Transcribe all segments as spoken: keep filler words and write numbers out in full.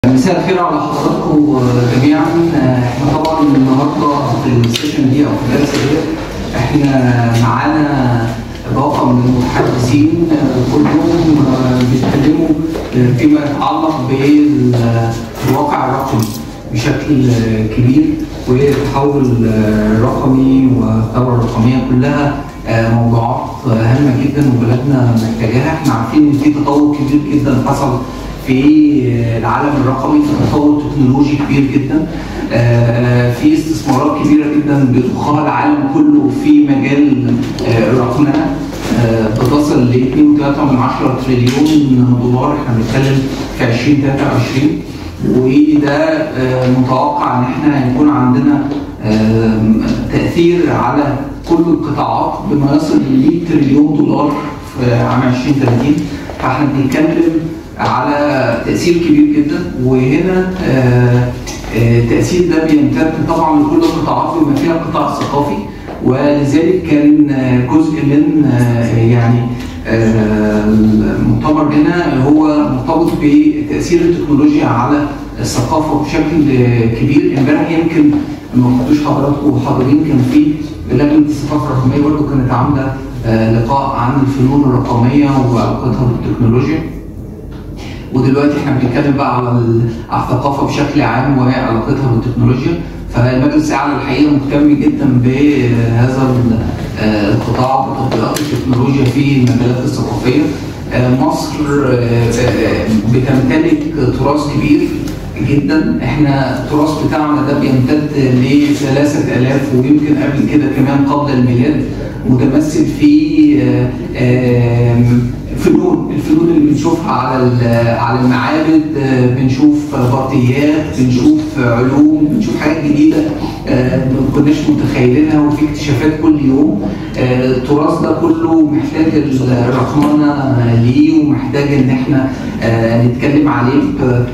مساء الخير على حضراتكم جميعا. احنا طبعا النهارده في السيشن دي او في الجلسه دي احنا معانا باقه من المتحدثين كلهم بيتكلموا فيما يتعلق بالواقع الرقمي بشكل كبير، والتحول الرقمي والثوره الرقميه كلها موضوعات هامه جدا وبلدنا محتاجاها. احنا عارفين ان في تطور كبير جدا حصل في العالم الرقمي، في تطور تكنولوجي كبير جدا، في استثمارات كبيره جدا بيضخها العالم كله في مجال الرقمنه بتصل ل اثنين فاصلة ثلاثة من عشرة تريليون دولار. احنا بنتكلم في ألفين وثلاثة وعشرين، وده متوقع ان احنا يكون عندنا تاثير على كل القطاعات بما يصل ل مئة تريليون دولار في عام ألفين وثلاثين. فاحنا بنتكلم على تأثير كبير جدا، وهنا التأثير ده بيمتد طبعا لكل القطاعات بما فيها القطاع الثقافي، ولذلك كان جزء من يعني المؤتمر هنا هو مرتبط بتأثير التكنولوجيا على الثقافة بشكل كبير. امبارح يمكن ما كنتوش حضراتكم حاضرين، كان في لجنة الثقافة الرقمية برضه كانت عاملة لقاء عن الفنون الرقمية وعلاقتها بالتكنولوجيا، ودلوقتي احنا بنتكلم بقى على الثقافه بشكل عام وعلاقتها بالتكنولوجيا. فالمجلس الاعلى الحقيقه مهتم جدا بهذا القطاع بتطبيقات التكنولوجيا في المجالات الثقافيه. مصر بتمتلك تراث كبير جدا. احنا التراث بتاعنا ده بيمتد ل ثلاثة آلاف ويمكن قبل كده كمان قبل الميلاد، متمثل في فنون الفنون اللي بنشوفها على على المعابد، بنشوف برديات، بنشوف علوم، بنشوف حاجات جديده ما كناش متخيلينها، وفي اكتشافات كل يوم. التراث ده كله محتاج الرقمنه ليه، ومحتاج ان احنا نتكلم عليه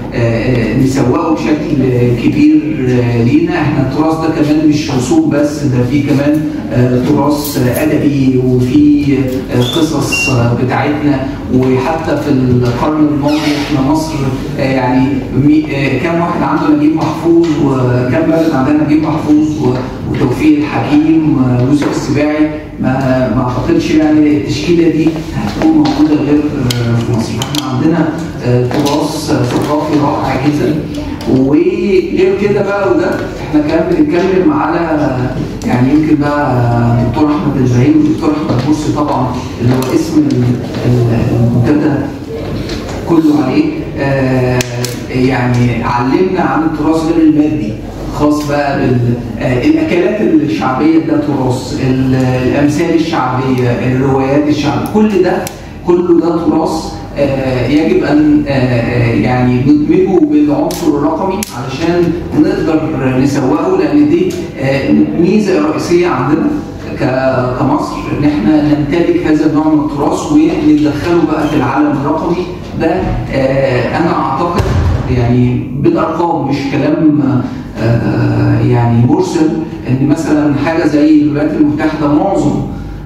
نسوقه بشكل كبير لينا. احنا التراث ده كمان مش رسوم بس، ده في كمان تراث ادبي وفي قصص بتاعتنا. وحتى في القرن الماضي احنا مصر يعني كم واحد عنده نجيب محفوظ، وكم بلد عندنا نجيب محفوظ وتوفيق الحكيم ويوسف السباعي. ما ما اعتقدش يعني التشكيله دي هتكون موجوده غير في مصر. احنا عندنا تراث ثقافي رائع جدا. وغير كده بقى، وده احنا كمان بنتكلم على يعني يمكن بقى الدكتور احمد الزهير والدكتور احمد مرسي طبعا اللي هو اسم المنتدى كله عليه، آه يعني علمنا عن التراث غير المادي خاص بقى بالاكلات الشعبيه، ده تراث، الامثال الشعبيه، الروايات الشعبيه، كل ده كله ده تراث آه يجب ان آه يعني ندمجه بالعنصر الرقمي علشان نقدر نسوقه، لان دي آه ميزه رئيسيه عندنا كمصر ان احنا نمتلك هذا النوع من التراث وندخله بقى في العالم الرقمي ده. انا اعتقد يعني بالارقام، مش كلام يعني مرسل، ان مثلا حاجه زي الولايات المتحده معظم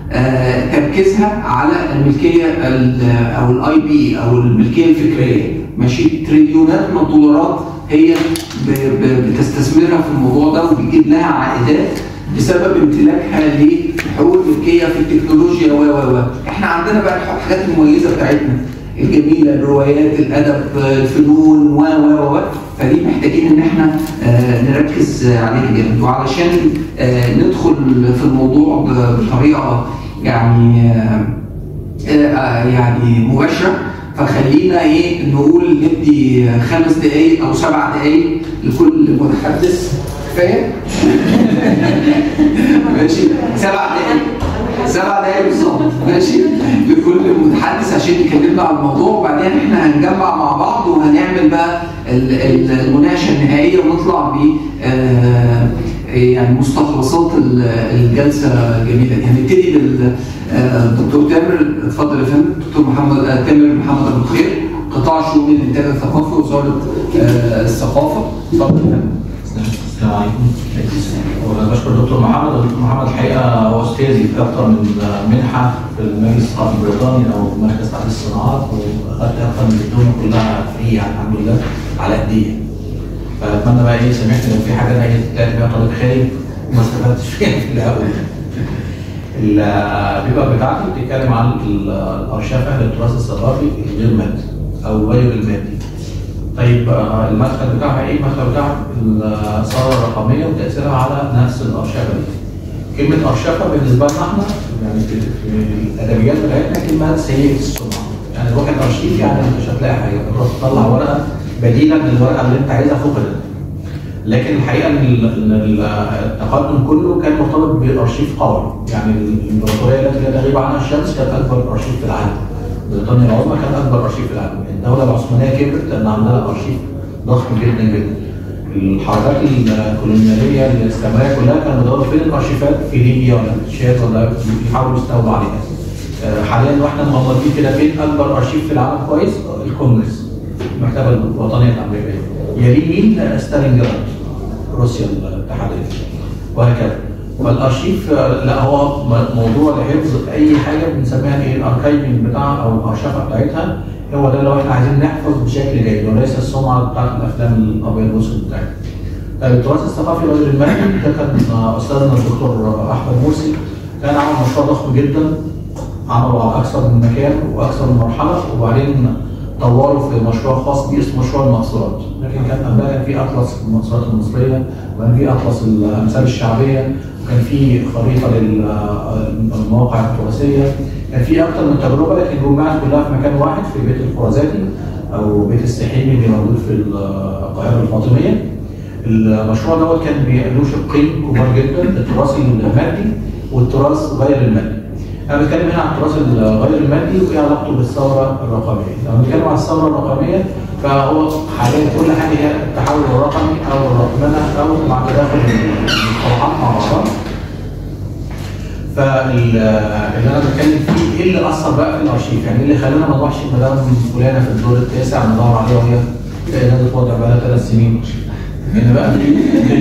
تركيزها على الملكيه او الاي بي او الملكيه الفكريه، ماشي، تريليونات من الدولارات هي بتستثمرها في الموضوع ده وبتجيب لها عائدات بسبب امتلاكها لحقوق الملكيه في التكنولوجيا و و احنا عندنا بقى الحاجات المميزه بتاعتنا الجميله، الروايات، الادب، الفنون و و و فدي محتاجين ان احنا آه نركز عليها جدا. وعلشان آه ندخل في الموضوع بطريقه يعني آه آه يعني مباشره، فخلينا ايه نقول ندي خمس دقائق او سبع دقائق لكل متحدث. كفايه؟ ماشي، سبع دقائق سبع دقائق بالظبط، ماشي، لكل متحدث عشان يكلمنا عن الموضوع، وبعدين احنا هنجمع مع بعض وهنعمل بقى المناقشه النهائيه ونطلع ب يعني مستخلصات الجلسه الجميله دي. هنبتدي بالدكتور تامر. اتفضل يا فندم. دكتور محمد تامر محمد ابو الخير، قطاع شؤون الانتاج الثقافي، وزاره الثقافه. اتفضل يا فندم. السلام عليكم. وبشكر دكتور محمد. دكتور محمد الحقيقه هو استاذي في اكثر من منحه في المجلس الثقافي البريطاني او مركز تحديث الصناعات، واخذت اكثر من الدنيا كلها فري يعني الحمد لله. على هديه. فاتمنى بقى ايه سامحني لو في حاجه انا جيت فيها طالب خارج وما استفدتش فيها في الاول. البيبر بتاعتي بتتكلم عن الارشفه للتراث الثقافي الغير مادي او غير المادي. طيب المدخل بتاعها ايه؟ المدخل بتاعها الثوره الرقميه وتاثيرها على نفس الارشفه دي. كلمه ارشفه بالنسبه لنا احنا يعني في الادبيات بتاعتنا كلمه سيئه السمعه. يعني روح الارشيف يعني انت مش هتلاقي حاجه، تروح تطلع ورقه بديله من الورقه اللي انت عايزها فقدت. لكن الحقيقه ان التقدم كله كان مرتبط بارشيف قوي، يعني الامبراطوريه التي لا تغيب عنها الشمس كانت اكبر ارشيف في العالم. بريطانيا العظمى كانت اكبر ارشيف في العالم، الدوله العثمانيه كبرت لان عندها ارشيف ضخم جدا جدا. الحركات الكولونياليه الاستعماريه كلها كانوا بيدوروا فين الارشيفات في ليبيا ولا في تشاد ولا بيحاولوا يستولوا عليها. حاليا واحنا مغمضين كده فين اكبر ارشيف في العالم كويس؟ الكونجرس، المكتبه الوطنيه الامريكيه. يليه مين؟ ستالينجراد، روسيا الاتحاديه وهكذا. فالارشيف لا هو موضوع لحفظ اي حاجه بنسميها ايه؟ الاركايفنج بتاعها او الارشفه بتاعتها، هو ده لو احنا عايزين نحفظ بشكل جيد وليس السمعه بتاعت الافلام الابيض والاسود بتاعتنا. طيب التراث الثقافي غير المادي ده كان استاذنا الدكتور احمد مرسي كان عمل مشروع ضخم جدا، عمله على اكثر من مكان واكثر من مرحله، وبعدين طوروا في مشروع خاص بيه اسمه مشروع المقصورات. لكن كان قبلها كان في اطلس المقصورات المصريه، وكان في اطلس الامثال الشعبيه، وكان في خريطه للمواقع التراثيه، كان في اكثر من تجربه لكن جمعت كلها في مكان واحد في بيت الخرزاتي او بيت السحيمي اللي موجود في القاهره الفاطميه. المشروع دوت كان له شقين كبار جدا، التراث المادي والتراث غير المادي. انا بتكلم هنا عن التراث الغير المادي وايه علاقته بالثوره الرقميه. لما بنتكلم عن الثوره الرقميه فهو حاليا كل حاجه هي التحول الرقمي او الرقمنه او مع تداخل المصطلحات مع بعضها. فاللي انا بتكلم فيه ايه اللي اثر بقى في الارشيف؟ يعني ايه اللي خلانا ما نروحش مدام فلانه في الدور التاسع ندور عليها وهي نادت وضع بقى لها ثلاث سنين. ان بقى في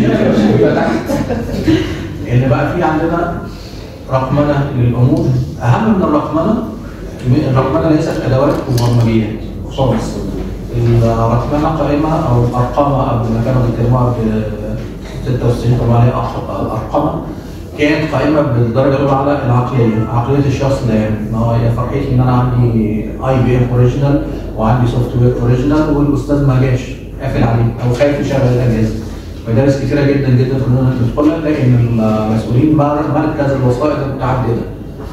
ان بقى في عندنا رقمنه للامور. اهم من الرقمنه، الرقمنه ليست ادوات وبرمجيات خالص. الرقمنه قائمه او الارقمه قبل ما كانوا بيتكلموها ب ستة وستين طبعا هي الارقمه كانت قائمه بالدرجه الاولى على العقليه، عقليه الشخص ده. يعني ما هو يا فرحتي ان انا عندي اي بي ام اوريجينال وعندي سوفت وير اوريجينال والاستاذ ما جاش قافل عليه او خايف يشغل الاجهزه. مدارس كثيره جدا جدا كنا ندخلها نلاقي ان المسؤولين مركز الوسائط المتعدده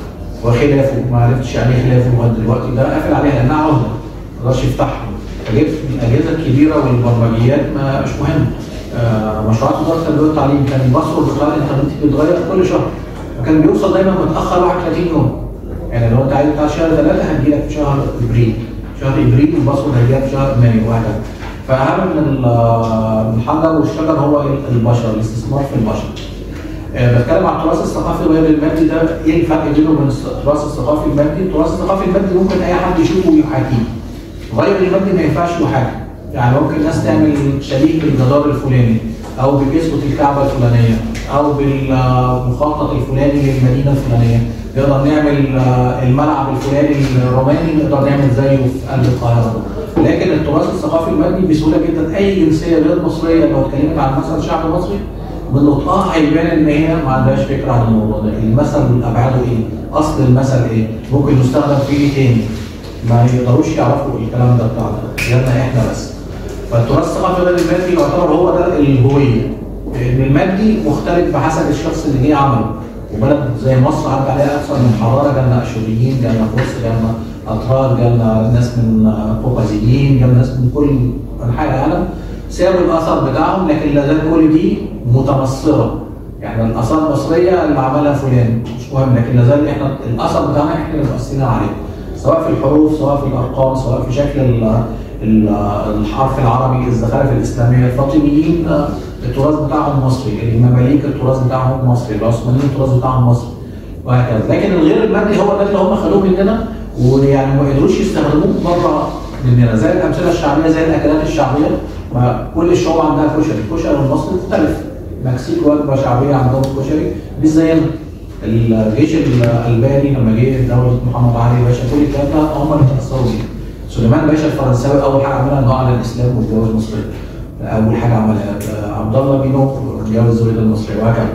وخلافه ما عرفتش يعني ايه خلافه لغايه دلوقتي ده قافل عليها لانها عهده ما يقدرش يفتحها. فجبت الاجهزه الكبيره والبرمجيات ما مش مهم. آه مشروعات وزاره التربيه والتعليم كان الباسورد بتاع الانترنت بيتغير كل شهر وكان بيوصل دايما متاخر واحد وثلاثين يوم. يعني لو انت عايز بتاع شهر ثلاثه هتجي لك في شهر ابريل، شهر ابريل والباسورد هيجي لك في شهر مايو وهكذا. فاهم من الحجر والشجر هو البشر، الاستثمار في البشر. أه بتكلم عن التراث الثقافي غير المادي ده، ايه الفرق بينه وبين التراث الثقافي المادي؟ التراث الثقافي المادي ممكن اي حد يشوفه ويحاكيه. غير المادي ما ينفعش يحاكي. يعني ممكن الناس تعمل شبيه بالجدار الفلاني او بكسوة الكعبه الفلانيه او بالمخطط الفلاني للمدينه الفلانيه. نقدر نعمل الملعب الفلاني الروماني نقدر نعمل زيه في قلب القاهره. لكن التراث الثقافي المادي بسهوله جدا اي جنسيه غير مصريه لو اتكلمت عن مثلا شعب مصري بنطقها هيبان ان هي ما عندهاش فكره عن الموضوع ده. المثل ابعاده ايه؟ اصل المثل ايه؟ ممكن يستخدم في ايه تاني؟ ما يقدروش يعرفوا الكلام ده بتاعنا غيرنا احنا بس. فالتراث الثقافي غير المادي يعتبر هو ده الهويه. ان المادي مختلف بحسب الشخص اللي جه عمله. وبلد زي مصر عدى عليها اكثر من حضاره، جالنا اشوريين، جالنا فرس، جالنا اتراك، جالنا ناس من قوقازيين، جالنا ناس من كل انحاء العالم سابوا الاثر بتاعهم، لكن لا زال كل دي متمثره. يعني الاثار المصريه اللي عملها فلان مش مهم، لكن لا زال احنا الاثر بتاعنا احنا اللي مؤثرين عليه، سواء في الحروف، سواء في الارقام، سواء في شكل الحرف العربي، الزخارف الاسلاميه. الفاطميين التراث بتاعهم مصري، المماليك التراث بتاعهم مصري، العثمانيين التراث بتاعهم مصري وهكذا. لكن الغير المادي هو ده اللي هم خدوه مننا ويعني ما قدروش يستخدموه بره مننا، زي الامثله الشعبيه، زي الاكلات الشعبيه. ما كل الشعوب عندها كشري، الكشري المصري مختلف. المكسيك وجبه شعبيه عندهم كشري مش زينا. الجيش الالباني لما جه دوله محمد علي باشا كل الكلام ده هم اللي تاثروا بيه. سليمان باشا الفرنساوي اول حاجه عملها انه اعلن الاسلام واتجوز مصريه. اول حاجه عملها عبد الله بينو اتجوز زوجة المصريه وهكذا.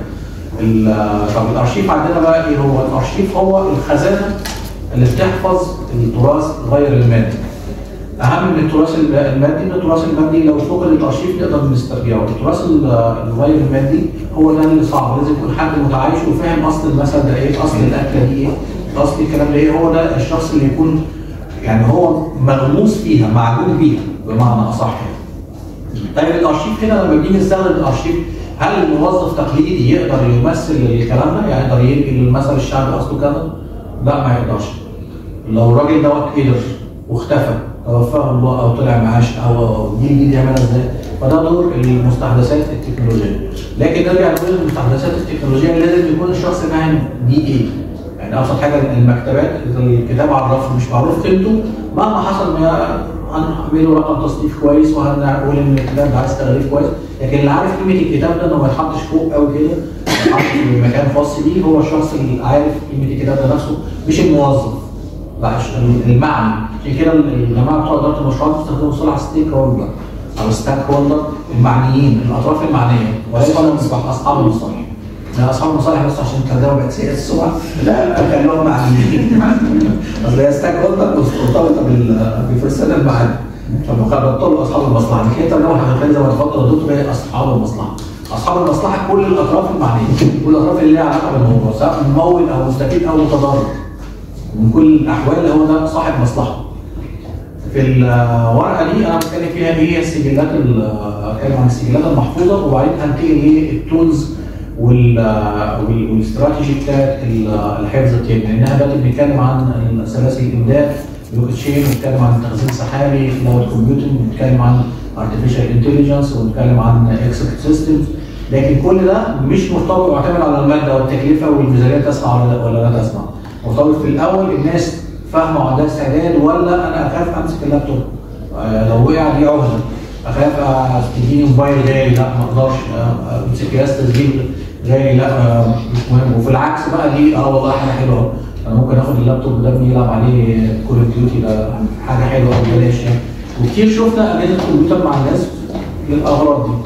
طب الارشيف عندنا بقى ايه هو؟ الارشيف هو الخزانه اللي بتحفظ التراث غير المادي. اهم من التراث المادي، ان التراث المادي لو فقد الارشيف نقدر نسترجعه، التراث الغير المادي هو ده اللي صعب، لازم يكون حد متعايش وفاهم اصل المثل ده ايه، اصل الاكله دي ايه، اصل الكلام ده ايه، هو ده الشخص اللي يكون يعني هو مغموس فيها، معجون بيها بمعنى اصح. طيب الارشيف هنا لما بنيجي نستخدم الارشيف، هل الموظف تقليدي يقدر يمثل الكلام ده؟ يعني يقدر ينقل المثل الشعبي اصله كذا؟ لا ما يقدرش. لو الراجل دوت قدر واختفى توفاه الله او طلع معاش او جيل جديد يعملها ازاي؟ فده دور المستحدثات التكنولوجيه. لكن نرجع نقول المستحدثات التكنولوجيه لازم يكون الشخص فاهم دي ايه؟ يعني ابسط حاجه المكتبات، الكتاب على الرف مش معروف قيمته، مهما حصل هنعمله رقم تصنيف كويس وهنقول ان الكتاب ده عايز تغليف كويس، لكن اللي عارف قيمه الكتاب ده انه ما يتحطش فوق قوي كده، يتحط في مكان خاص بيه، هو الشخص اللي عارف قيمه الكتاب ده نفسه، مش الموظف. لا المعني. عشان كده الجماعه بتوع اداره المشروعات بيستخدموا مصطلح ستيك هولدر او ستاك هولدر، المعنيين، الاطراف المعنيه، وليس اصحاب المصالح. لا اصحاب المصالح بس عشان الترجمه بقت سيئه السرعه، لا خلوهم معنيين. اصل هي ستاك هولدر مرتبطه بفرسان المعاني، فبطلوا له اصحاب المصلحه، لكن الترجمه الحقيقيه زي ما اتفضل الدكتور هي اصحاب المصلحه. اصحاب المصلحه كل الاطراف المعنيه، كل الاطراف اللي لها علاقه بالموضوع، سواء ممول او مستفيد او متضرر. من كل الاحوال هو ده صاحب مصلحه. في الورقه دي انا بتكلم فيها ايه؟ هي السجلات، بتكلم عن السجلات المحفوظه، وبعدين هنتقل ايه التولز والاستراتيجي بتاعت الحفظ التاني، لانها دلوقتي بنتكلم عن سلاسل الامداد، بلوك تشين، وبنتكلم عن تخزين سحابي، كلاود كومبيوتنج، وبنتكلم عن ارتفيشال انتليجنس، وبنتكلم عن اكسبت سيستمز. لكن كل ده مش مرتبط ويعتمد على الماده والتكلفه والميزانيه تسمع ولا لا تسمع. مرتبط في الاول الناس فاهمه وعندها استعداد، ولا انا اخاف امسك اللابتوب آه لو وقع دي عهده، اخاف تجيني موبايل غالي، لا ما اقدرش امسك جهاز تسجيل غالي، لا آه مش مهم. وفي العكس بقى دي اه والله حاجه حلوه، انا ممكن اخد اللابتوب ده ابني يلعب عليه كول اوف ديوتي، ده حاجه حلوه ببلاش يعني. وكتير شفنا اجهزه كمبيوتر مع الناس للاغراض دي.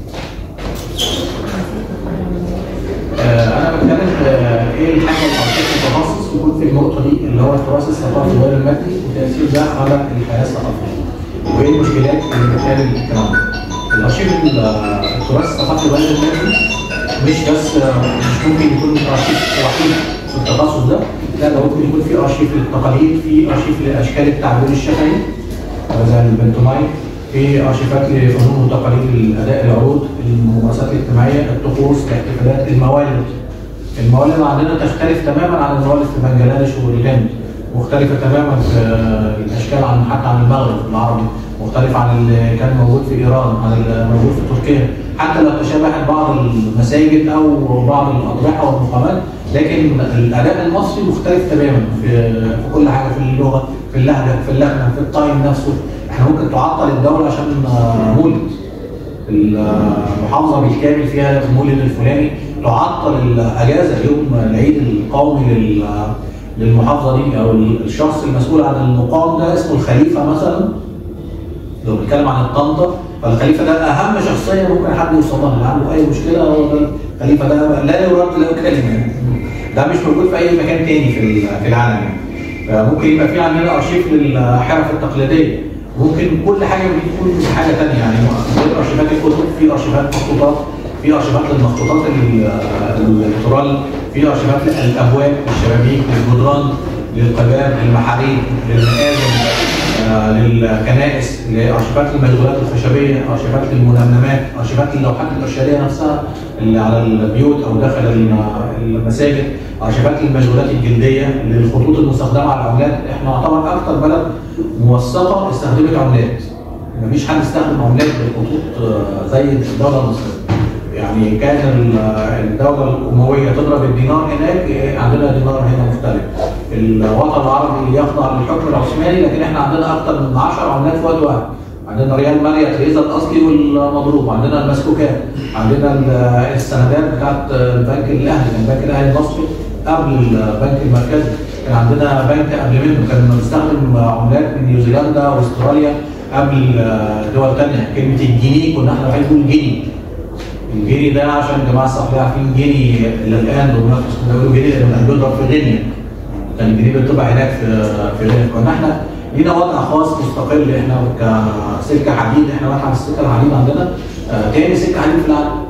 آه انا بتكلم آه ايه الحاجه الارشيف المتخصص يكون في النقطه دي، اللي هو التراث الثقافي غير المادي وتاثير ده على الحياه الثقافيه. وايه المشكلات اللي بتقابل الكلام ده. الارشيف التراث الثقافي غير المادي مش بس آه مش ممكن يكون ارشيف وحيد في التخصص ده، لا ده ممكن يكون في ارشيف للتقاليد، في ارشيف لاشكال التعبير الشفهي زي البنتومايم، في ارشيفات لفنون وتقاليد الاداء، العروض، الممارسات الاجتماعيه، الطقوس، الاحتفالات، الموالد. الموالد عندنا تختلف تماما عن الموالد في بنجلاديش والهند، مختلفه تماما في الاشكال عن حتى عن المغرب العربي، مختلف عن اللي كان موجود في ايران، عن اللي موجود في تركيا، حتى لو تشابهت بعض المساجد او بعض الاضرحه والمقامات، لكن الاداء المصري مختلف تماما في, في كل حاجه، في اللغه، في اللهجه، في اللكنه، في التايم نفسه. احنا ممكن تعطل الدوله عشان مولد، المحافظه بالكامل فيها المولد الفلاني، تعطل الاجازه يوم العيد القومي للمحافظه دي، او الشخص المسؤول عن المقام ده اسمه الخليفه مثلا. لو بنتكلم عن الطنطا، فالخليفه ده اهم شخصيه ممكن حد يوصل لها، اللي عنده اي مشكله هو ده الخليفه، ده لا يرد له كلمه، ده مش موجود في اي مكان تاني في في العالم. ممكن يبقى في عندنا ارشيف للحرف التقليديه، ممكن كل حاجه بتكون حاجه ثانيه، يعني غير ارشيفات الكتب، في ارشيفات مخطوطات، في ارشيفات للمخطوطات الالكترونيه، في ارشيفات للابواب، للشبابيك، للجدران، للقباب، للمحاريب، للمآذن، آه، للكنائس، لارشيفات المشغولات الخشبيه، ارشيفات للمنمنمات، ارشيفات اللوحات الارشاديه نفسها اللي على البيوت او داخل المساجد، ارشيفات للمشغولات الجلديه، للخطوط المستخدمه على العملات. احنا نعتبر اكثر بلد موثقه استخدمت عملات، مفيش حد استخدم عملات بالخطوط زي الدوله المصريه. يعني كان الدوله الامويه تضرب الدينار هناك، عندنا دينار هنا مختلف. الوطن العربي يخضع للحكم العثماني، لكن احنا عندنا اكثر من عشر عملات في وقت واحد. عندنا ريال ماليا تريزا الاصلي والمضروب، عندنا المسكوكات، عندنا السندات بتاعت البنك الاهلي، البنك الاهلي المصري قبل البنك المركزي، كان عندنا بنك قبل منه، كان بنستخدم عملات من نيوزيلندا واستراليا قبل دول ثانيه. كلمه الجنيه كنا احنا رايحين نقول جنيه. الجنيه ده عشان الجماعه الصحفيه عارفين جنيه الى الان بيقولوا جنيه لانه كان بيضرب في غينيا. كان الجنيه بيطبع هناك في في غينيا. كنا احنا لينا وضع خاص مستقل، احنا كسكه حديد، احنا متحف السكه الحديد عندنا آه تاني سكه حديد في العالم.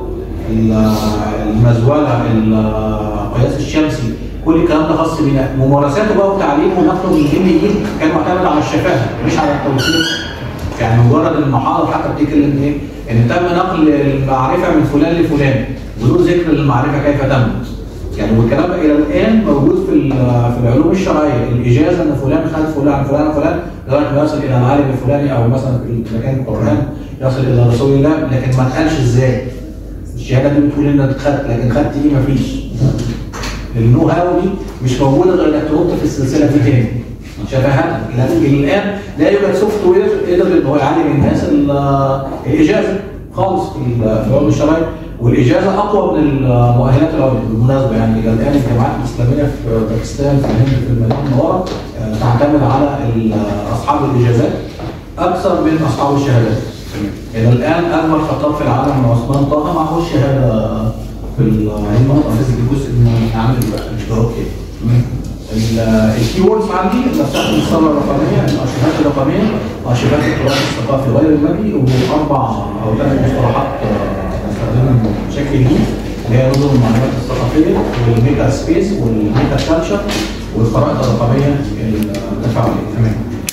المزوله، القياس الشمسي، كل الكلام ده خاص بينا. ممارساته بقى وتعليمه ونقله من جيل لجيل كان معتمد على الشفافه مش على التوثيق. يعني مجرد المحاضره حتى بتتكلم ايه؟ ان تم نقل المعرفه من فلان لفلان بدون ذكر المعرفه كيف تمت. يعني والكلام الى الان موجود في في العلوم الشرعيه، الاجازه ان فلان خد فلان فلان فلان لغايه ما يصل الى العالم الفلاني، او مثلا في مكان القران يصل الى رسول الله، لكن ما اتقالش ازاي. الشهاده دي بتقول انك خدت، لكن خدت ايه؟ مفيش. النو هاو دي مش موجوده غير انك تنط في السلسله دي تاني. شفهات، لكن الان لا يوجد سوفت وير يقدر ان هو يعلم الناس الاجازه خالص في العلوم الشرعيه، والاجازه اقوى من المؤهلات العليا بالمناسبه. يعني الان الجامعات الاسلاميه في باكستان، في الهند، في المدينه المنوره تعتمد على اصحاب الاجازات اكثر من اصحاب الشهادات. الى الان اكبر خطاب في العالم عثمان طه معهوش شهاده في المنطقه الجزء من عامل الاشتراك كده. الكي ووردز عندي بستخدم الثوره الرقميه، الارشيفات الرقميه، ارشيفات التراث الثقافي غير المادي، واربع او ثلاث مصطلحات بستخدمهم بشكل جديد اللي هي نظم المعلومات الثقافيه والميتا سبيس والميتا كالتشر والخرائط الرقميه التفاعليه. تمام.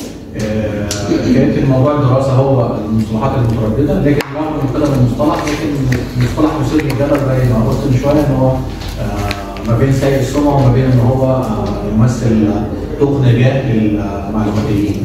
كانت الموضوع الدراسه هو المصطلحات المتردده، لكن رغم من كده المصطلح لكن المصطلح مثير للجدل زي ما قلت من شويه ان هو ما بين سيء السمعه وما بين ان هو يمثل طوق نجاه للمعلوماتيين.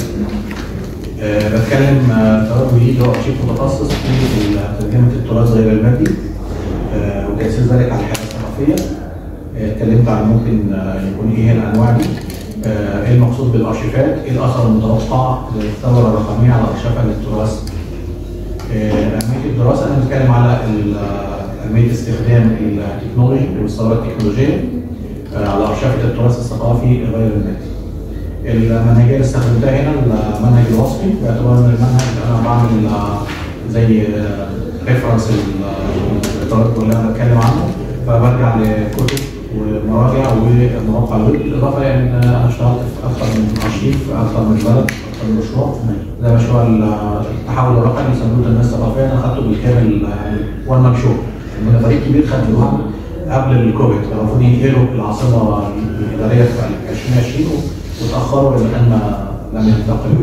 أه بتكلم تراث جديد هو ارشيف متخصص في ترجمه التراث غير المادي أه وتاثير ذلك على الحياه الثقافيه. اتكلمت أه عن ممكن يكون ايه الانواع دي، أه ايه المقصود بالارشيفات، ايه الاثر المتوقع للثوره الرقميه على ارشفه للتراث. أه اهميه الدراسه انا بتكلم على أهمية استخدام التكنولوجي والثورة التكنولوجية على أرشفة التراث الثقافي غير المادي. المنهجية اللي استخدمتها هنا المنهج الوصفي، باعتبار ان المنهج انا بعمل زي ريفرنس للإطارات اللي انا بتكلم عنه، فبرجع لكتب ومراجع ومواقع الويب، بالاضافه الى ان انا اشتغلت في اكثر من ارشيف في اكثر من بلد، اكثر من مشروع، زي مشروع التحول الرقمي صندوق الناس الثقافيه انا اخذته بالكامل وان مان شو. كنا فريق كبير خد لوحده قبل الكوفيد، كانوا المفروض ينقلوا العاصمه الاداريه في ألفين وعشرين وتاخروا الى ان لم ينتقلوا.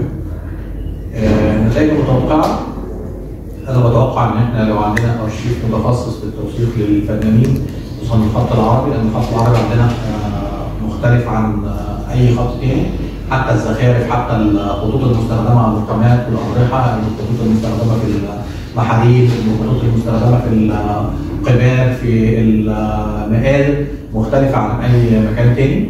النتائج المتوقعه، انا بتوقع ان احنا لو عندنا ارشيف متخصص بالتوثيق للفنانين خصوصا الخط العربي، لان الخط العربي عندنا مختلف عن اي خط تاني، حتى الزخارف، حتى الخطوط المستخدمه على المقامات والاضرحه، الخطوط المستخدمه في المحاريب، الخطوط المستخدمه في القباب، في المقالب، مختلفه عن اي مكان تاني.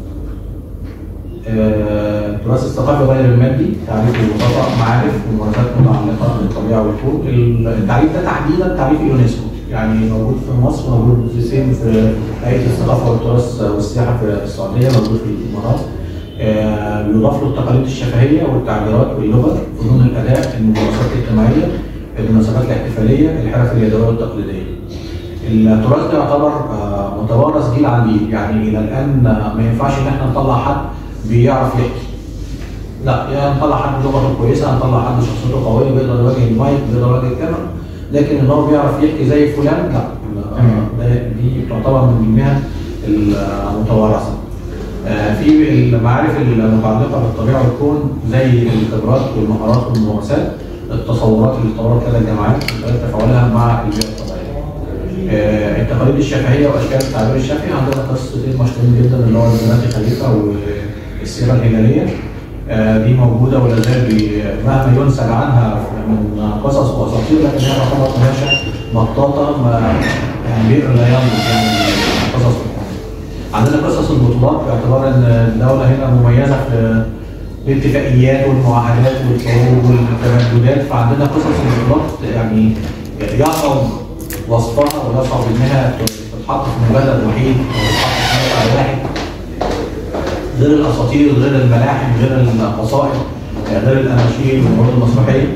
التراث الثقافي غير المادي تعريفه ببساطه معارف وممارسات متعلقه بالطبيعه والكون. التعريف ده تحديدا تعريف اليونسكو، يعني موجود في مصر، موجود في سين في هيئه الثقافه والتراث والسياحه في السعوديه، موجود في الامارات. بيضاف له التقاليد الشفهيه والتعبيرات واللغه، فنون الاداء، الممارسات الاجتماعيه، المناسبات الاحتفاليه، الحرف اليدويه والتقليديه. التراث ده يعتبر متوارث جيل عن جيل، يعني الى الان ما ينفعش ان احنا نطلع حد بيعرف يحكي. لا، يا نطلع حد لغته كويسه، نطلع حد شخصيته قويه بيقدر يواجه المايك، بيقدر يواجه الكاميرا، لكن ان هو بيعرف يحكي زي فلان لا. دي تعتبر من المهن المتوارثه. في المعارف المتعلقه بالطبيعه والكون زي الخبرات والمهارات والممارسات، التصورات اللي طورت لها الجامعات وطريقه تفاعلها مع البيئه الطبيعيه. التقاليد الشفهيه واشكال التعبير الشفهي، عندنا قصتين مشهورين جدا اللي هو البنات خليفه والسيره الهلاليه. دي موجوده ولا زال مهما ينسج عنها من قصص واساطير، لكن هي تعتبر قماشه مطاطه يعني بئر لا ينضج يعني قصص. عندنا قصص البطولات باعتبار ان الدوله هنا مميزه في الاتفاقيات والمعاهدات والحروب والتمددات، فعندنا قصص البطولات يعني يصعب وصفها ويصعب انها تتحط في مجلد وحيد او تتحط في موقع واحد. غير الاساطير، غير الملاحم، غير القصائد، غير الاناشيد والعروض المسرحيه.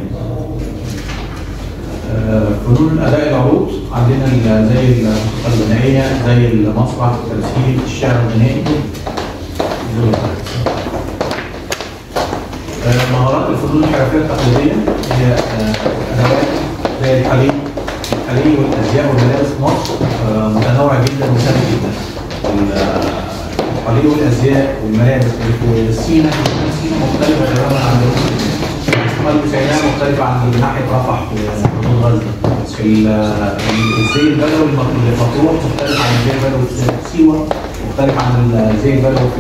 فنون اداء العروض عندنا زي الموسيقى الغنائيه، زي المسرح، التمثيل، الشعر الغنائي. مهارات الفنون الحرفيه التقليديه هي ادوات زي الحرير الحرير والازياء والملابس في مصر متنوعه جدا وسهله جدا. الحرير والازياء والملابس في سينا سينا مختلفه تماما عن الشمال السيناء، مختلفه عن ناحيه رفح في حدود غزه. الزي البدوي المطروح مختلف عن الزي البدوي في سيوه، مختلف عن الزي البدوي في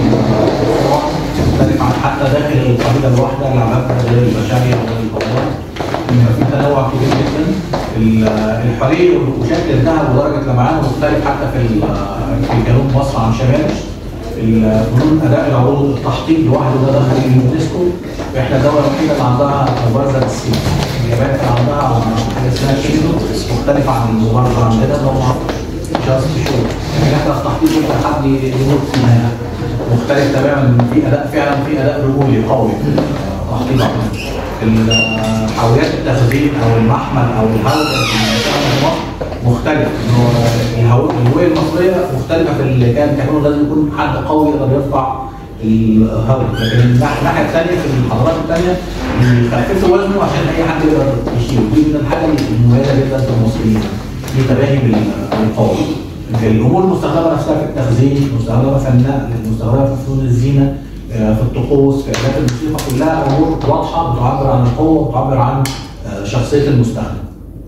مختلف عن حتى داخل القبيله الواحده العلاقه غير البشريه وغير القوات. في تنوع كبير جدا. الحرير وشكل الذهب ودرجه لمعانه مختلف حتى في في جنوب مصر عن شمال. الفنون اداء العروض التحطيط لوحده ده دخل اليونسكو. احنا الدوله الوحيده اللي عندها مبارزه بالسين. اليابان كان عندها حاجه اسمها كيندو مختلفه عن المبارزه عندنا اللي هو جاست شو. لكن احنا التحطيط ممكن حد يموت فينا مختلف تماما، في اداء فعلا في اداء رجولي قوي تحطيط. الحاويات التخزين او المحمل او الهودة في مصر مختلف. الهويه المصريه مختلفه في اللي كان بيعملوا، لازم يكون حد قوي يقدر يرفع الهودة. لكن الناحيه الثانيه في الحضارات الثانيه يخففوا وزنه عشان اي حد يقدر يشيله. دي من الحاجه المميزه جدا في المصريين، في تباهي بالقوه. الامور المستخدمه نفسها في التخزين، مستخدمه في النقل، مستخدمه في فنون الزينه، في الطقوس، في آلات الموسيقى، كلها امور واضحه بتعبر عن القوه وبتعبر عن شخصيه المستخدم.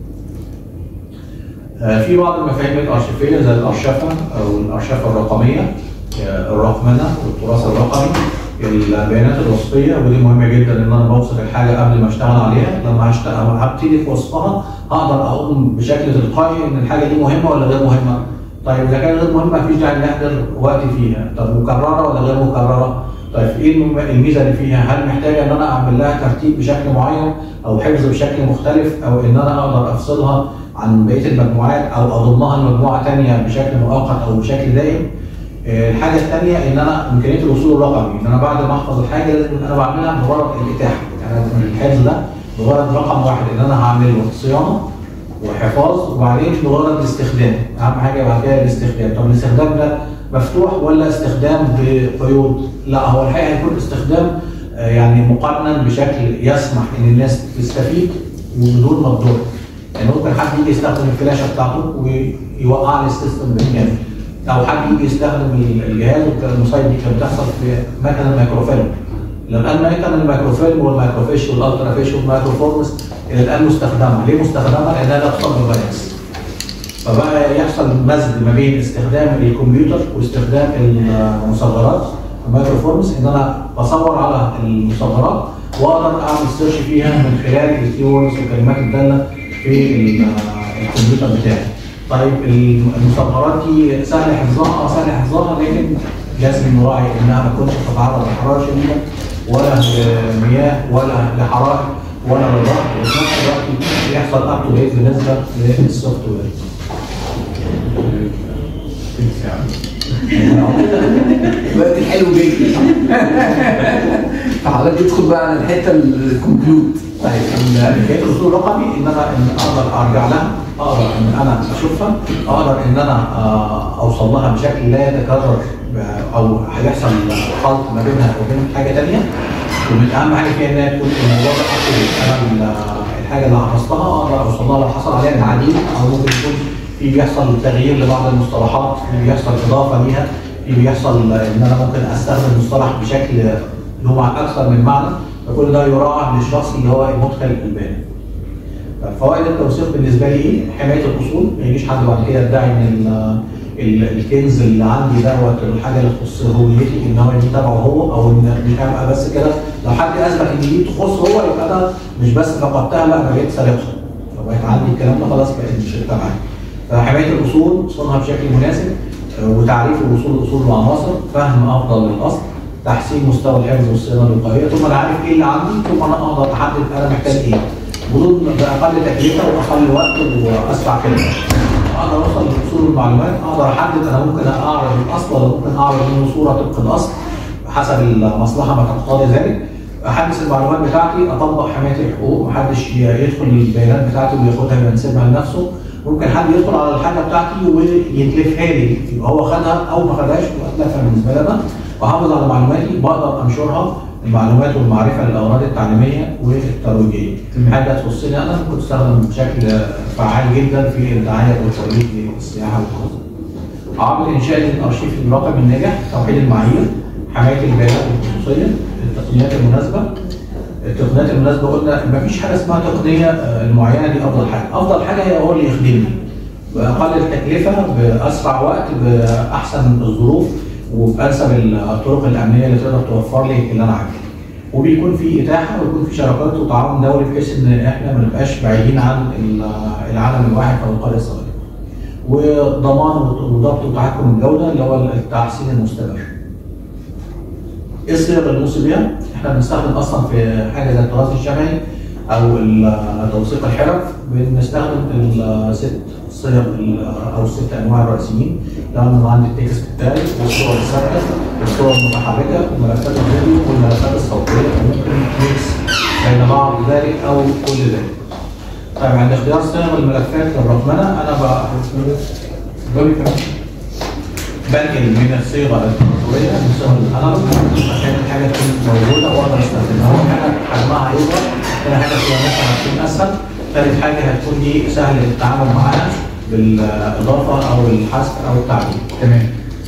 في بعض المفاهيم الارشيفيه زي الارشفه او الارشفه الرقميه، الرقمنه والتراث الرقمي، البيانات الوصفيه، ودي مهمه جدا ان انا بوصف الحاجه قبل ما اشتغل عليها. لما هبتدي في وصفها هقدر اقوم بشكل تلقائي ان الحاجه دي مهمه ولا غير مهمه. طيب اذا كانت غير مهمه مفيش داعي نحضر وقت فيها. طب مكرره ولا غير مكرره؟ طيب ايه الميزه اللي فيها؟ هل محتاجه ان انا اعمل لها ترتيب بشكل معين او حفظ بشكل مختلف، او ان انا اقدر افصلها عن بقيه المجموعات او اضمها لمجموعه ثانيه بشكل مؤقت او بشكل دائم؟ الحاجه الثانيه ان انا امكانيه الوصول الرقمي، ان انا بعد ما احفظ الحاجه لازم انا بعملها بغرض الاتاحه. يعني الحفظ ده بغرض رقم واحد ان انا هعمل له صيانه وحفاظ، وبعدين بغرض الاستخدام. اهم حاجه بعد كده الاستخدام. طب الاستخدام ده مفتوح ولا استخدام بقيود؟ لا، هو الحقيقه هيكون استخدام يعني مقنن بشكل يسمح ان الناس تستفيد وبدون ما تضر. يعني ممكن حد يجي يستخدم الفلاشه بتاعته ويوقع لي السيستم بالكامل، او حد يجي يستخدم الجهاز. والمصايب دي كانت بتحصل في مكن الميكروفيلم. الان مكن الميكروفيلم والميكروفيش والالترافيش والميكروفورمس الى الان مستخدمه. ليه مستخدمه؟ لانها لا تصاب بالفيروس. فبقى يحصل مزج ما بين استخدام الكمبيوتر واستخدام المصغرات الميكروفورمز، ان انا بصور على المصغرات واقدر اعمل سيرش فيها من خلال الكيوردز والكلمات الداله في الكمبيوتر بتاعي. طيب المصغرات دي سهل حفظها؟ اه سهل حفظها، لكن لازم نراعي انها ما تكونش تتعرض لحراره شديده ولا لمياه ولا لحرائق ولا لضغط، وفي نفس الوقت يحصل اب تو ديت بالنسبه للسوفت وير. الوقت الحلو جدا. فحضرتك تدخل بقى على الحته الكونكلود. طيب حكايه الوصول الرقمي ان انا ان اقدر ارجع لها، اقدر ان انا اشوفها، اقدر ان انا اوصل لها بشكل لا يتكرر او هيحصل خلط ما بينها وبين حاجه ثانيه. ومن اهم حاجه فيها انها تكون الموضوع ده اكتر. انا الحاجه اللي حفظتها اقدر اوصل لها لو حصل عليها تعديل، او ممكن يكون في بيحصل تغيير لبعض المصطلحات، في بيحصل اضافه ليها، في بيحصل ان انا ممكن استخدم مصطلح بشكل له مع اكثر من معنى. فكل ده يراعى للشخص اللي هو مدخل البيانات. فوائد التوثيق بالنسبه لي ايه؟ حمايه الاصول، ما يجيش حد بعد كده يدعي ان الكنز اللي عندي دوت الحاجه اللي تخص هويتي ان هو دي تبعه هو، او ان مش هبقى بس كده لو حد اثبت ان دي تخص هو يبقى انا مش بس فقدتها، لا انا بقيت سارقها. فبقيت عندي الكلام ده خلاص بقت مش تبعي. فحمايه الاصول، صونها بشكل مناسب، وتعريف الوصول الاصول والعناصر، فهم افضل للاصل، تحسين مستوى الحفظ والصيانه الوقائيه، ثم انا عارف ايه اللي عندي، ثم انا اقدر احدد انا محتاج ايه. بدون باقل تكلفه واقل وقت واسرع كلمه. اقدر اوصل لوصول المعلومات، اقدر احدد انا ممكن اعرض الاصل ولا ممكن اعرض منه صوره طبق الاصل، حسب المصلحه ما تقتضي ذلك، احدث المعلومات بتاعتي، اطبق حمايه الحقوق، محدش يدخل البيانات بتاعتي وياخدها وينسبها لنفسه. ممكن حد يدخل على الحاجه بتاعتي ويتلفها لي، يبقى هو خدها او ما خدهاش واتلفها بالنسبه لي انا، واحافظ على معلوماتي، بقدر انشرها المعلومات والمعرفه للاغراض التعليميه والترويجيه. حاجه تخصني انا وتستخدم بشكل فعال جدا في الدعايه والترويج للسياحه والتراث. عوامل انشاء الارشيف الرقمي الناجح، توحيد المعايير، حمايه البيانات والخصوصيه، التقنيات المناسبه. التقنيات المناسبه قلنا مفيش حاجه اسمها تقنيه المعينه دي افضل حاجه، افضل حاجه هي هو اللي يخدمني باقل التكلفه، باسرع وقت، باحسن الظروف، وبانسب الطرق الامنيه اللي تقدر توفر لي اللي انا عايزه. وبيكون في اتاحه ويكون في شراكات وتعاون دولي بحيث ان احنا ما نبقاش بعيدين عن العالم الواحد او القريه الصغيره. وضمان وضبط وتحكم الجوده اللي هو التحسين المستمر. ايه الصيغ الموصي بيها؟ احنا بنستخدم اصلا في حاجه زي التراث الشمعي او توثيق الحرف، بنستخدم الست صيغ او الست انواع الرئيسيين. لو عندي التكست بتاعي والصور الثابته والصور المتحركه وملفات الفيديو والملفات الصوتيه، وممكن ميكس بين بعض ذلك او كل ذلك. طيب عند اختيار صيغ الملفات للرقمنه انا بنقل من الصيغه الكترونيه للصيغه الانالوج عشان الحاجه تكون موجوده واقدر استخدمها. اول حاجه حجمها هيكبر، ثاني حاجه صيانتها هتكون اسهل، ثالث حاجه هتكون دي سهل التعامل معاها بالاضافه او الحذف او التعديل. تمام.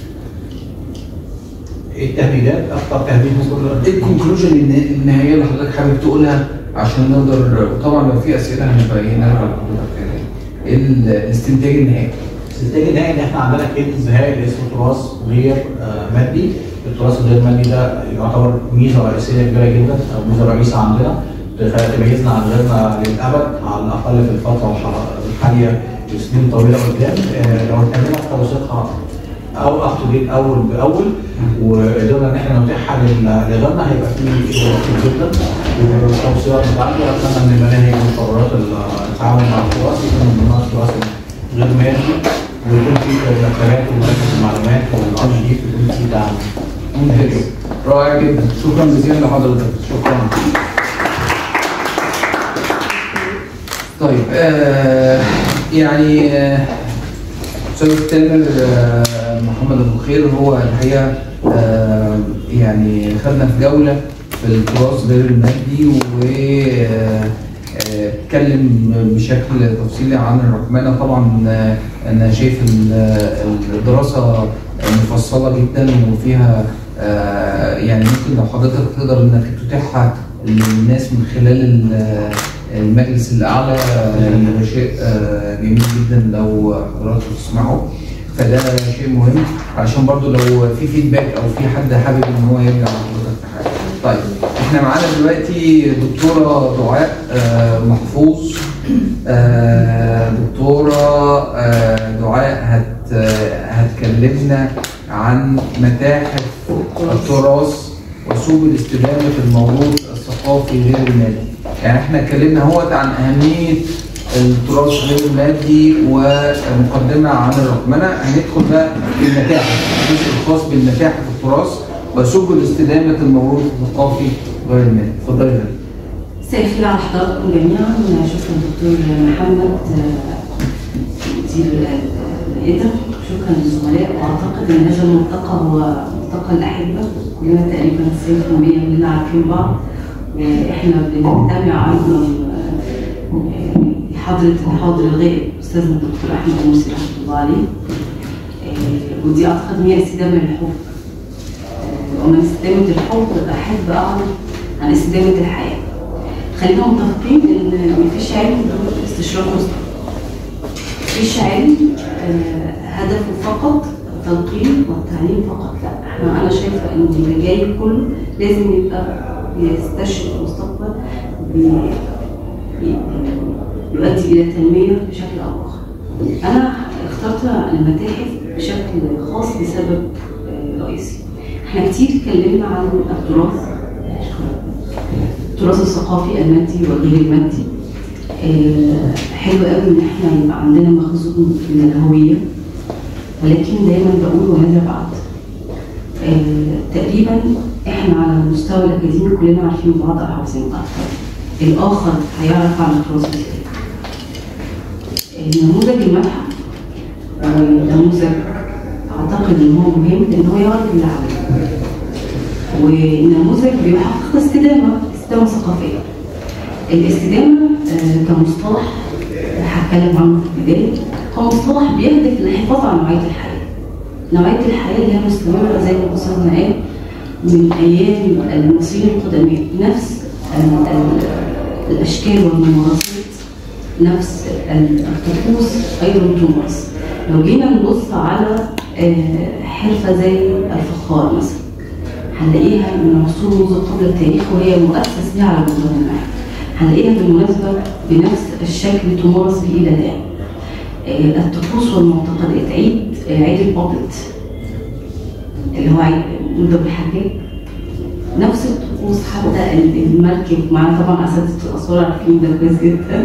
التهديدات، اكثر تهديد ممكن ايه الكونكلوجن النهائيه اللي حضرتك حابب تقولها عشان نقدر، وطبعا لو في اسئله هنبقى ايه نرجع لحضرتك تاني. ايه الاستنتاج النهائي؟ الاستنتاج النهائي ان احنا عندنا كنز هائل اسمه تراث غير مادي. التراث الغير مادي ده يعتبر ميزه رئيسيه كبيره جدا او ميزه رئيسيه عندنا تميزنا عن غيرنا للابد، على الاقل في الفتره الحاليه لسنين طويله قدام. لو اهتمينا بتوثيقها او اب تو ديت اول باول وقدرنا ان احنا نتيحها لغيرنا هيبقى في كتير جدا. والتوصيات بتاعتي اتمنى ان المناهج وقرارات التعاون مع التراث يكون من ضمنها التراث غير مادي، ويكون في مكتبات ومراكز المعلومات والارشيف يكون في دعم. ممتاز، رائع جدا، شكرا جزيلا لحضرتك. شكرا. طيب آه يعني استاذ آه تامر آه محمد ابو خير هو الحقيقه آه يعني خدنا في جوله في التراث غير المادي، واتكلم بشكل تفصيلي عن الرقمنه. طبعا آه انا شايف الدراسه مفصله جدا وفيها آه يعني ممكن لو حضرتك تقدر انك تتيحها للناس من خلال المجلس الاعلى يبقى شيء جميل جدا لو حضراتكم تسمعوا، فده شيء مهم عشان برضو لو في فيدباك او في حد حابب ان هو يرجع لحضرتك في حاجه. طيب احنا معانا دلوقتي دكتوره دعاء محفوظ. دكتوره دعاء هت هتكلمنا عن متاحف التراث وسبل استدامه الموروث الثقافي غير المادي. يعني احنا اتكلمنا اهوت عن اهميه التراث غير المادي ومقدمه عن الرقمنه. هندخل بقى في المتاحف، الجزء الخاص بالمتاحف التراث وسبل استدامه الموروث الثقافي غير المادي. اتفضلي يا فندم. مساء الخير على حضراتكم جميعا. شكرا دكتور محمد مدير الاداره، شكرا للزملاء. واعتقد ان هذا الملتقى هو ملتقى الاحبه، كلنا تقريبا تسعين بالمية كلنا عارفين بعض، واحنا بنجتمع ايضا حضرة الحاضر الغائب استاذنا الدكتور احمد مرسي رحمه الله عليه. ودي اعتقد هي استدامه للحب، ومن استدامه الحب احب اعرض عن استدامه الحياه. خلينا متفقين ان مفيش علم بدون استشراق مستقبل. مفيش علم هدفه فقط التلقين والتعليم فقط، لا، احنا انا شايفه ان اللي جاي كله لازم يبقى يستشرق المستقبل، يؤدي الى تنميه بشكل او اخر. انا اخترت المتاحف بشكل خاص لسبب رئيسي. احنا كتير اتكلمنا عن التراث، التراث الثقافي المادي والغير المادي. حلو قوي ان احنا يبقى عندنا مخزون من الهويه، ولكن دايما بقول وماذا بعد؟ تقريبا احنا على المستوى الاكاديمي كلنا عارفين بعض او حافظين بعض. الاخر هيعرف عن التراث ازاي؟ نموذج المتحف نموذج اعتقد ان هو مهم لان هو يعرف اللي عمله. والنموذج بيحقق استدامه استدامه ثقافيه. الاستدامه آه كمصطلح هتكلم عنه في البدايه، كمصطلح بيهدف للحفاظ على نوعيه الحياه. نوعيه الحياه اللي هي مستمره زي ما استاذنا قال من ايام المصريين القدماء، نفس ال ال الاشكال والممارسات، نفس الطقوس ايضا تمارس. لو جينا نبص على حرفه زي الفخار مثلا هنلاقيها من عصور منذ قبل التاريخ وهي مؤسس لها على جدران المعبد. هنلاقيها بالمناسبه بنفس الشكل تمارس به الى الان. الطقوس والمعتقدات، عيد عيد البابت اللي هو عيد مولد الحجاج، نفس الطقوس. حتى المركب معنا طبعا اساتذه الاثار عارفين ده كويس جدا.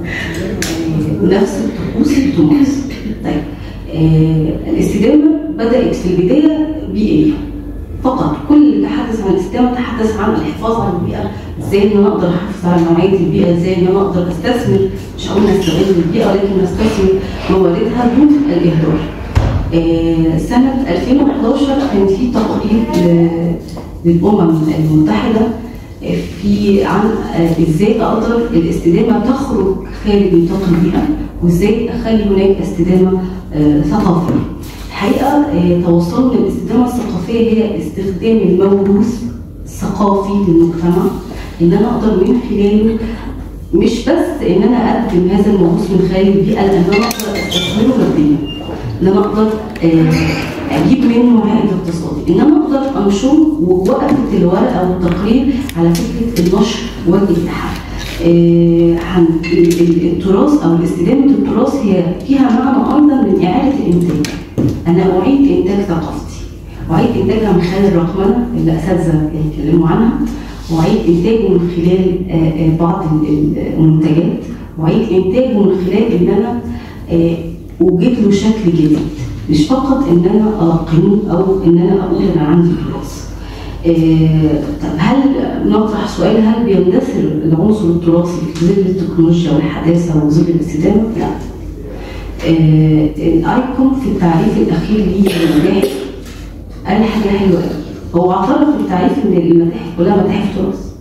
نفس الطقوس تمارس. طيب آه الاستدامه بدات في البدايه بيئيه فقط. كل اللي تحدث عن الاستدامه تحدث عن الحفاظ على البيئه، ازاي ان انا اقدر احافظ على نوعيه البيئه، ازاي ان انا اقدر استثمر، مش هقول استغل البيئه ولكن استثمر مواردها دون الاهدار. آه سنه ألفين وحداشر كان في تقرير للامم المتحده في عن ازاي اقدر الاستدامه تخرج خارج نطاق البيئه وازاي اخلي هناك استدامه آه ثقافيه. الحقيقه آه توصلنا للاستدامه الثقافيه هي استخدام الموروث الثقافي للمجتمع، ان انا اقدر من خلاله مش بس ان انا اقدم هذا الموروث من خلال البيئه، لان انا اقدر استثمره ماديا، ان انا اقدر آه اجيب منه عائد اقتصادي، ان انا اقدر انشره. ووقفت الورقه والتقرير على فكره النشر والاتاحه. آه التراث او الاستدامه التراث هي فيها معنى ايضا من اعاده الانتاج. انا اعيد انتاج ثقافتي، واعيد انتاجها من خلال الرقمنه اللي اساتذه اتكلموا عنها، واعيد انتاجه من خلال آه بعض المنتجات، واعيد انتاجه من خلال ان انا آه اوجد له شكل جديد، مش فقط ان انا القنه او ان انا اقول انا عندي تراث. آه طب هل نطرح سؤال هل بيندثر العنصر التراثي في ظل التكنولوجيا والحداثه وظل الاستدامه؟ لا. آه الايكون في التعريف الاخير للمتاحف قال حاجه حلوه قوي. هو اعترف في التعريف ان المتاحف كلها متاحف تراث.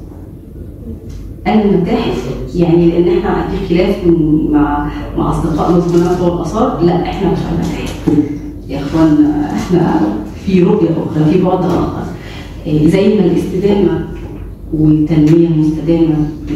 قال المتاحف يعني لان احنا عندي خلاف مع مع اصدقائنا وزملائنا بتوع الاثار، لا احنا مش متاحف يا اخوانا، احنا في رؤيه اخرى، في بعد اخر. زي ما الاستدامه والتنميه المستدامه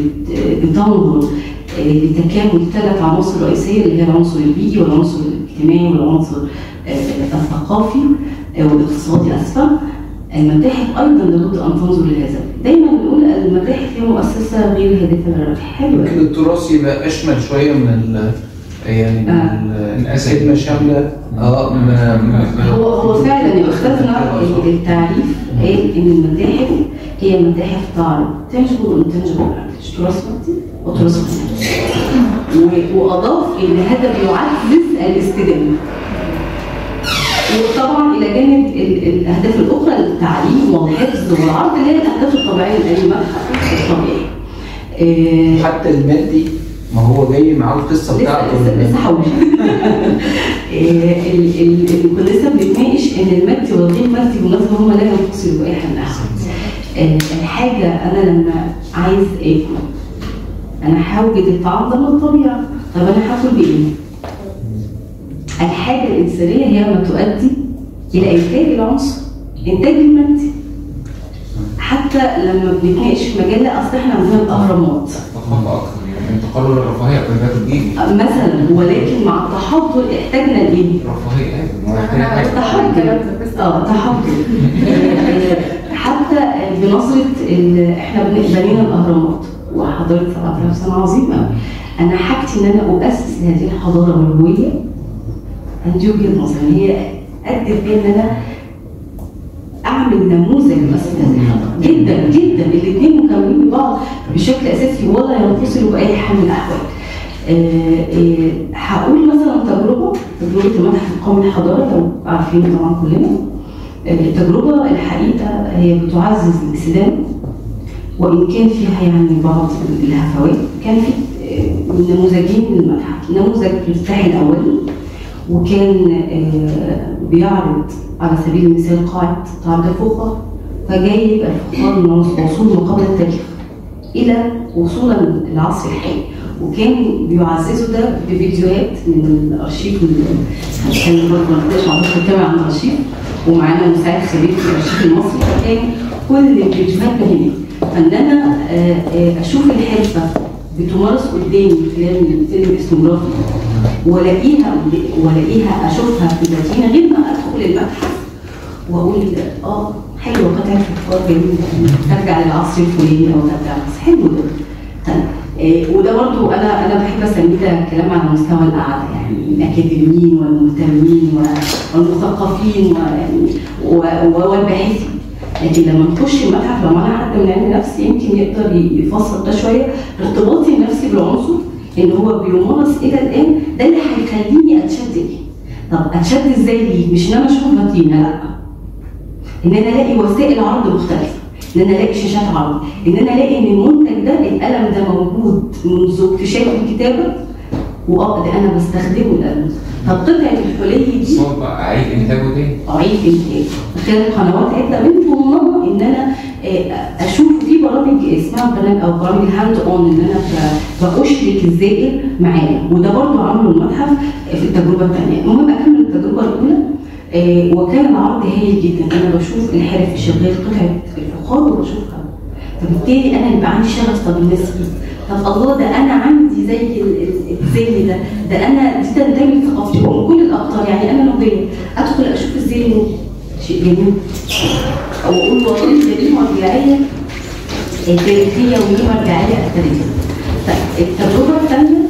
بتنظر لتكامل ثلاث عناصر رئيسيه اللي هي العنصر البيئي والعنصر الاجتماعي والعنصر الثقافي والاقتصادي اسفل. المتاحف ايضا لابد ان تنظر لهذا. دايما بنقول المتاحف هي مؤسسه غير هادفه للربح. حلو. ممكن التراث يبقى اشمل شويه من ال يعني آه. خدمه شامله. اه هو هو فعلا يا استاذنا التعريف قال ان المتاحف هي متاحف تعرض تنجبل وانتنجبل ارتش، تراث مادي وتراث فني. واضاف ان هذا بيعزز الاستدامه. وطبعا الى جانب الاهداف الاخرى التعليم والحفظ والعرض اللي هي الاهداف الطبيعيه للمتحف الطبيعي. إيه حتى المادي ما هو جاي معاه القصه بتاعته. لسه هقول. كنا لسه بنتناقش ان المادي والغير مادي بالمناسبه هم لا ينفصلوا باي حال من الاحوال. الحاجه انا لما عايز اكل انا هوجد الطعام ده من الطبيعه، طب انا هاكل بايه؟ الحاجه الانسانيه هي ما تؤدي الى انتاج العنصر، انتاج المادي. حتى لما بنتناقش في مجال لا اصل احنا عندنا الاهرامات ضخامه اكتر، يعني انتقالوا للرفاهيه بتاعت الجيل مثلا، ولكن مع التحضر احتاجنا لايه؟ رفاهيه. ايوه تحضر اه تحضر. حتى بنظره احنا بنينا الاهرامات وحضاره سبعة آلاف سنه عظيمه. انا حاجتي ان انا اسس لهذه الحضاره والهويه. عندي وجهه نظر هي ادت بي ان انا اعمل نموذج لمؤسسه هذه الحضاره جدا جدا. الاثنين مكملين ببعض بشكل اساسي ولا ينفصلوا باي حال من الاحوال. هقول مثلا تجربه تجربه المتحف القومي للحضاره، لو عارفين طبعا كلنا. التجربة الحقيقة هي بتعزز الاستدامة، وإن كان فيها يعني بعض الهفوات. كان في نموذجين من المتحف، نموذج الافتتاح الأولي وكان بيعرض على سبيل المثال قاعة تعرض الفخار، فجايب الفخار من وصول ما قبل التاريخ إلى وصولا للعصر الحالي، وكان بيعززوا ده بفيديوهات من الارشيف كان برضه ما نقدرش نعرف نتابع عن الارشيف، ومعانا مساعد خبير في الارشيف المصري، فكان كل الفيديوهات مهمه. فان انا اشوف الحرفه بتمارس قدامي خلال فيلم اسنوغرافي والاقيها والاقيها اشوفها في الفاترينا غير ما ادخل المتحف واقول اه حلوه قطعه فخار جميله ترجع للعصر الفلاني او ترجع للعصر حلو ده. طيب إيه وده برضو انا انا بحب اسميه ده كلام على مستوى القعده، يعني الاكاديميين والمهتمين والمثقفين والباحثين. لكن لما نخش المتحف، لما انا حد من علم نفس يمكن يقدر يفسر ده شويه، ارتباطي النفسي بالعنصر ان هو بيمارس الى الان ده اللي هيخليني اتشد ليه. طب اتشد ازاي ليه؟ مش ان انا اشوف فاترينا، لا، ان انا الاقي وسائل عرض مختلفه، ان انا الاقي شاشات عرض، ان انا الاقي ان المنتج ده القلم ده موجود منذ اكتشاف الكتابه واه ده انا بستخدمه القلم. طب قطعه الحلي دي صوت بقى اعيد انتاجه تاني، اعيد انتاجه خلال قنوات عده، من ضمنها ان انا اشوف في برامج اسمها برنامج او برامج هاند اون، ان انا باشرك الزائر معايا، وده برضه عمله المتحف في التجربه الثانيه. المهم اكمل التجربه الاولى. آه وكان العرض هايل جدا، انا بشوف الحرف شغال قطعه الفخار وبشوفها، فبالتالي انا يبقى عندي شغف. طب الناس طب الله ده انا عندي زي الزي ده ده انا دي تنتمي لثقافتي من كل الاقطار، يعني انا لغويه ادخل اشوف الزي شيء جميل، او اقول والله دي مرجعيه تاريخيه ودي مرجعيه اثريه. طيب التجربه الثانيه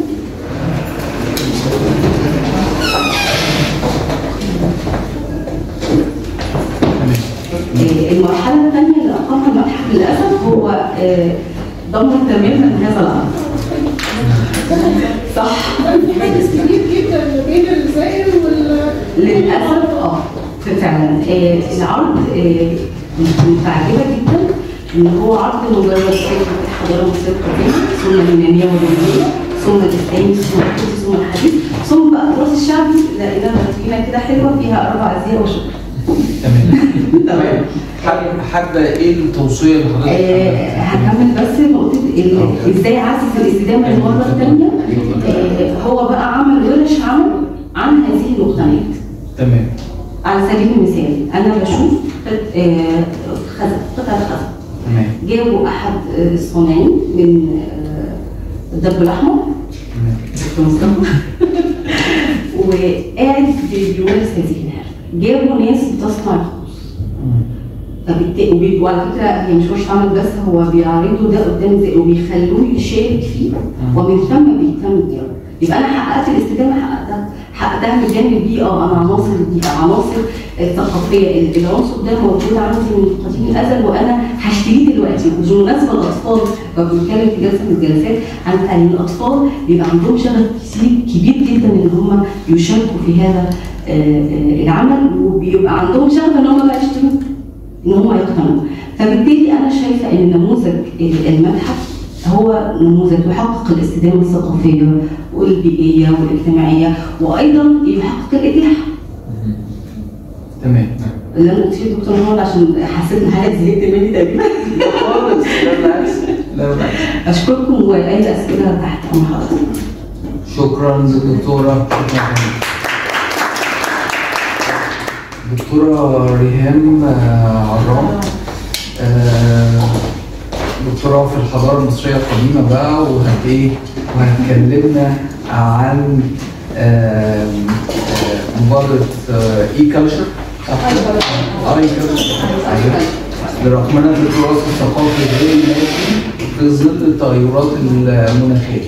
المرحلة الثانية اللي أقامها المتحف للأسف هو دمر تماما هذا العرض. صح؟ حاجز كبير جدا بين الزائر وال للأسف اه فعلا العرض متعجبة جدا إن هو عرض مجرد فكرة الحضارة المصرية القديمة، ثم اليونانية والرومانية، ثم الإسلامي، ثم الحديث، ثم الحديث، ثم بقى التراث الشعبي لقينا فاترينا كده حلوة فيها أربع أزياء وشكرا. تمام تمام. حابه ايه التوصيه اللي حضرتك؟ آه هكمل بس نقطه ازاي اعزز الاستدامه المره الثانيه. آه هو بقى عمل ورش عمل عن هذه المقتنيات. تمام. على سبيل المثال انا بشوف آه خزف قطعه خزف. تمام. جابوا احد الصناعين من آه الدرب الاحمر. تمام. وقاعد بيمارس هذه الحرفه. جابوا ناس بتصنع الخبز. فبالتالي وعلى فكره هي مش ورشه عمل بس، هو بيعرضوا ده قدام زي وبيخلوه يشارك فيه ومن ثم بيهتم بيه. يبقى انا حققت الاستدامه، حققتها حققتها من الجانب دي اه انا عناصر دي عناصر الثقافيه، العنصر ده موجود عندي من قديم الازل وانا هشتريه دلوقتي. وبالمناسبه الاطفال كنا بنتكلم في جلسه من الجلسات عن تعليم الاطفال بيبقى عندهم شغف كبير جدا ان هم يشاركوا في هذا العمل، وبيبقى عندهم شغف ان هم بقى يشتروا ان هم يقتنعوا. فبالتالي انا شايفه ان نموذج المتحف هو نموذج يحقق الاستدامه الثقافيه والبيئيه والاجتماعيه وايضا يحقق الاتاحه. تمام. اللي انا قلت فيه دكتور محمد عشان حسيت ان حضرتك زهقت مني تقريبا. خالص لا بالعكس لا بالعكس. اشكركم واي اسئله تحت امر حضرتك. شكرا دكتوره. دكتورة ريهام عرام، دكتوراه في الحضارة المصرية القديمة بقى، وهت ايه وهتكلمنا عن مبادرة اي كلتشر اي كلتشر لرقمنة التراث الثقافي غير المادي في ظل التغيرات المناخية.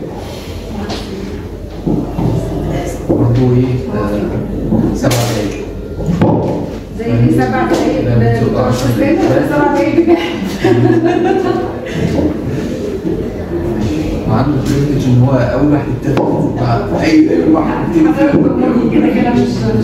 برضه ايه سبع دقايق زي سبع دقايق سبع دقايق وعنده بريفليج ان هو اول واحد يتاخد اي اي واحد كده كده مش مش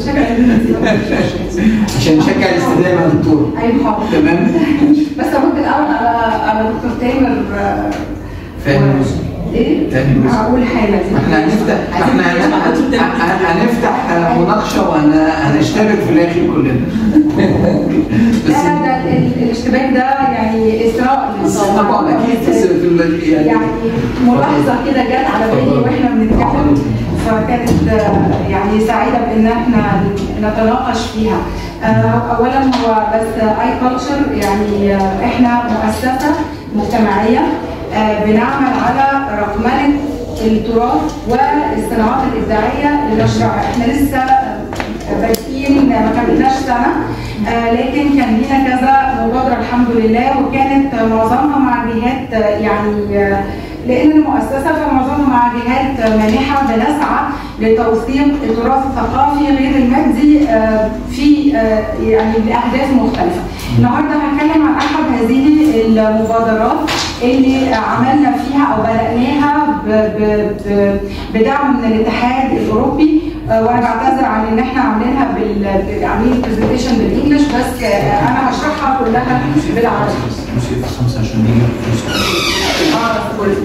عشان نشجع الاستدامه يا دكتور. ايوه حاضر تمام. بس ارد الاول على على دكتور تامر. فاهم ايه؟ تاني هقول حاجه احنا هنفتح احنا هنفتح مناقشه وهنشتبك في الاخر كلنا. لا لا ده الاشتباك ده يعني اثراء طبعا اكيد في يعني يعني ملاحظه كده جت على بالي واحنا بنتكلم، فكانت يعني سعيده بان احنا نتناقش فيها. اولا هو بس اي كلتشر يعني احنا مؤسسه مجتمعيه بنعمل على رقمنه التراث والصناعات الابداعيه لنشرها. احنا لسه بادئين ما كملناش سنه، لكن كان لينا كذا مبادره الحمد لله، وكانت معظمها مع جهات يعني لان المؤسسه فمعظمها مع جهات مانحه بنسعى لتوثيق التراث الثقافي غير المادي في يعني باهداف مختلفه. النهارده هتكلم عن احد هذه المبادرات اللي عملنا فيها او بدأناها بدعم من الاتحاد الاوروبي، وانا بعتذر عن ان احنا عاملينها بال عاملين برزنتيشن بالانجلش، بس انا هشرحها كلها بالعربي. مش خمسة عشان نيجي اه كل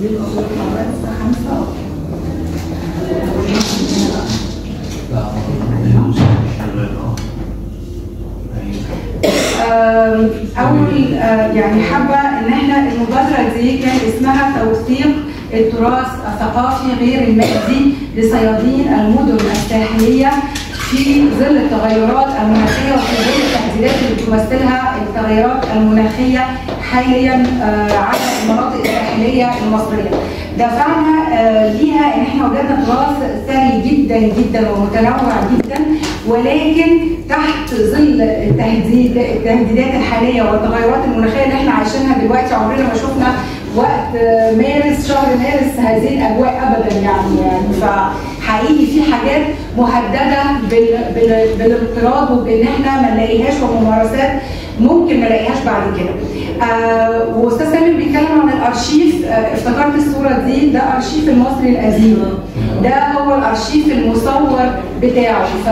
خمسة أول يعني حابة إن إحنا المبادرة دي كان اسمها توثيق التراث الثقافي غير المادي لصيادين المدن الساحلية في ظل التغيرات المناخية وفي ظل التهديدات اللي بتمثلها التغيرات المناخية حاليا على المناطق الساحلية المصرية. دفعنا ليها إن إحنا وجدنا تراث ثري جدا جدا ومتنوع جدا، ولكن تحت ظل التهديد التهديدات الحاليه والتغيرات المناخيه اللي احنا عايشينها دلوقتي. عمرنا ما شفنا وقت مارس شهر مارس هذه الاجواء ابدا يعني يعني فحقيقي في حاجات مهدده بالانقراض وبان احنا ما نلاقيهاش، وممارسات ممكن ما نلاقيهاش بعد كده. آه واستاذ سامي بيتكلم عن الارشيف. آه افتكرت الصوره دي، ده ارشيف المصري القديم، ده هو الارشيف المصور بتاعه. ف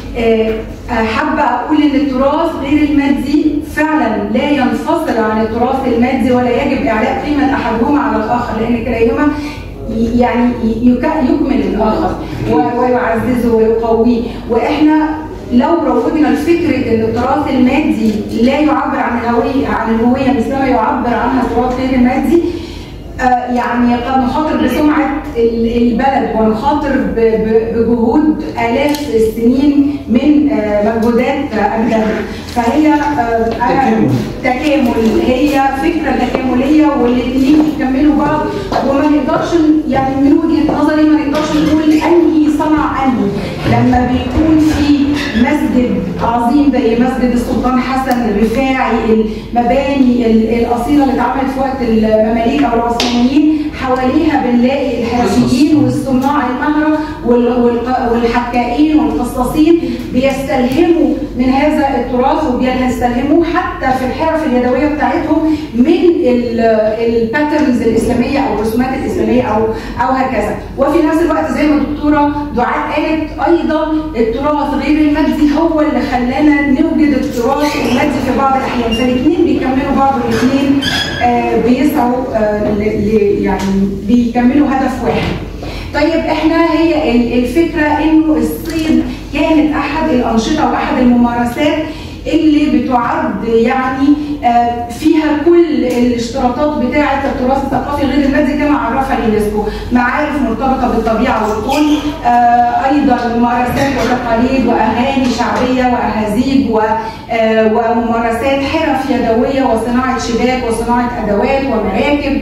حابه اقول ان التراث غير المادي فعلا لا ينفصل عن التراث المادي، ولا يجب اعلاء قيمه احدهما على الاخر، لان كلاهما يعني يكمل الاخر ويعززه ويقويه. واحنا لو روجنا لفكره ان التراث المادي لا يعبر عن الهويه عن الهويه مثلما يعبر عنها التراث غير المادي، آه يعني قد نخاطر بسمعه البلد ونخاطر بجهود الاف السنين من آه مجهودات اجدادنا. فهي آه تكامل تكامل هي فكره تكامليه، والاثنين يكملوا بعض، وما نقدرش يعني من وجهه نظري ما نقدرش نقول انهي صنع انهي. لما بيكون في مسجد عظيم زي مسجد السلطان حسن الرفاعي، المباني الاصيله اللي اتعملت في وقت المماليك او العثمانيين، حواليها بنلاقي الحرفيين والصناع المهره والحكائين والقصاصين بيستلهموا من هذا التراث، وبيستلهموه حتى في الحرف اليدويه بتاعتهم من الباترنز الاسلاميه او الرسومات الاسلاميه او او هكذا. وفي نفس الوقت زي ما الدكتوره دعاء قالت ايضا التراث غير المادي هو اللي خلانا نوجد التراث المادي في بعض الاحيان، فالاثنين بيكملوا بعض، والاثنين آه بيسعوا آه يعني بيكملوا هدف واحد. طيب احنا هي الفكره انه الصيد كانت احد الانشطه واحد الممارسات اللي بتعد يعني فيها كل الاشتراطات بتاعه التراث الثقافي غير المادي كما عرفها اليونسكو، معارف مرتبطه بالطبيعه والكون، ايضا ممارسات وتقاليد واغاني شعبيه واهازيج وممارسات حرف يدويه وصناعه شباك وصناعه ادوات ومراكب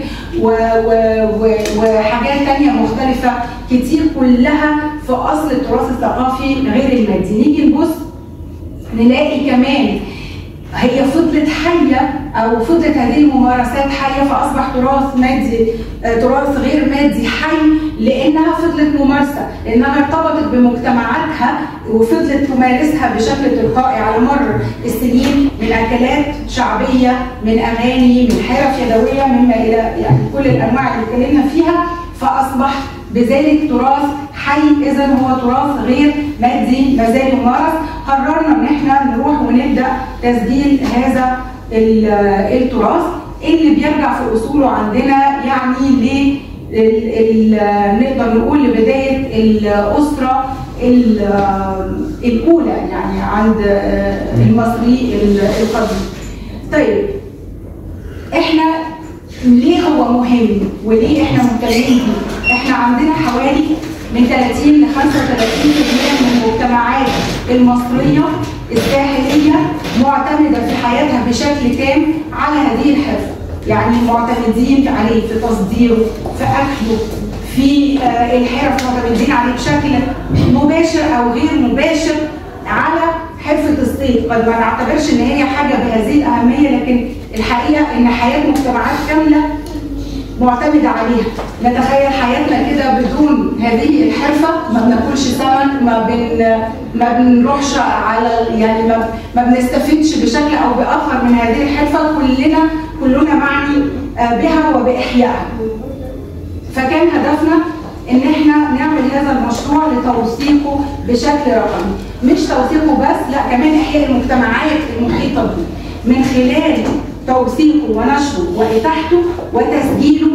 وحاجات ثانيه مختلفه كتير، كلها في اصل التراث الثقافي غير المادي. نيجي نبص نلاقي كمان هي فضلت حيه او فضلت هذه الممارسات حيه، فاصبح تراث مادي تراث غير مادي حي لانها فضلت ممارسه، لانها ارتبطت بمجتمعاتها وفضلت تمارسها بشكل تلقائي على مر السنين، من اكلات شعبيه، من اغاني، من حرف يدويه، مما الى يعني كل الانواع اللي اتكلمنا فيها، فاصبح بذلك تراث حي، اذا هو تراث غير مادي ما زال يمارس. قررنا ان احنا نروح ونبدا تسجيل هذا التراث اللي بيرجع في اصوله عندنا يعني ل نقدر نقول لبدايه الاسره الاولى يعني عند المصري القديم. طيب احنا ليه هو مهم وليه احنا مهتمين بيه؟ احنا عندنا حوالي من ثلاثين ل خمسة وثلاثين بالمئة من المجتمعات المصريه الساحليه معتمده في حياتها بشكل تام على هذه الحرفه، يعني معتمدين عليه في تصديره، في اكله، في الحرف، معتمدين عليه بشكل مباشر او غير مباشر على حرفه الصيد. قد ما نعتبرش ان هي حاجه بهذه الاهميه، لكن الحقيقه ان حياه مجتمعات كامله معتمده عليها. نتخيل حياتنا كده بدون هذه الحرفه، ما بناكلش سمك، ما بن ما بنروحش على يعني ما, ما بنستفيدش بشكل او باخر من هذه الحرفه، كلنا كلنا معني بها وباحيائها. فكان هدفنا ان احنا نعمل هذا المشروع لتوثيقه بشكل رقمي، مش توثيقه بس، لا كمان احياء المجتمعات المحيطه به من خلال توثيقه ونشره واتاحته وتسجيله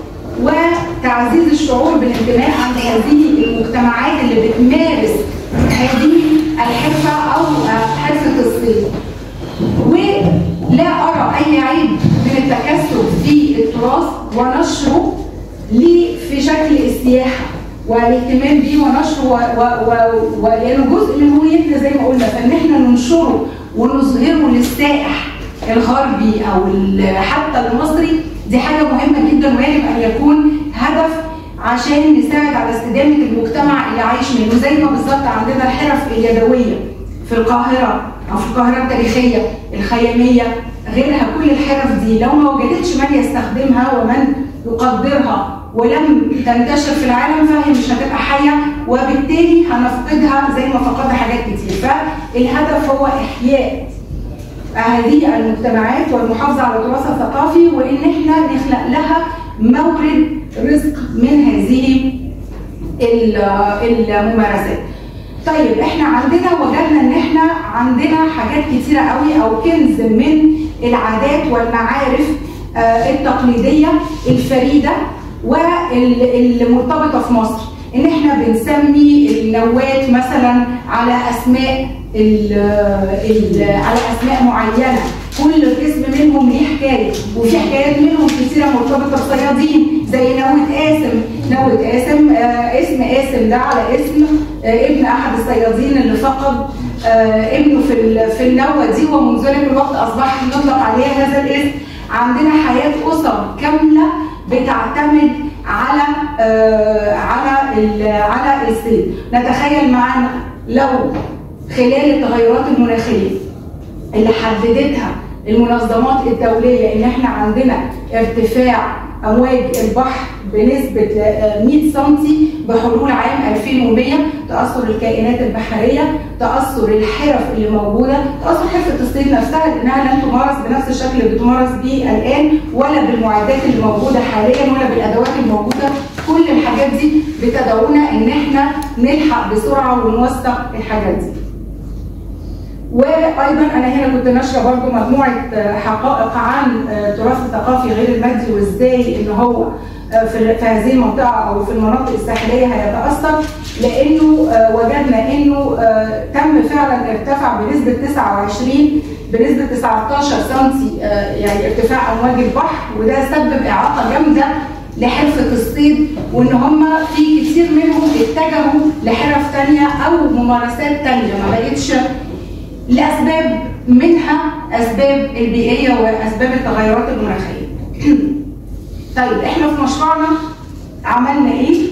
وتعزيز الشعور بالانتماء عند هذه المجتمعات اللي بتمارس هذه الحرفه او حرفه الصيد. ولا ارى اي عيب من التكثف في التراث ونشره ليه في شكل السياحه والاهتمام بيه ونشره، ولانه جزء من هويتنا زي ما قلنا، فان احنا ننشره ونظهره للسائح الغربي او حتى المصري، دي حاجه مهمه جدا ويجب ان يكون هدف عشان نساعد على استدامه المجتمع اللي عايش منه. زي ما بالظبط عندنا الحرف اليدويه في القاهره او في القاهره التاريخيه، الخياميه، غيرها، كل الحرف دي لو ما وجدتش من يستخدمها ومن يقدرها ولم تنتشر في العالم فهي مش هتبقى حيه، وبالتالي هنفقدها زي ما فقدنا حاجات كتير. فالهدف هو احياء هذه المجتمعات والمحافظه على تراثها الثقافي، وان احنا نخلق لها مورد رزق من هذه الممارسات. طيب احنا عندنا وجدنا ان احنا عندنا حاجات كتيره قوي او كنز من العادات والمعارف التقليديه الفريده والمرتبطه في مصر، ان احنا بنسمي النوات مثلا على اسماء ال ال على اسماء معينه، كل اسم منهم ليه حكايه، وفي حكايات منهم كثيره مرتبطه بصيادين زي نوة قاسم. نوة قاسم آه اسم قاسم ده على اسم آه ابن احد الصيادين اللي فقد آه ابنه في في النوة دي، ومنذ ذلك الوقت اصبح يطلق عليها هذا الاسم. عندنا حياه اسر كامله بتعتمد على آه على على الصيد. نتخيل معانا لو خلال التغيرات المناخيه اللي حددتها المنظمات الدوليه ان احنا عندنا ارتفاع امواج البحر بنسبه مئة سنتي بحلول عام ألفين ومئة، تاثر الكائنات البحريه، تاثر الحرف اللي موجوده، تاثر حرفه الصيد نفسها لانها لن تمارس بنفس الشكل اللي بتمارس بيه الان، ولا بالمعدات اللي موجوده حاليا، ولا بالادوات الموجوده. كل الحاجات دي بتدعونا ان احنا نلحق بسرعه ونوثق الحاجات دي. وايضا انا هنا كنت ناشره برضو مجموعه حقائق عن التراث الثقافي غير المادي وازاي ان هو في هذه المنطقه او في المناطق الساحليه هيتاثر، لانه وجدنا انه تم فعلا ارتفع بنسبه تسعة وعشرين بنسبه تسعة عشر سنتي يعني ارتفاع امواج البحر، وده سبب اعاقه جامده لحرفه الصيد، وان هم في كتير منهم اتجهوا لحرف ثانيه او ممارسات ثانيه ما بقتش لاسباب منها اسباب البيئيه واسباب التغيرات المناخيه. طيب احنا في مشروعنا عملنا ايه؟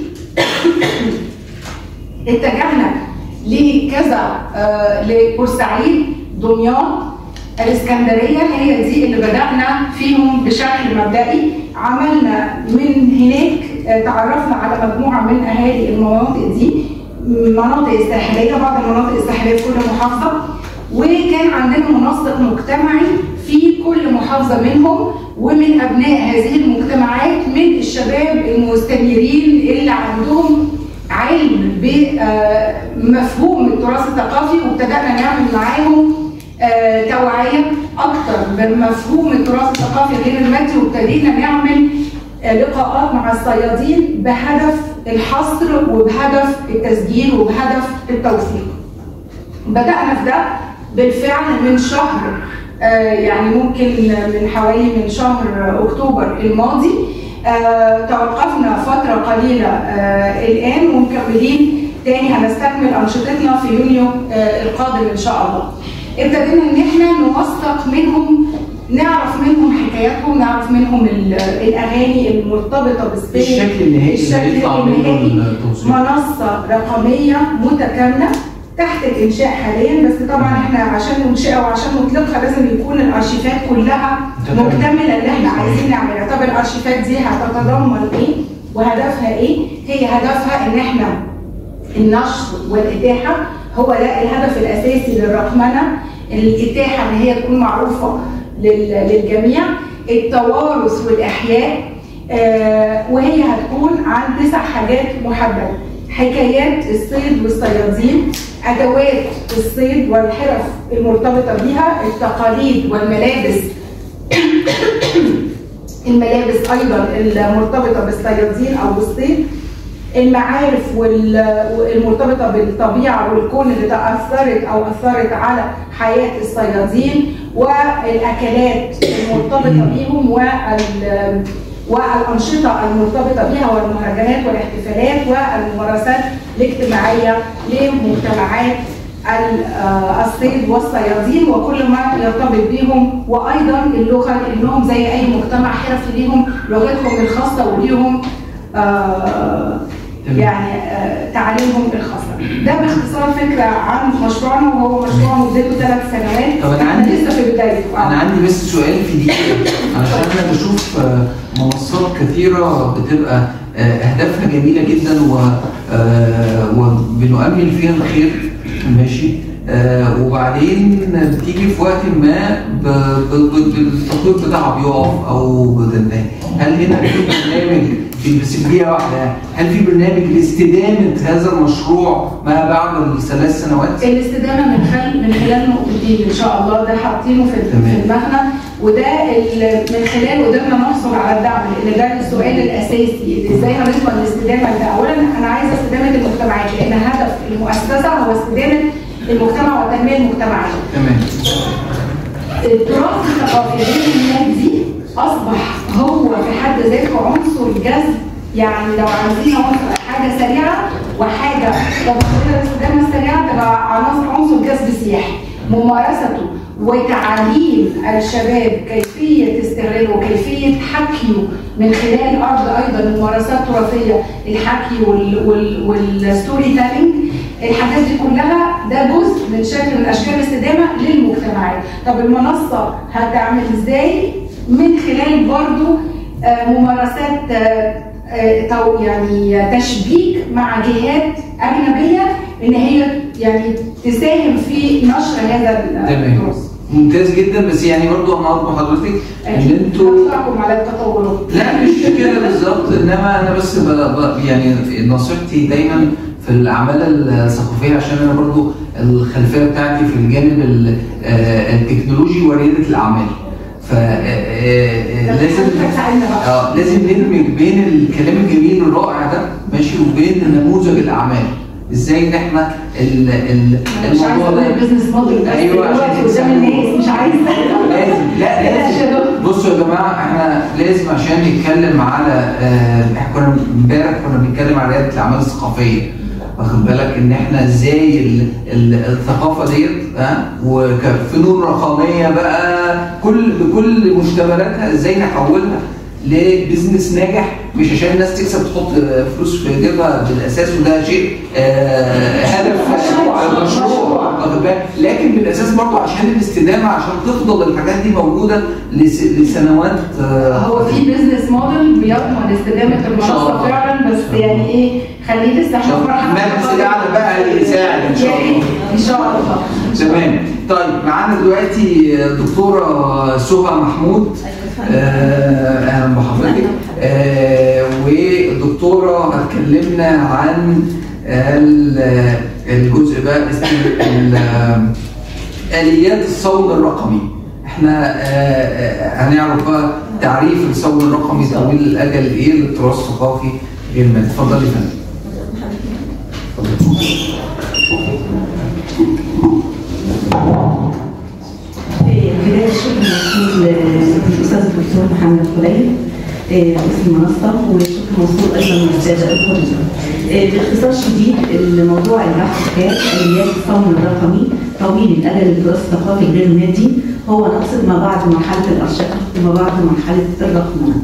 اتجهنا لكذا آه لبورسعيد، دمياط، الاسكندريه هي دي اللي بدانا فيهم بشكل مبدئي. عملنا من هناك تعرفنا على مجموعه من اهالي المناطق دي، مناطق الساحليه، بعض المناطق الساحليه في كل محافظه، وكان عندنا منسق مجتمعي في كل محافظه منهم، ومن ابناء هذه المجتمعات من الشباب المستنيرين اللي عندهم علم بمفهوم التراث الثقافي، وابتدأنا نعمل معاهم توعية أكتر بمفهوم التراث الثقافي غير المادي، وابتدينا نعمل لقاءات مع الصيادين بهدف الحصر وبهدف التسجيل وبهدف التوثيق. بدأنا في ده بالفعل من شهر يعني ممكن من حوالي من شهر أكتوبر الماضي. آه، توقفنا فترة قليلة آه، الآن ومكملين تاني، هنستكمل أنشطتنا في يونيو آه، القادم إن شاء الله. ابتدينا إن إحنا نوثق منهم، نعرف منهم حكاياتهم، نعرف منهم الأغاني المرتبطة بالسبيل، الشكل النهائي الشكل النهائي، منصة رقمية متكاملة تحت الانشاء حاليا، بس طبعا احنا عشان ننشئها وعشان نطلقها لازم يكون الارشيفات كلها مكتمله اللي احنا عايزين نعملها. طب الارشيفات دي هتتضمن ايه وهدفها ايه؟ هي هدفها ان احنا النشر والاتاحه، هو ده الهدف الاساسي للرقمنه، الاتاحه ان هي تكون معروفه للجميع، التوارث والاحياء، آه وهي هتكون عن تسع حاجات محدده: حكايات الصيد والصيادين، أدوات الصيد والحرف المرتبطة بها، التقاليد والملابس الملابس أيضا المرتبطة بالصيادين أو بالصيد، المعارف المرتبطة بالطبيعة والكون اللي تأثرت أو أثرت على حياة الصيادين، والأكلات المرتبطة بيهم وال والأنشطة المرتبطة بها والمهرجانات والاحتفالات والممارسات الاجتماعية لمجتمعات الصيد والصيادين وكل ما يرتبط بهم، وأيضا اللغة لأنهم زي أي مجتمع حرفي ليهم لغتهم الخاصة وليهم آه يعني آه تعاليمهم الخاصة. ده باختصار فكرة عن مشروعنا، وهو مشروع مدته ثلاث سنوات. طب أنا عندي لسه في بدايته. أنا عندي بس سؤال في دي عشان أنا بشوف منصات كثيرة بتبقى أهدافها جميلة جدا وبنؤمل فيها الخير، ماشي، وبعدين بتيجي في وقت ما بالتطبيق بتاعها بيقف أو بتنتهي. هل هنا في برنامج بس بدقيقة واحدة، هل في برنامج لاستدامة هذا المشروع ما بعد الثلاث سنوات؟ الاستدامة من خلال من خلال نقطتين إن شاء الله، ده حاطينه في في دماغنا، وده من خلال قدرنا نحصل على الدعم، لأن ده السؤال الأساسي، إزاي هنوصل للاستدامة ده؟ أولاً أنا عايزة استدامة المجتمعات، لأن هدف المؤسسة هو استدامة المجتمع والتنمية المجتمعية. تمام. التراث الثقافي غير المادي أصبح هو في حد ذاته عنصر جذب، يعني لو عايزين نوصل حاجة سريعة وحاجة لو بصينا للاستدامة السريعة تبقى عناصر عنصر جذب سياحي، ممارسته وتعليم الشباب كيفية استغلاله وكيفية حكيه من خلال أرض أيضا ممارسات تراثية، الحكي والستوري تيلينج، الحاجات دي كلها ده جزء من شكل من أشكال الاستدامة للمجتمعات. طب المنصة هتعمل إزاي؟ من خلال برضو ممارسات يعني تشبيك مع جهات أجنبية إن هي يعني تساهم في نشر هذا التراث. ممتاز جدا، بس يعني برضو انا ارجو حضرتك ان انتوا هطلعكم على التطور. لا مش كده بالظبط، انما انا بس ب... ب... يعني نصيحتي دايما في الاعمال الثقافيه، عشان انا برضو الخلفيه بتاعتي في الجانب التكنولوجي ورياده الاعمال، ف لازم اه لازم ندمج بين الكلام الجميل الرائع ده ماشي وبين نموذج الاعمال. ازاي ان احنا ال ال الموضوع ده البيزنس موديل ايوه عشان قدام الناس مش عايز لازم لا لازم بصوا يا جماعه، احنا لازم عشان نتكلم على احنا كنا امبارح كنا بنتكلم على رياده الاعمال الثقافيه، واخد بالك ان احنا ازاي الثقافه ديت ها وكفنون رقميه بقى كل بكل مشتملاتها ازاي نحولها لبزنس ناجح، مش عشان الناس تكسب تحط فلوس في جيبها بالاساس، وده شيء آه هدف مشروع واخد بالك، لكن الاساس برضه عشان الاستدامه، عشان تفضل الحاجات دي موجوده لس- لسنوات. آه، هو في بزنس موديل بيضمن استدامه المنصه فعلا، بس يعني ايه خليه لسه احنا في مرحله المجلس الاعلى بقى يساعد ان شاء يا الله. ريت ان شاء الله. تمام. طيب معانا دلوقتي دكتوره سهى محمود. آه، اهلا بحضرتك. آه، والدكتوره هتكلمنا عن ال- الجزء بقى اسمه ال- اليات الصون الرقمي. احنا آه، آه، هنعرف بقى تعريف الصون الرقمي طويل الاجل ايه للتراث الثقافي غير مادي. اتفضلي يا فندم. بداية الشكر موصول للأستاذ الدكتور محمد خليل رئيس المنصة، والشكر موصول أيضا للسادة الحضور. باختصار شديد الموضوع البحث كان آليات الصون الرقمي طويل الأجل للتراث الثقافي غير المادي، هو نقصد ما بعد مرحلة الأرشفة وما بعد مرحلة الرقمنة.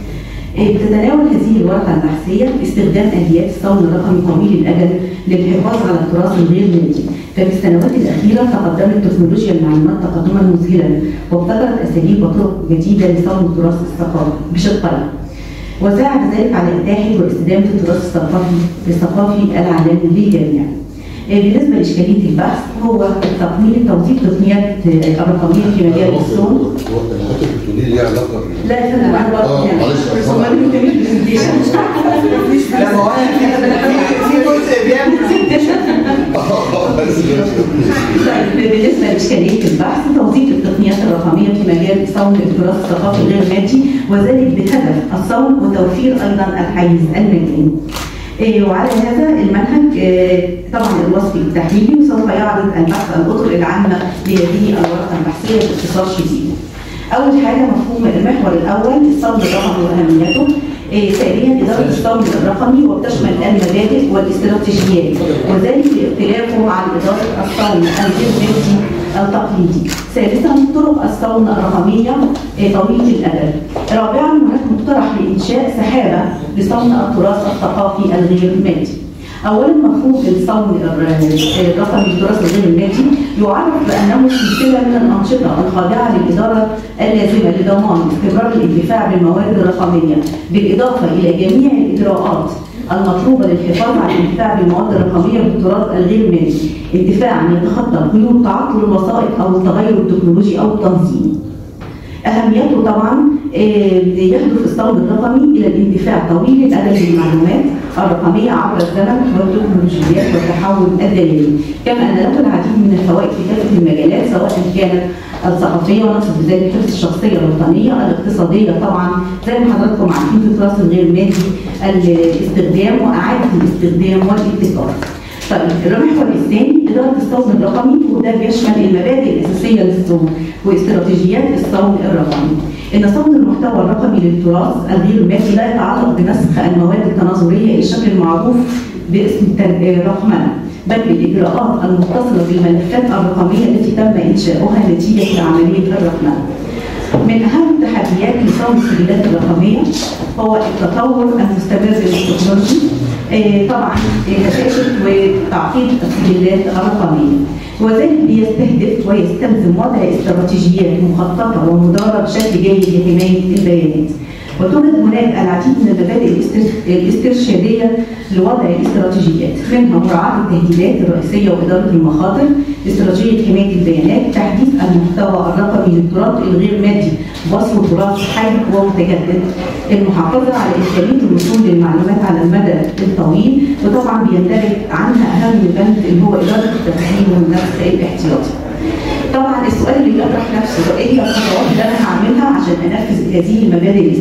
بتتناول هذه الورقة البحثية استخدام آليات الصون الرقمي طويل الأجل للحفاظ على التراث الغير مادي. ففي السنوات الأخيرة تقدمت تكنولوجيا المعلومات تقدما مذهلا، وابتكرت أساليب وطرق جديدة لصون التراث الثقافي بشقين، وساعد ذلك على إتاحة واستدامة التراث الثقافي الثقافي العالمي للجميع. بالنسبة لإشكالية البحث هو تقنين توظيف تقنيات الرقمية في مجال الصون. هو حضرتك بتقولي لي ليه علاقه بال لا يا فندم أنا اه يعني معلش بس هم اللي بيتكلموا برزنتيشن مش عارفة. لا ما هو أنا في في جزء بيعمل برزنتيشن. اه بس طيب بالنسبه لاشكاليه البحث توظيف التقنيات الرقميه في مجال صون التراث الثقافي غير المادي، وذلك بهدف الصون وتوفير ايضا الحيز المجاني. إيه وعلى هذا المنهج إيه طبعا الوصفي التحليلي، وسوف يعرض البحث الاطر العامه لهذه الورقه البحثيه باختصار شديد. اول حاجه مفهوم المحور الاول الصون الرقمي واهميته. إيه ثانيا اداره الصون الرقمي وبتشمل المبادئ والاستراتيجيات، وذلك باختلافه عن اداره الصون الغير مادي التقليدي. ثالثا طرق الصون الرقميه إيه طويله الاجل. رابعا هناك مقترح لانشاء سحابه لصون التراث الثقافي الغير مادي. اولا مفهوم الصون الرقمي للتراث الغير المادي يعرف بانه سلسله من الانشطه الخاضعه للاداره اللازمه لضمان استمرار الاندفاع بالموارد الرقميه، بالاضافه الى جميع الاجراءات المطلوبه للحفاظ على الاندفاع بالمواد الرقميه بالتراث الغير مادي، انتفاعا يتخطى قيود تعطل الوسائط او التغير التكنولوجي او التنظيم. اهميته طبعا يهدف الصون الرقمي الى الاندفاع طويل الاجل بالمعلومات الرقميه عبر الزمن والتكنولوجيات والتحول الدائري، كما ان له العديد من الفوائد في كافه المجالات سواء كانت الثقافيه ونقصد بذلك حفظ الشخصيه الوطنيه، الاقتصاديه طبعا زي ما حضراتكم عارفين في التراث الغير مادي الاستخدام واعاده الاستخدام والابتكار. طيب المحور الثاني اداره الصون الرقمي، وده بيشمل المبادئ الاساسيه للصون واستراتيجيات الصون الرقمي. ان صون المحتوى الرقمي للتراث الغير مادي لا يتعلق بنسخ المواد التناظريه الشكل المعروف باسم الرقمنه، بل بالاجراءات المتصله بالملفات الرقميه التي تم انشاؤها نتيجه لعمليه الرقمنه. من اهم التحديات لصون السجلات الرقميه هو التطور المستمر للتكنولوجي، طبعا مشاكل وتعقيد السجلات الرقميه، وذلك بيستهدف ويستلزم وضع استراتيجيات مخططه ومداره بشكل جيد لحمايه البيانات. وتوجد هناك العديد من المبادئ الاسترشاديه لوضع الاستراتيجيات، منها مراعاه التهديدات الرئيسيه واداره المخاطر، استراتيجيه حمايه البيانات، تحديث المحتوى الرقمي للتراث الغير مادي وصفه تراث حي ومتجدد، المحافظه على امكانيه الوصول للمعلومات على المدى الطويل، وطبعا بيندرج عنها اهم بند اللي هو اداره التخزين والنسخ الاحتياطي. طبعا السؤال اللي بيطرح نفسه ايه هي الخطوات اللي انا هعملها عشان انفذ هذه المبادئ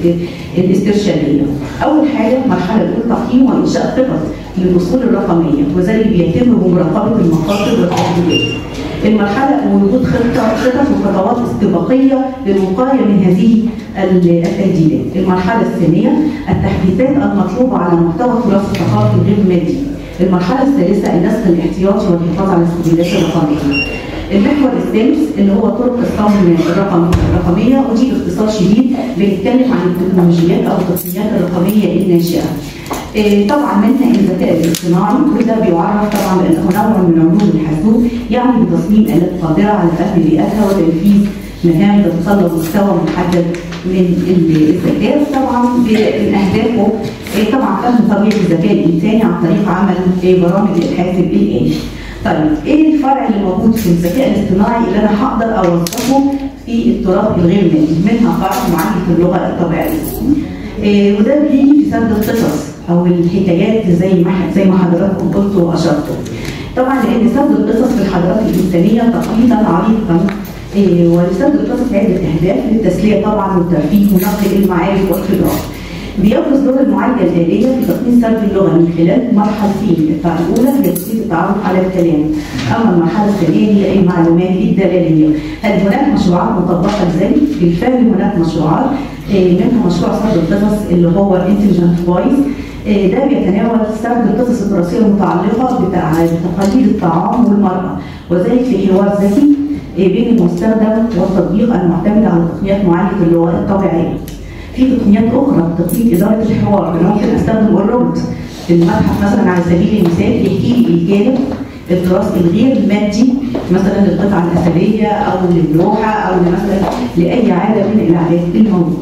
الاسترشاديه؟ اول حاجه المرحله الاولى تقييم وانشاء خطط للاصول الرقميه، وذلك بيتم بمراقبه المخاطر والتهديدات. المرحله وجود خطه خطط وخطوات استباقيه للوقايه من هذه التهديدات. المرحله الثانيه التحديثات المطلوبه على محتوى التراث الثقافي الغير مادي. المرحله الثالثه النسخ الاحتياطي والحفاظ على السجلات الرقميه. المحور الثالث اللي هو طرق الصون الرقمي الرقميه، ودي باختصار شديد بنتكلم عن التكنولوجيات او التقنيات الرقميه الناشئه. طبعا منها الذكاء الاصطناعي، وده بيعرف طبعا بانه نوع من علوم الحاسوب، يعني بتصميم آلات قادره على فهم بيئتها وتنفيذ مهام تتطلب مستوى محدد من الذكاء. طبعا من اهدافه طبعا فهم طبيعه الذكاء الانساني عن طريق عمل برامج الحاسب الآلي. طيب ايه الفرع اللي موجود في الذكاء الاصطناعي اللي انا هقدر اوظفه في التراث الغير مادي؟ منها فرع معالجه اللغه الطبيعيه. إيه وده بيجي في سرد القصص او الحكايات زي ما زي ما حضراتكم قلتوا واشرتوا. طبعا لان سرد القصص في الحضارات الانسانيه تقليدا عريقا، إيه ولسرد القصص عده اهداف للتسليه طبعا والترفيه ونقل المعارف والخبرات. بيبرز دور المعالجه الآلية في تقنين سرد اللغه من خلال مرحلتين، الفرع الاولى هي تسهيل التعرف على الكلام، اما المرحله الثانيه هي المعلومات الدلاليه. هل هناك مشروعات مطبقه لذلك؟ بالفعل هناك مشروعات، منها مشروع سرد القصص اللي هو انتليجنت فويس. ده بيتناول سرد القصص الدراسيه المتعلقه بتقاليد الطعام والمراه، وذلك في حوار ذكي بين المستخدم والتطبيق المعتمد على تقنيات معالجه اللغه الطبيعيه. في تقنيات اخرى تقنيه اداره الحوار، انا ممكن استخدم الروبوت في المتحف مثلا على سبيل المثال يحكي لي الجانب التراث الغير مادي، مثلا للقطعه الاثريه او للوحه او مثلا لاي عاده من العادات الموجوده.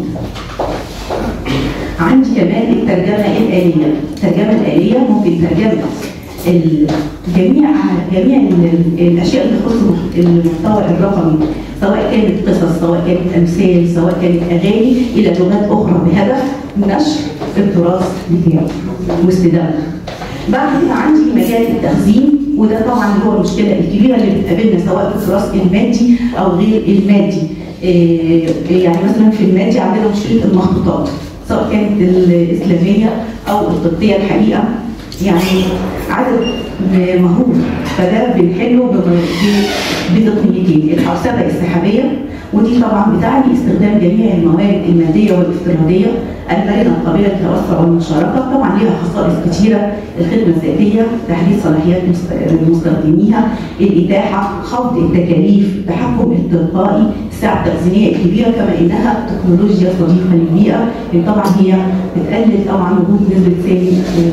عندي كمان الترجمه الآلية. الترجمه الآلية ممكن ترجمه جميع جميع الاشياء اللي تخص المحتوى الرقمي، سواء كانت قصص، سواء كانت امثال، سواء كانت اغاني، الى لغات اخرى بهدف نشر التراث بتاعي واستدامته. بعد كده عندي مجال التخزين، وده طبعا هو المشكله الكبيره اللي بتقابلنا سواء في التراث المادي او غير المادي. يعني مثلا في المادي عندنا مشكله المخطوطات، سواء كانت الاسلاميه او القبطيه الحقيقه يعني عدد مهول، فده بنحله بتقنيتين، الحوسبه السحابيه، ودي طبعا بتعني استخدام جميع الموارد الماديه والافتراضيه المرنه القابله للتوسع والمشاركه. طبعا ليها خصائص كثيره، الخدمه الذاتيه، تحديث صلاحيات مستخدميها، الاتاحه، خفض التكاليف، التحكم التلقائي، السعه التخزينيه الكبيره، كما انها تكنولوجيا صديقه للبيئه، طبعا هي بتقلل طبعا وجود نسبه ثاني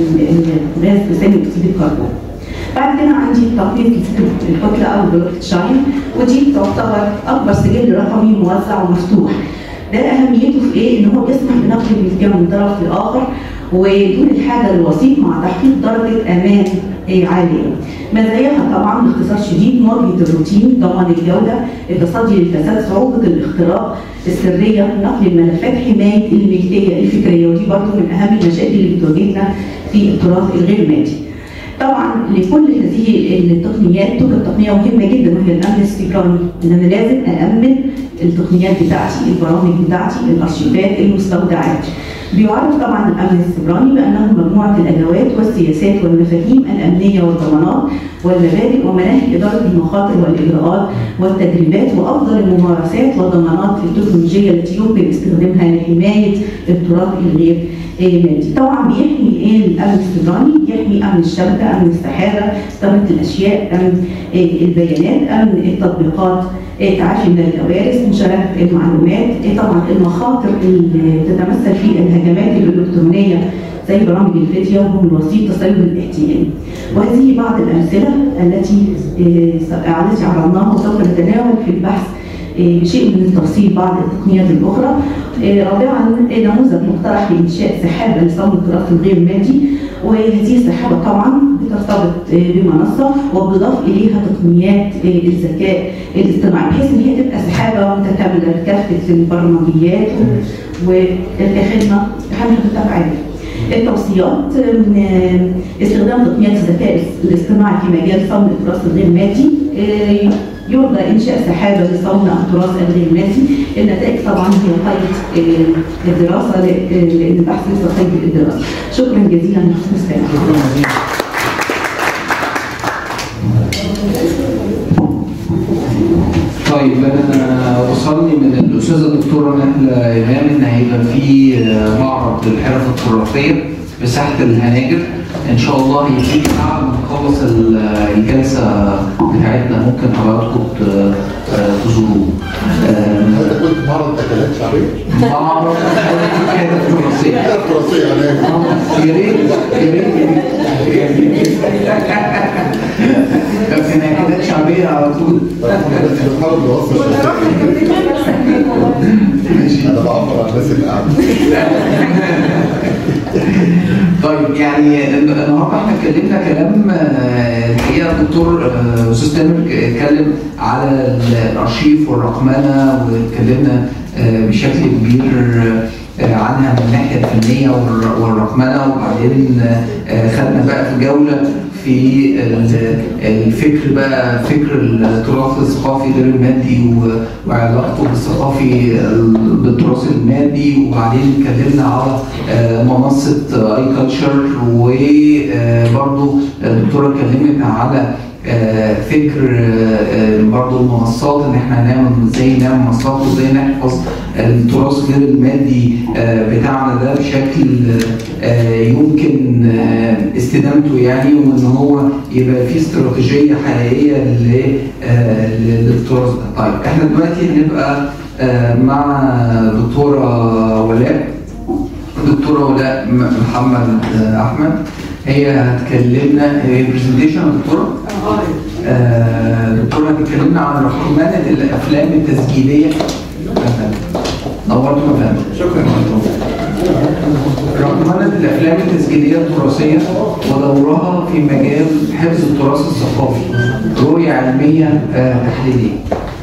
غاز ثاني اكسيد الكربون. بعد كده عندي تقنيه الكتله او البلوك تشاين، ودي تعتبر اكبر سجل رقمي موزع ومفتوح. ده اهميته في ايه؟ ان هو بيسمح بنقل الملكيه من طرف لاخر ودون الحاجه للوسيط مع تحقيق درجه امان عاليه. مزاياها طبعا باختصار شديد مواجهه الروتين، ضمان الجوده، التصدي للفساد، صعوبه الاختراق، السريه، نقل الملفات، حمايه الملكيه الفكريه، ودي برضه من اهم المشاكل اللي بتواجهنا في التراث الغير مادي. طبعا لكل هذه التقنيات توجد تقنيه مهمه جدا وهي الامن السيبراني، ان انا لازم أأمن التقنيات بتاعتي، البرامج بتاعتي، الارشيفات، المستودعات. بيعرف طبعا الامن السيبراني بانه مجموعه الادوات والسياسات والمفاهيم الامنيه والضمانات والمبادئ ومناهج اداره المخاطر والاجراءات والتدريبات وافضل الممارسات والضمانات التكنولوجيه التي يمكن استخدامها لحمايه التراث الغير مادي. طبعا بيحمي ايه الامن السيبراني؟ يحمي امن الشبكه، امن السحابه، امن الاشياء، امن البيانات، امن التطبيقات، تعافي من الكوارث، مشاركه المعلومات، طبعا المخاطر اللي تتمثل في الهجمات الالكترونيه زي برامج الفدية وهم الوسيط تصيد الاحتيال. وهذه بعض الامثله التي التي عرضناها وسوف نتناول في البحث بشيء من التفصيل بعض التقنيات الاخرى. رابعا نموذج مقترح لانشاء سحابه لصون التراث الغير مادي، وهذه السحابه طبعا بترتبط بمنصه وبيضاف اليها تقنيات الذكاء الاصطناعي بحيث ان هي تبقى سحابه متكامله بكافه البرمجيات والخدمه بحاجه متابعه. التوصيات من استخدام تقنيات الذكاء الاصطناعي في مجال صون التراث الغير مادي. يرجى انشاء سحابه لصون التراث الغير مادي. النتائج طبعا هي قيد الدراسه لان البحث لسه قيد الدراسه. شكرا جزيلا لحسن الاستماع. طيب انا وصلني من الاستاذه الدكتوره نهله امام ان هيبقى في معرض للحرف التراثيه بساحه الهناجر، ان شاء الله يجي بعد ما نخلص الجلسه بتاعتنا، ممكن حضراتكم تزوروه. انت كنت معرض اكلات شعبيه؟ معرض اكلات تراثيه. اكلات تراثيه يعني يا ريت يا ريت كان اكلات شعبيه على طول. بنحاول نوصل انا بعبر عن الناس اللي قاعده. طيب يعني النهارده احنا اتكلمنا كلام الحقيقه الدكتور استاذ تامر اتكلم على الارشيف والرقمنه، واتكلمنا بشكل كبير عنها من الناحيه الفنيه والرقمنه، وبعدين خدنا بقى في جوله في الفكر بقى، فكر التراث الثقافي غير المادي وعلاقته بالثقافي بالتراث المادي، وبعدين اتكلمنا على منصه اي كلتشر، وبرضه الدكتوره اتكلمت على فكر برضه المنصات، ان احنا نعمل ازاي نعمل منصات وازاي نحفظ التراث غير المادي بتاعنا ده بشكل يمكن استدامته يعني، وان هو يبقى فيه استراتيجيه حقيقيه للتراث ده. طيب احنا دلوقتي هنبقى مع دكتوره ولاء، دكتوره ولاء محمد احمد، هي هتكلمنا برزنتيشن يا دكتوره؟ اه دكتوره هتكلمنا عن رقمنه الافلام التسجيليه. نورتوا يا فندم. شكرا. رقمنه الافلام التسجيليه التراثيه ودورها في مجال حفظ التراث الثقافي، رؤيه علميه تحليليه.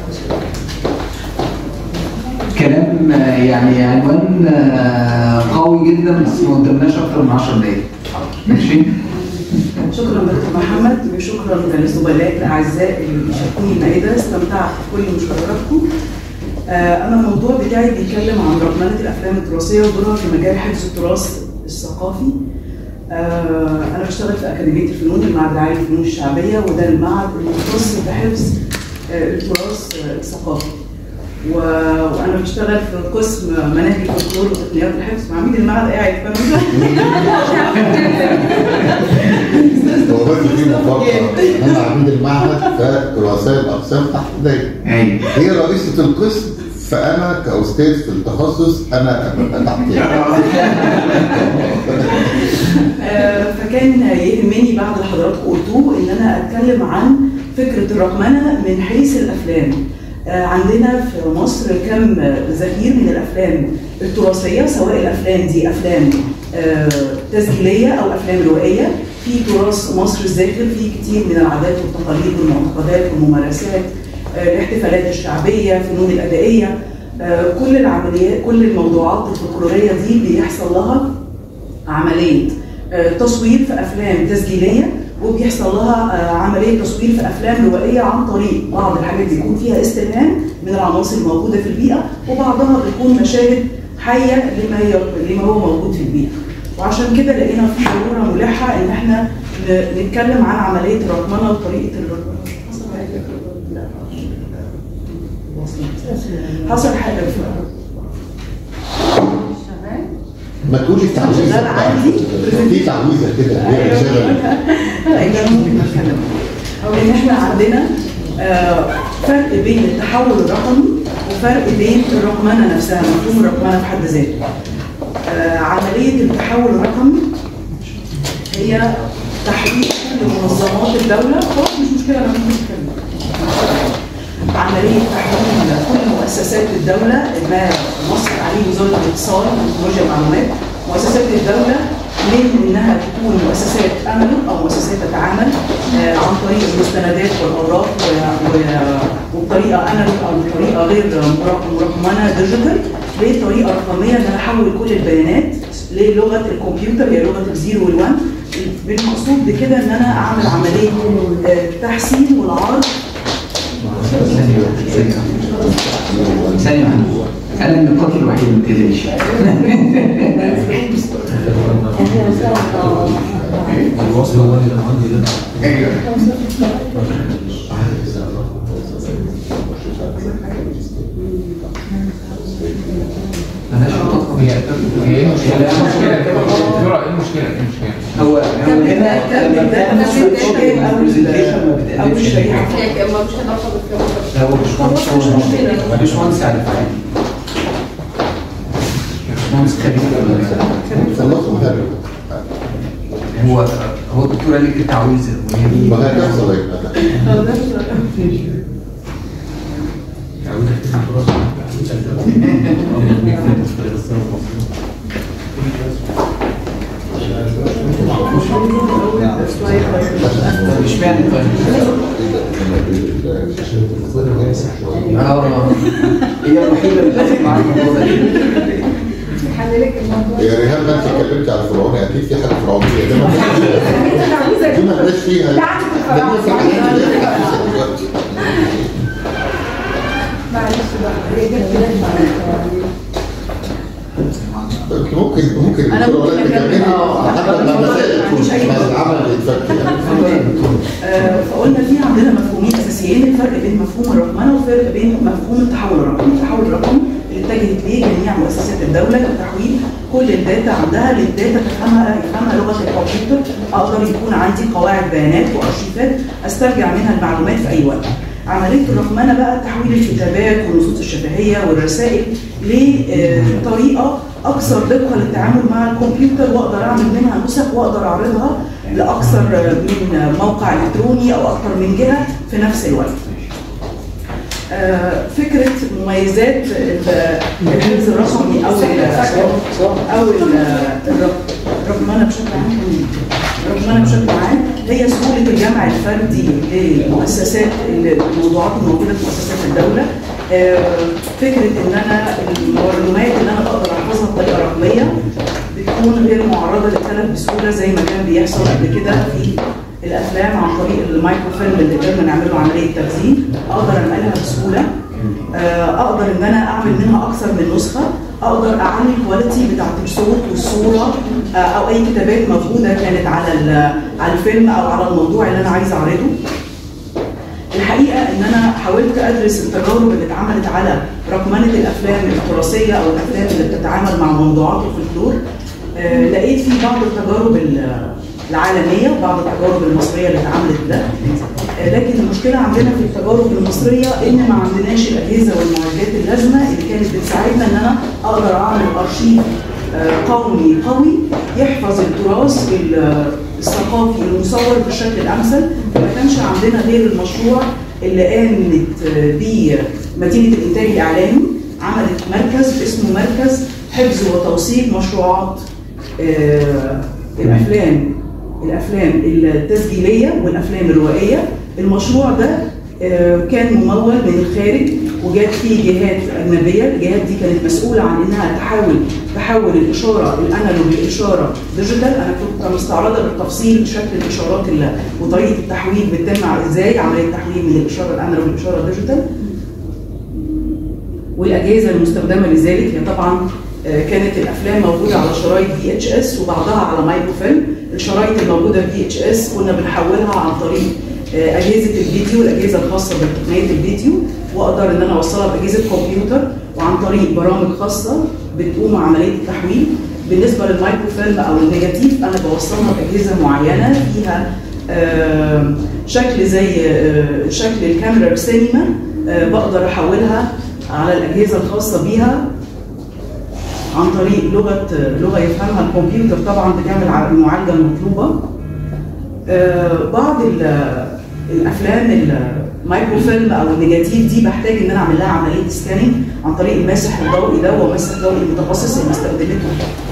كلام يعني عنوان قوي جدا، بس ما قدمناش اكتر من عشر دقايق. ماشي. شكرا دكتور محمد، وشكرا للزملاء الاعزاء اللي بيشاركوني المائده، استمتعت بكل مشاركاتكم. آه انا الموضوع بتاعي بيتكلم عن رقمنه الافلام التراثيه ودورها في مجال حفظ التراث الثقافي. آه انا بشتغل في اكاديميه الفنون، المعهد العالي للفنون الشعبيه، وده المعهد المختص بحفظ آه التراث آه الثقافي. وانا بشتغل في قسم مناهج الفولكلور وتقنيات الحفظ. مع مين المعهد قاعد فاهم؟ هو بس في مفارقه، انا عميد المعهد كرؤساء الاقسام تحت ايدي. هي رئيسه القسم، فانا كاستاذ في التخصص انا تحت فكان يهمني بعد اللي حضراتكم قلتوه ان انا اتكلم عن فكره الرقمنه من حيث الافلام. عندنا في مصر كم ذخير من الافلام التراثيه، سواء الافلام دي افلام تسجيليه او افلام روائيه. في تراث مصر الزاخر، في كتير من العادات والتقاليد والمعتقدات والممارسات، الاحتفالات الشعبيه، الفنون الادائيه، كل العمليات، كل الموضوعات الفولكلوريه دي بيحصل لها عمليه تصوير في افلام تسجيليه، وبيحصل لها عمليه تصوير في افلام روائيه عن طريق بعض الحاجات بيكون فيها استلهام من العناصر الموجوده في البيئه، وبعضها بيكون مشاهد حيه لما لما هو موجود في البيئه. وعشان كده لقينا في ضروره ملحه ان احنا نتكلم عن عمليه الرقمنه وطريقه الرقمنه. حصل حاجه في ما تقولي تعويذه في تعويذه كده هي شغله. لا ممكن نتكلم او ان احنا عندنا فرق بين التحول الرقمي وفرق بين الرقمنه نفسها، مفهوم الرقمنه في حد ذاته. عمليه التحول الرقمي هي تحقيق كل منظمات الدوله، خلاص مش مشكله انا ممكن اتكلم. عمليه تحويل كل مؤسسات الدوله، ما مصر عليه وزاره الاتصال وتكنولوجيا المعلومات، مؤسسات الدوله من انها تكون مؤسسات امن او مؤسسات تتعامل عن طريق المستندات والاوراق وبطريقه انالوج او بطريقه غير مرقمنه ديجيتال لطريقه رقميه، ان انا احول كل البيانات للغه الكمبيوتر، هي لغه الزيرو والوان. بالمقصود بكده ان انا اعمل عمليه تحسين والعرض. ثانية أنا النقاط الوحيدة ما تقلقش. الوصل هو اللي عندي ده. أيوه. مالهاش نقاط هي هي ايه المشكله؟ ايه المشكله؟ ايه المشكله؟ ايه المشكله؟ هو هو هنا لما بتعمل صوت او برزنتيشن ما بتقدمش اي حاجه. هو باشمهندس هو باشمهندس على فكره. باشمهندس خليل خلصوا حلو. هو هو الدكتور قال لك التعويذه ما هتحصل هيك. مش معنى اه هي الوحيده اللي بتاخد معاك الموضوع ده. يا ريهام ما انت اتكلمتي على الفرعوني اكيد في حاجه فرعونيه دي ما بلاش فيها معلش بقى ممكن ممكن انا ممكن اكمل حتى لما مسائل العمل يتفك فقلنا في عندنا مفهومين اساسيين، الفرق بين مفهوم الرقمنه والفرق بين مفهوم التحول الرقمي. التحول الرقمي اللي اتجهت ليه جميع مؤسسات الدوله لتحويل كل الداتا عندها للداتا تفهمها يفهمها لغه الكمبيوتر، اقدر يكون عندي قواعد بيانات وارشيفات استرجع منها المعلومات في اي وقت. عمليه الرقمنه بقى تحويل الكتابات والنصوص الشفهيه والرسائل لطريقه اكثر دقه للتعامل مع الكمبيوتر، واقدر اعمل منها نسخ واقدر اعرضها لاكثر من موقع الكتروني او اكثر من جهه في نفس الوقت. فكره مميزات الحفظ الرقمي او او الرقمنه بشكل عام الرقمنه بشكل عام هي سهوله الجمع الفردي للمؤسسات الموضوعات الموجوده في مؤسسات الدوله. فكره ان انا المعلومات اللي انا بقدر احفظها بطريقه رقميه بتكون غير معرضه للتلف بسهوله زي ما كان بيحصل قبل كده في الافلام عن طريق المايكرو فيلم اللي قدرنا نعمله عمليه تخزين، اقدر انقلها بسهوله، اقدر ان انا اعمل منها اكثر من نسخه، اقدر اعلي الكواليتي بتاعت الصوت والصوره او اي كتابات موجوده كانت على على الفيلم او على الموضوع اللي انا عايزه اعرضه. الحقيقه ان انا حاولت ادرس التجارب اللي اتعملت على رقمنه الافلام التراثيه او الافلام اللي بتتعامل مع موضوعات الفلكلور. آه لقيت في بعض التجارب العالميه وبعض التجارب المصريه اللي اتعملت ده، آه لكن المشكله عندنا في التجارب المصريه ان ما عندناش الاجهزه والمعدات اللازمه اللي كانت بتساعدنا ان انا اقدر اعمل ارشيف آه قومي قوي يحفظ التراث الثقافي المصور بالشكل الامثل. فما كانش عندنا غير المشروع اللي قامت بيه مدينه الانتاج الاعلامي، عملت مركز اسمه مركز حفظ وتوثيق مشروعات آه الافلام الافلام التسجيليه والافلام الروائيه. المشروع ده آه كان ممول من الخارج وجات فيه جهات اجنبيه، الجهات دي كانت مسؤوله عن انها تحاول تحول الاشاره الانالوج لاشاره ديجيتال. انا كنت مستعرضه بالتفصيل شكل الاشارات وطريقه التحويل بتتم ازاي، عمليه التحويل من الاشاره الانالوج للاشاره الديجيتال والاجهزه المستخدمه لذلك. هي طبعا كانت الافلام موجوده على شرايط في اتش اس وبعضها على مايكرو فيلم. الشرايط الموجوده في اتش اس كنا بنحولها عن طريق اجهزه الفيديو، الاجهزه الخاصه بتقنيه الفيديو، واقدر ان انا اوصلها باجهزه كمبيوتر وعن طريق برامج خاصه بتقوم عمليه التحويل. بالنسبه للمايكرو فيلم او النيجاتيف انا بوصلها باجهزه معينه فيها شكل زي شكل الكاميرا السينما، بقدر احولها على الاجهزه الخاصه بيها عن طريق لغه لغه يفهمها الكمبيوتر طبعا بتعمل المعالجه المطلوبه. بعض الافلام المايكرو فيلم او النيجاتيف دي بحتاج ان انا اعمل لها عمليه سكاننج عن طريق الماسح الضوئي ده، ومسح ضوئي المتخصص اللي استخدمته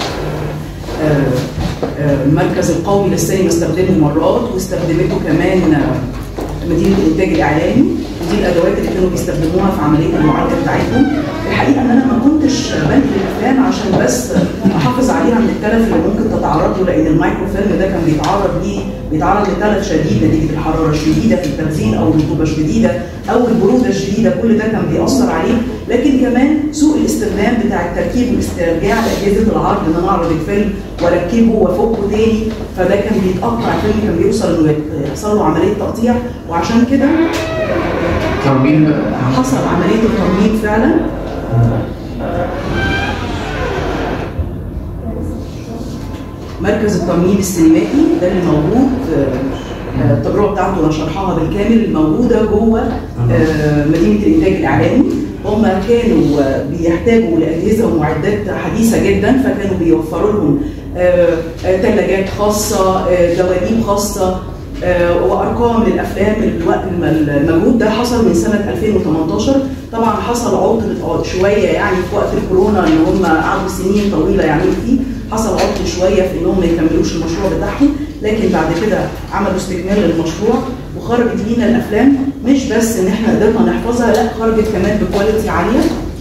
المركز القومي للسينما استخدمه مرات، واستخدمته كمان مدينه الانتاج الاعلامي. ودي الادوات اللي كانوا بيستخدموها في عمليه المعالجه بتاعتهم. الحقيقه ان انا ما كنتش بنقل الافلام عشان بس احافظ عليها من التلف اللي ممكن تتعرض له، لان المايكرو فيلم ده كان بيتعرض ليه بيتعرض لتلف شديد نتيجه الحراره الشديده في التخزين او الرطوبه الشديده او البروده الشديده، كل ده كان بيأثر عليه. لكن كمان سوء الاستخدام بتاع التركيب والاسترجاع لاجهزه العرض، ان انا اعرض الفيلم واركبه وافكه تاني، فده كان بيتقطع، الفيلم كان بيوصل انه يحصل له عمليه تقطيع، وعشان كده ترميم حصل عمليه الترميم فعلا. مركز الترميم السينمائي ده اللي موجود، التجربه بتاعته انا شرحها بالكامل، موجوده جوه مدينه الانتاج الاعلامي. هم كانوا بيحتاجوا لاجهزه ومعدات حديثه جدا، فكانوا بيوفروا لهم ثلاجات خاصه، دواليب خاصه، وارقام للافلام. المجهود ده حصل من سنه ألفين وثمانية عشر. طبعا حصل عطل شويه يعني في وقت الكورونا، ان هم قعدوا سنين طويله يعملوا فيه، حصل عطل شويه في انهم ما يكملوش المشروع بتاعهم، لكن بعد كده عملوا استكمال للمشروع وخرجت لينا الافلام مش بس ان احنا قدرنا نحفظها، لا خرجت كمان بكواليتي عاليه.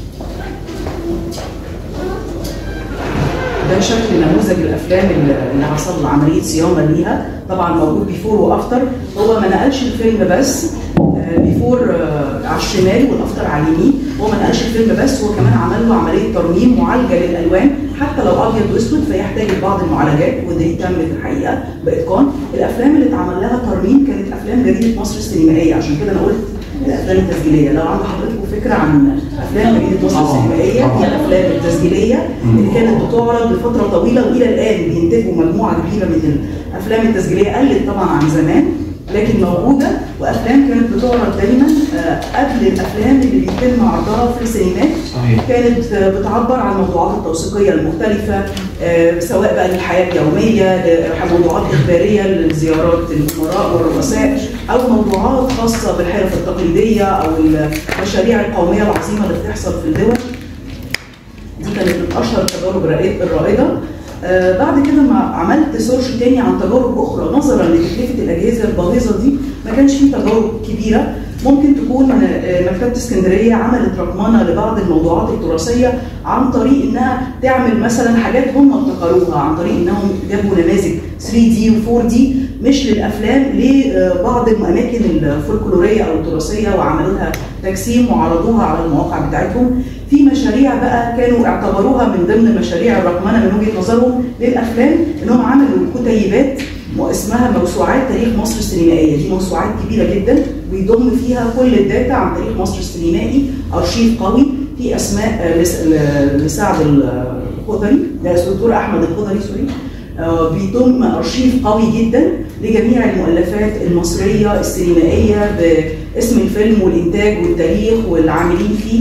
ده شكل نموذج الافلام اللي حصل عمليه صيانه ليها، طبعا موجود بيفور وافتر. هو ما نقلش الفيلم بس، بيفور على الشمال والافتر على اليمين، هو ما نقلش الفيلم بس، هو كمان عمل له عمليه ترميم معالجه للالوان حتى لو ابيض واسود، فيحتاج لبعض المعالجات ودي تم في الحقيقه باتقان. الافلام اللي اتعمل لها ترميم كانت افلام جريده مصر السينمائيه، عشان كده انا قلت الافلام التسجيليه. لو عند حضرتك فكره عن افلام جريده مصر السينمائيه، هي الافلام التسجيليه اللي كانت بتعرض لفتره طويله والى الان بينتجوا مجموعه كبيره من الافلام التسجيليه، قلت طبعا عن زمان لكن موجوده، وافلام كانت بتعرض دايما قبل الافلام اللي بيتم عرضها في السينمات. كانت بتعبر عن الموضوعات التوثيقيه المختلفه، سواء بقى للحياه اليوميه، موضوعات اخباريه لزيارات الامراء والرؤساء، او موضوعات خاصه بالحرف التقليديه او المشاريع القوميه العظيمه اللي بتحصل في الدول. دي كانت من اشهر التجارب الرائده. آه بعد كده ما عملت سيرش تاني عن تجارب اخرى، نظرا لتكلفه الاجهزه الباهظه دي ما كانش في تجارب كبيره. ممكن تكون مكتبه اسكندريه عملت رقمنه لبعض الموضوعات التراثيه عن طريق انها تعمل مثلا حاجات هم ابتكروها، عن طريق انهم جابوا نماذج ثري دي و فور دي مش للافلام، لبعض الاماكن الفولكلوريه او التراثيه، وعملوا لها تجسيم وعرضوها على المواقع بتاعتهم. في مشاريع بقى كانوا اعتبروها من ضمن مشاريع الرقمنه من وجهه نظرهم للافلام، انهم عملوا كتيبات اسمها موسوعات تاريخ مصر السينمائيه. دي موسوعات كبيره جدا بيضم فيها كل الداتا عن تاريخ مصر السينمائي، ارشيف قوي في اسماء لسعد الخضري، ده الدكتور احمد الخضري سوري، بيضم ارشيف قوي جدا لجميع المؤلفات المصريه السينمائيه باسم الفيلم والانتاج والتاريخ والعاملين فيه.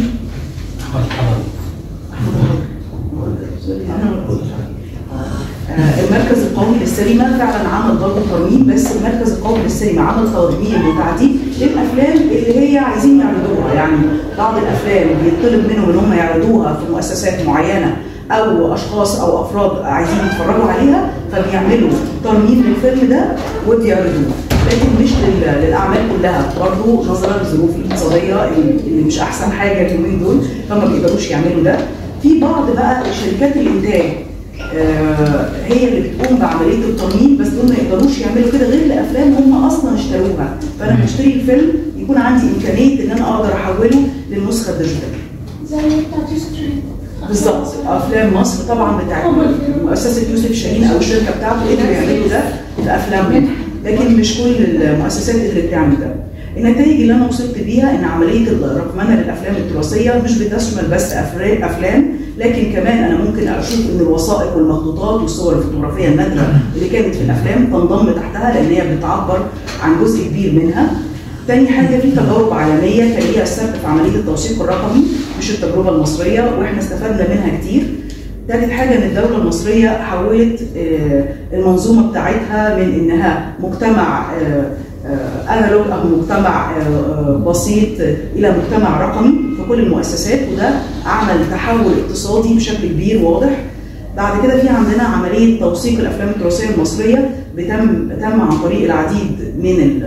المركز القومي للسينما فعلا عمل برضه ترميم، بس المركز القومي للسينما عمل ترميم وتعديل للافلام اللي هي عايزين يعرضوها. يعني بعض الافلام بيطلب منهم ان هم يعرضوها في مؤسسات معينه او اشخاص او افراد عايزين يتفرجوا عليها، فبيعملوا ترميم للفيلم ده وبيعرضوه، لكن مش للاعمال كلها، برضه نظرا للظروف الاقتصاديه اللي مش احسن حاجه اليومين دول، فما بيقدروش يعملوا ده. في بعض بقى شركات الانتاج آه هي اللي بتقوم بعمليه الترميم، بس دول ما يقدروش يعملوا كده غير لافلام هم اصلا اشتروها، فانا بشتري الفيلم يكون عندي امكانيه ان انا اقدر احوله للنسخه الديجيتال. زي بتاعت يوسف شاهين بالظبط، افلام مصر طبعا بتاعت مؤسسه يوسف شاهين او الشركه بتاعته قدروا يعملوا ده في افلامهم، لكن مش كل المؤسسات قدرت تعمل ده. النتائج اللي انا وصلت بيها ان عمليه الرقمنه للافلام التراثيه مش بتشمل بس افلام، لكن كمان انا ممكن اشوف ان الوثائق والمخطوطات والصور الفوتوغرافيه النادره اللي كانت في الافلام تنضم تحتها، لان هي بتعبر عن جزء كبير منها. تاني حاجه في تجارب عالميه كان ليها السبب في عمليه التوثيق الرقمي، مش التجربه المصريه، واحنا استفدنا منها كتير. ثالث حاجه ان الدوله المصريه حولت المنظومه بتاعتها من انها مجتمع انالوج او مجتمع بسيط الى مجتمع رقمي في كل المؤسسات، وده عمل تحول اقتصادي بشكل كبير واضح. بعد كده في عندنا عمليه توثيق الافلام التراثيه المصريه بتم تم عن طريق العديد من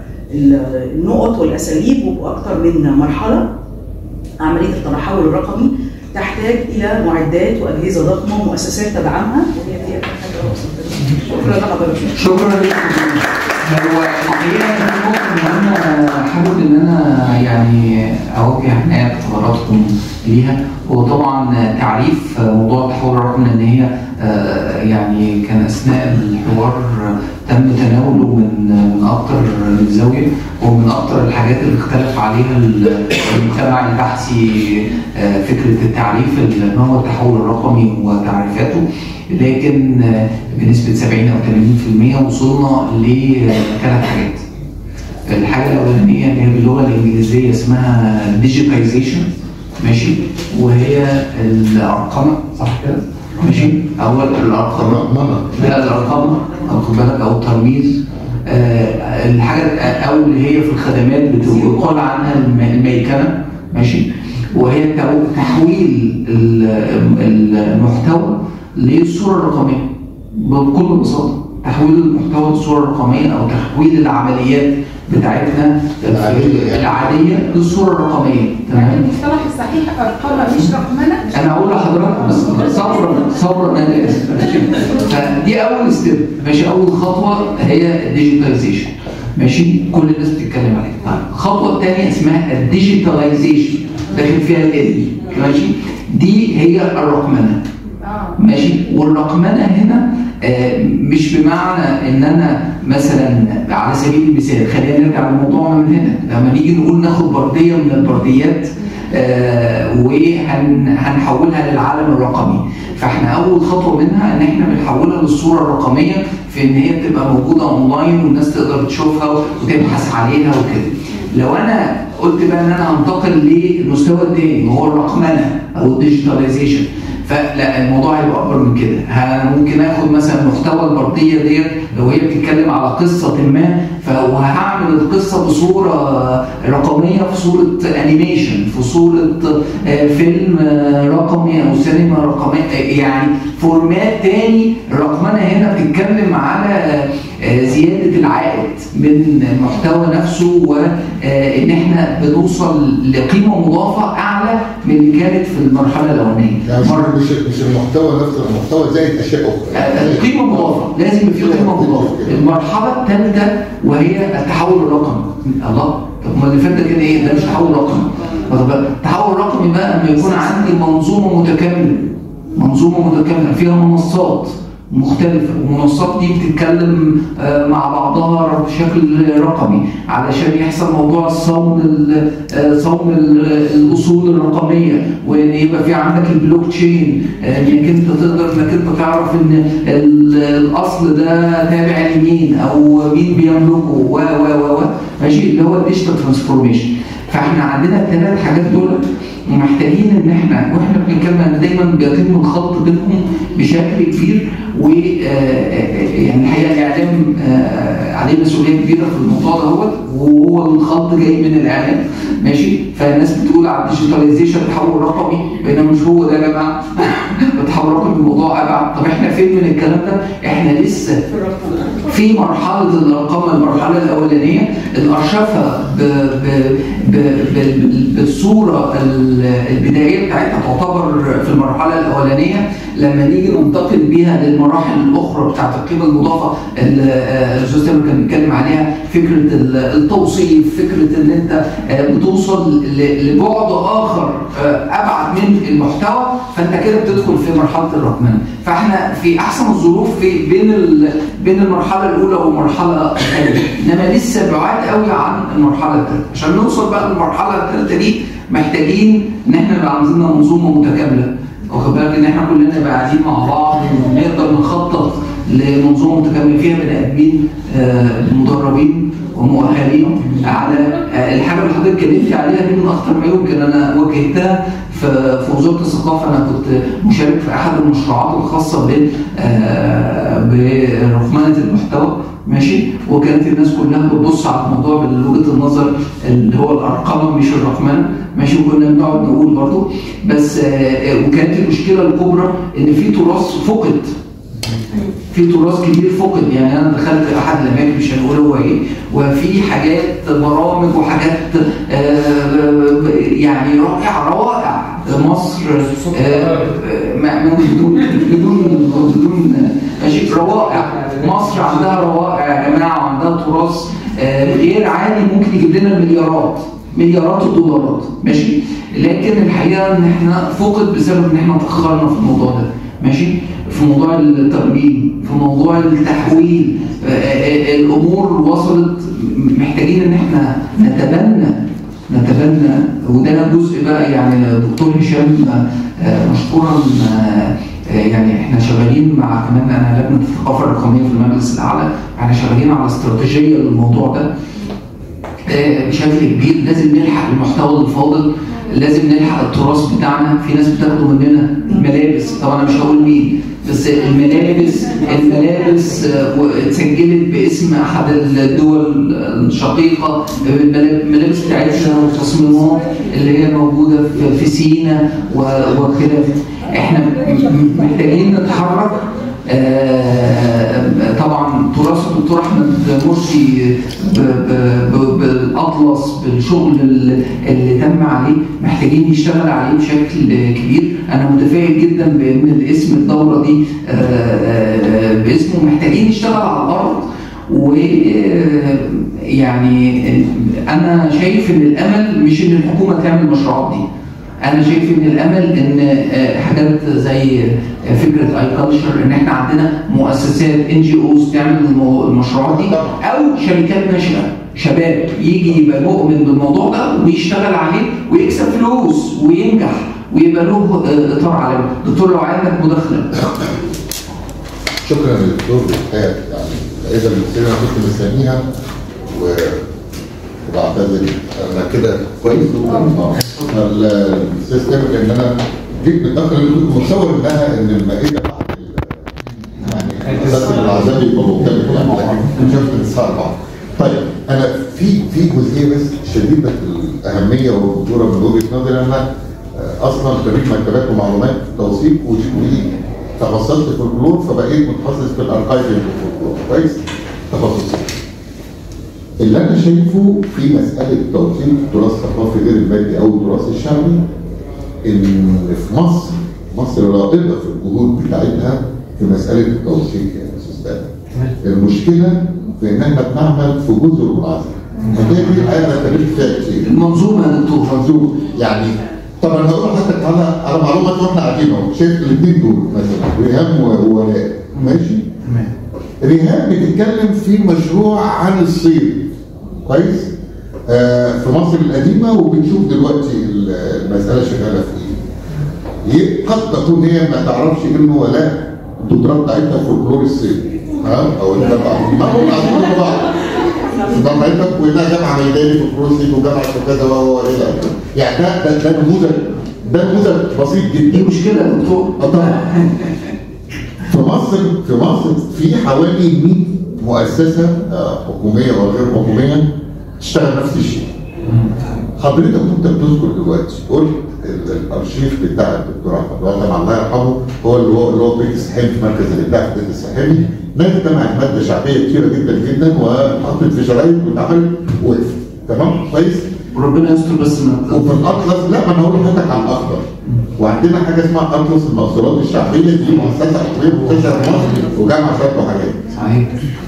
النقط والاساليب وباكثر من مرحله. عمليه التحول الرقمي تحتاج الى معدات واجهزه ضخمه ومؤسسات تدعمها، وهي دي اكثر حاجه وصلت. شكرا لحضرتك. شكرا لك. هو الحقيقه ممكن ان انا حابب ان انا يعني اوجه عنايه حضراتكم ليها، هو طبعا تعريف موضوع التحول الرقمي، لان هي يعني كان اثناء الحوار تم تناوله من من اكتر من زاويه، ومن اكتر الحاجات اللي اختلف عليها المجتمع البحثي فكره التعريف ما هو التحول الرقمي وتعريفاته، لكن بنسبه سبعين او ثمانين بالمئة وصلنا لثلاث حاجات. الحاجه الاولانيه اللي هي باللغه الانجليزيه اسمها ديجيتايزيشن، ماشي، وهي الارقام، صح كده؟ ماشي، اول الارقام لا الارقام خد بالك او الترميز. آه الحاجه او اللي هي في الخدمات بتقال عنها الميكنه، ماشي، وهي تحويل المحتوى للصوره الرقميه بكل بساطه. تحويل المحتوى للصوره الرقميه او تحويل العمليات بتاعتنا العاديه العاديه للصوره الرقميه. تمام. المصطلح الصحيح ارقام مش رقمنه. انا هقول لحضرتك بس صبرا صبرا انا اسف. فدي اول ستيب، ماشي، اول خطوه هي الديجيتاليزيشن، ماشي، كل الناس بتتكلم عليها. طيب الخطوه الثانيه اسمها الديجيتاليزيشن، داخل فيها ال، ماشي، دي هي الرقمنه، ماشي. والرقمنه هنا آه مش بمعنى ان انا مثلا على سبيل المثال، خلينا نرجع لموضوعنا من هنا، لما نيجي نقول ناخد برديه من البرديات آه وهنحولها للعالم الرقمي، فاحنا اول خطوه منها ان احنا بنحولها للصوره الرقميه في ان هي بتبقى موجوده اونلاين والناس تقدر تشوفها وتبحث عليها وكده. لو انا قلت بقى ان انا هنتقل للمستوى الثاني وهو الرقمنه او الديجيتاليزيشن، فلا الموضوع هيبقى اكبر من كده. ممكن اخد مثلا محتوى البرديه ديت لو هي بتتكلم على قصه ما، فهعمل القصه بصوره رقميه، في صوره انيميشن، في صوره فيلم رقمي او سينما رقميه، يعني فورمات تاني. الرقمنه هنا بتتكلم على زياده العائد من المحتوى نفسه، وان احنا بنوصل لقيمه مضافه اعلى من اللي كانت في المرحله الاولانيه. يعني مش مش المحتوى نفسه، المحتوى زائد اشياء اخرى. القيمه مضافه، لازم يبقى في قيمه مضافه. المرحله الثالثه وهي التحول الرقمي. الله، طب ما اللي فات ده كده ايه؟ ده مش تحول رقمي. التحول الرقمي بقى لما يكون عندي منظومه متكامله، منظومه متكامله فيها منصات مختلفة، والمنصات دي بتتكلم مع بعضها بشكل رقمي علشان يحصل موضوع صون صون الاصول الرقميه، وان يبقى في عندك البلوك تشين، انك انت تقدر انك انت تعرف ان الاصل ده تابع لمين او مين بيملكه و و و ماشي، اللي هو الديجيتال ترانسفورميشن. فاحنا عندنا الثلاث حاجات دول محتاجين ان احنا واحنا بنتكلم ان دايما بيتم الخلط بينهم بشكل كبير، و يعني الحقيقه الاعلام عليه مسؤوليه كبيره في الموضوع دوت، وهو الخلط جاي من الاعلام، ماشي. فالناس بتقول على الديجيتاليزيشن تحول رقمي، بينما مش هو ده يا جماعه. التحول الرقمي الموضوع ابعد. طب احنا فين من الكلام ده؟ احنا لسه في مرحله الارقام، المرحله الاولانيه الارشفه بالصوره البدايه بتاعتها تعتبر في المرحله الاولانيه. لما نيجي ننتقل بيها للمراحل الاخرى بتاعت القيمه المضافه اللي الاستاذ تامر كان بيتكلم عليها، فكره التوصيف، فكره ان انت بتوصل لبعد اخر ابعد من المحتوى، فانت كده بتدخل في مرحله الرقمنه. فاحنا في احسن الظروف في بين بين المرحله الاولى والمرحله الثانيه، انما لسه بعاد قوي عن المرحله الثالثه. عشان نوصل بقى للمرحله الثالثه دي محتاجين ان احنا يبقى عندنا منظومه متكامله، واخد بالك ان احنا كلنا نبقى قاعدين مع بعض ونقدر نخطط لمنظومه متكامله فيها بني ادمين مدربين ومؤهلين على الحاجه اللي حضرتك اتكلمتي عليها دي من اخطر ما يمكن. انا واجهتها في وزاره الثقافه، انا كنت مشارك في احد المشروعات الخاصه ب برقمنه المحتوى، ماشي، وكانت الناس كلها بتبص على الموضوع من وجهه النظر اللي هو الارقام مش الرقمنه، ماشي، وكنا بنقعد نقول برضه بس. وكانت المشكله الكبرى ان في تراث فقد، في تراث كبير فقد. يعني انا دخلت احد الاماكن مش هنقول هو ايه، وفي حاجات برامج وحاجات يعني رائعه روائع مصر بدون بدون بدون ماشي، روائع مصر عندها روائع يا جماعه، وعندها تراث غير عادي ممكن يجيب لنا المليارات مليارات الدولارات، ماشي. لكن الحقيقه ان احنا فقد بسبب ان احنا تاخرنا في الموضوع ده، ماشي. في موضوع الترميم، في موضوع التحويل. الامور وصلت، محتاجين ان احنا نتبنى نتبنى وده جزء بقى. يعني دكتور هشام مشكورا، يعني احنا شغالين مع كمان انا لجنه الثقافه الرقميه في المجلس الاعلى، احنا شغالين على استراتيجيه للموضوع ده بشكل كبير. لازم نلحق المحتوى الفاضل، لازم نلحق التراث بتاعنا. في ناس بتاخده مننا الملابس، طبعا انا مش هقول مين، بس الملابس الملابس اتسجلت باسم احد الدول الشقيقه، الملابس بتاعتنا والتصميمات اللي هي موجوده في سينا وخلافه. احنا محتاجين نتحرك. طبعا تراث الدكتور احمد مرسي بالاطلس بالشغل اللي تم عليه محتاجين نشتغل عليه بشكل كبير. انا متفائل جدا بان الاسم الدوره دي باسمه. محتاجين نشتغل على الارض. ويعني انا شايف ان الامل مش ان الحكومه تعمل المشروعات دي، انا شايف ان الامل ان حاجات زي فكره اي كلتشر، ان احنا عندنا مؤسسات ان جي اوز تعمل المشروعات دي، او شركات ناشئه شباب يجي يبقى مؤمن بالموضوع ده ويشتغل عليه ويكسب فلوس وينجح ويبقى له اطار عالمي. دكتور لو عندك مداخله. شكرا للدكتور بالحياه. يعني اذا السنه انا كنت مستنيها و وبعتذر انا كده كويس. الاستاذ كامل ان انا جيت متاخر، اللي كنت متصور انها ان المائده بعد يعني اساس العذاب يبقى مختلف يعني، لكن شفت الساعه أربعة. طيب انا في في جزئيه بس شديده الاهميه والخطوره من وجهه نظري. انا اصلا خريج مكتبات ومعلومات توثيق وتخصصت في الفلكلور، فبقيت متخصص في الاركايف الفلكلور. كويس؟ تخصصي. اللي انا شايفه في مساله توثيق التراث الثقافي غير المادي او التراث الشعبي، ان في مصر مصر رائده في الجهود بتاعتها في مساله التوثيق يا استاذ. المشكله في ان احنا بنعمل في جزر منعزله. فدي انا اتكلمت فيها كتير. المنظومه يا دكتور منظومه يعني. طبعا هقول لحضرتك على على معلومات واحنا قاعدين اهو، شايف الاثنين دول مثلا ريهام وولاء، ماشي؟ تمام. ريهام بتتكلم في مشروع عن الصيد. كويس؟ آه في مصر القديمه، وبنشوف دلوقتي المساله شغاله في ايه. قد تكون هي ما تعرفش انه ولاء الدكتوراه بتاعتها في فولكلور الصيد. ها؟ او الجامعه ما هم قاعدين مع بعض. جامعتك وانها جامعه ميداني في الصيد وجامعه كذا و الى اخره. يعني ده ده ده نموذج ده نموذج بسيط جدا. دي مشكله يا دكتور. اه طبعا. في مصر في مصر في حوالي مئة مؤسسه حكوميه وغير حكوميه تشتغل نفس الشيء. حضرتك وانت بتذكر دلوقتي قلت الارشيف بتاع الدكتور احمد وطبعا الله يرحمه هو اللي هو اللي هو بيت السحامي في مركز الابداع في بيت السحامي، ناس جمعت ماده شعبيه كثيره جدا جدا وحطت في شرايط واتعملت وقفت. تمام؟ كويس؟ وربنا يستر. بس وفي الاطلس لا، ما انا هقول لحضرتك على الاخضر. وعندنا حاجه اسمها اطلس المقصورات الشعبيه، دي مؤسسه حكوميه منتشره في مصر وجامعه شويه وحاجات. صحيح.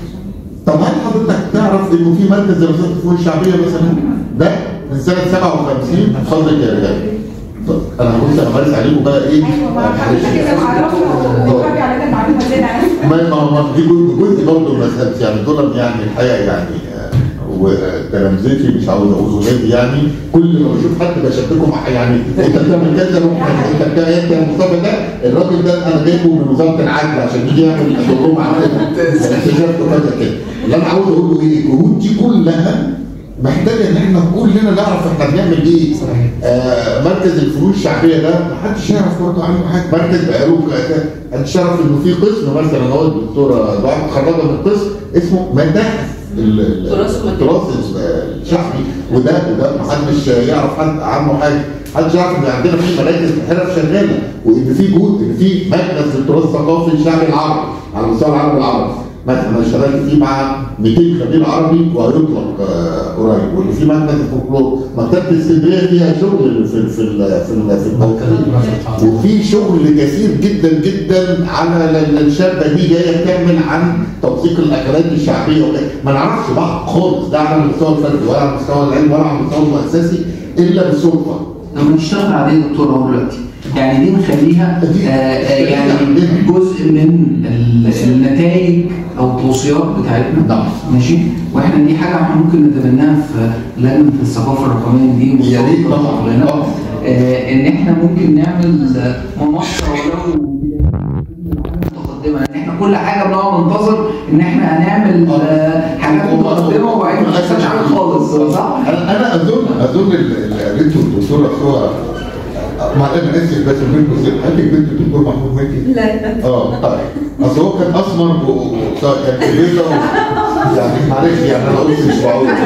طب هل حضرتك تعرف انه في مركز دراسات الفنون الشعبيه مثلا ده من سنه سبعة وخمسين بفضل يا رجال؟ طب انا هقول انا مارس عليكم بقى ايه؟ ايوه ما حضرتك كده معرفه وترجع علينا المعلومه زياده ما ما دي جزء برضه من المسألة يعني. دول يعني الحقيقه يعني وتلامذتي مش عاوز اقول ولادي يعني، كل ما بشوف حد بشبكهم يعني انت بتعمل كذا انت بتعمل انت مصطفى ده الراجل ده انا جايبه من وزاره العدل عشان يجي يعمل شغلهم عندنا. اكتشفت كذا كده. اللي انا عاوز اقول له ايه؟ الجهود دي كلها محتاجه ان احنا كلنا نعرف احنا بنعمل ايه. آه مركز الفنون الشعبيه ده محدش يعرف برضه عنه حاجه. مركز بقاله محدش يعرف انه في قسم مثلا هو الدكتوره دعاء متخرجه من قسم اسمه متاحف التراث الشعبي، وده وده محدش يعرف حد عنه حاجه. محدش يعرف ان عندنا في مراكز حرف شغاله، وان في جهود ان في مركز للتراث الثقافي الشعبي العربي على مستوى العالم العربي. مثلا انا اشتغلت فيه مع مئتين خبير عربي وهيطلق قريب، وان في مركز الفولكلور. مكتبه اسكندريه فيها شغل في في في في الموقف، وفي شغل كثير جدا جدا على الشابه دي جايه بتعمل عن توثيق الاكلات الشعبيه. ما نعرفش بعض خالص ده على المستوى الفردي ولا على مستوى العلم ولا على المستوى المؤسسي الا بالصدفه. لما نشتغل عليه دكتور اهو دلوقتي يعني دي نخليها آه آه يعني جزء من النتائج او التوصيات بتاعتنا. ماشي. واحنا دي حاجه احنا ممكن نتبناها في لجنه الثقافه الرقميه دي. يا ريت طبعا. آه ان احنا ممكن نعمل منصه ولو متقدمه، ان احنا كل حاجه بنقعد ننتظر ان احنا هنعمل آه حاجات متقدمه وبعدين ما نحصلش حاجه خالص. صح؟ انا انا اظن اظن البنت والدكتوره سوى مع انا اسف بس منكم حضرتك بنت الدكتور محمود مكي؟ لا. اه طيب اصل هو كان اسمر وكان بيضه يعني معلش يعني انا قلت مش معقول. اه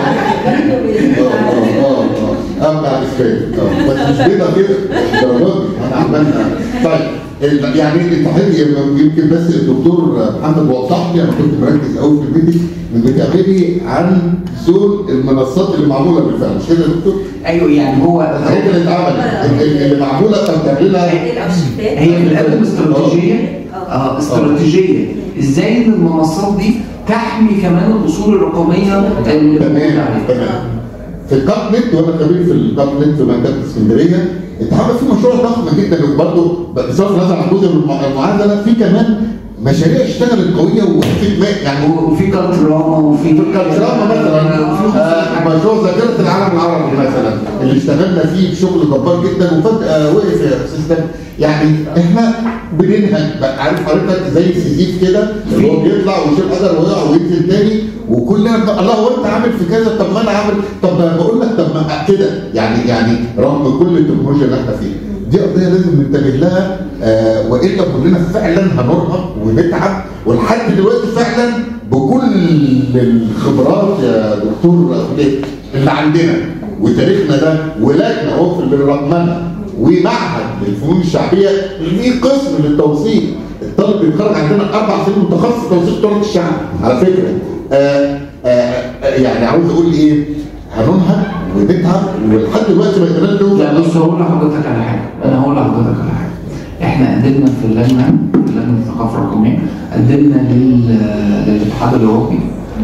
اه اه اه بتاع الاسبان اه بس مش بيضه كده الدرجات دي احنا عملنا. طيب يعني التحدي يمكن بس الدكتور محمد وضح لي، انا كنت مركز قوي في الفيديو انك بتعملي عن زون المنصات اللي معموله بالفعل، مش كده يا دكتور؟ ايوه يعني هو الحاجات اللي اتعملت اللي معموله بتعمل لها هي بتقدم استراتيجيه اه استراتيجيه ازاي ان المنصات دي تحمي كمان الاصول الرقميه اللي تمام تمام. في الكاب نت وانا خبير في الكاب نت في مكتبه اسكندريه اتعمل في مشروع ضخم جدا وبرضه بصرف النظر عن جزء من المعادله في كمان مشاريع اشتغلت قويه ووقفت يعني وفي كالتراما وفي كالتراما مثلا مشروع ذاكره العالم العربي مثلا اللي اشتغلنا فيه بشغل جبار جدا وفجاه وقف يا استاذ. يعني احنا بننهج عارف حضرتك زي سيزيف كده اللي هو بيطلع ويشيل حجر ويقع وينزل تاني وكلنا الله هو انت عامل في كذا طب ما انا عامل طب بقول لك طب ما كده يعني يعني رغم كل التكنولوجيا اللي احنا فيها دي قضيه لازم ننتبه لها آه والا كلنا فعلا هنرهق ونتعب ولحد دلوقتي فعلا بكل الخبرات يا دكتور اللي عندنا وتاريخنا ده ولجنه اهو في الرقمنه ومعهد للفنون الشعبيه في قسم للتوثيق. الطالب بيتخرج عندنا اربع سنين متخصص توثيق تراث الشعب على فكره. آآ آآ يعني عاوز اقول ايه؟ هننهج ونتعب ولحد دلوقتي ما قدرناش نوصل. لا بص هقول لحضرتك على حاجه، انا هقول لحضرتك على حاجه. احنا قدمنا في اللجنه في لجنه الثقافه الرقميه قدمنا للاتحاد الاوروبي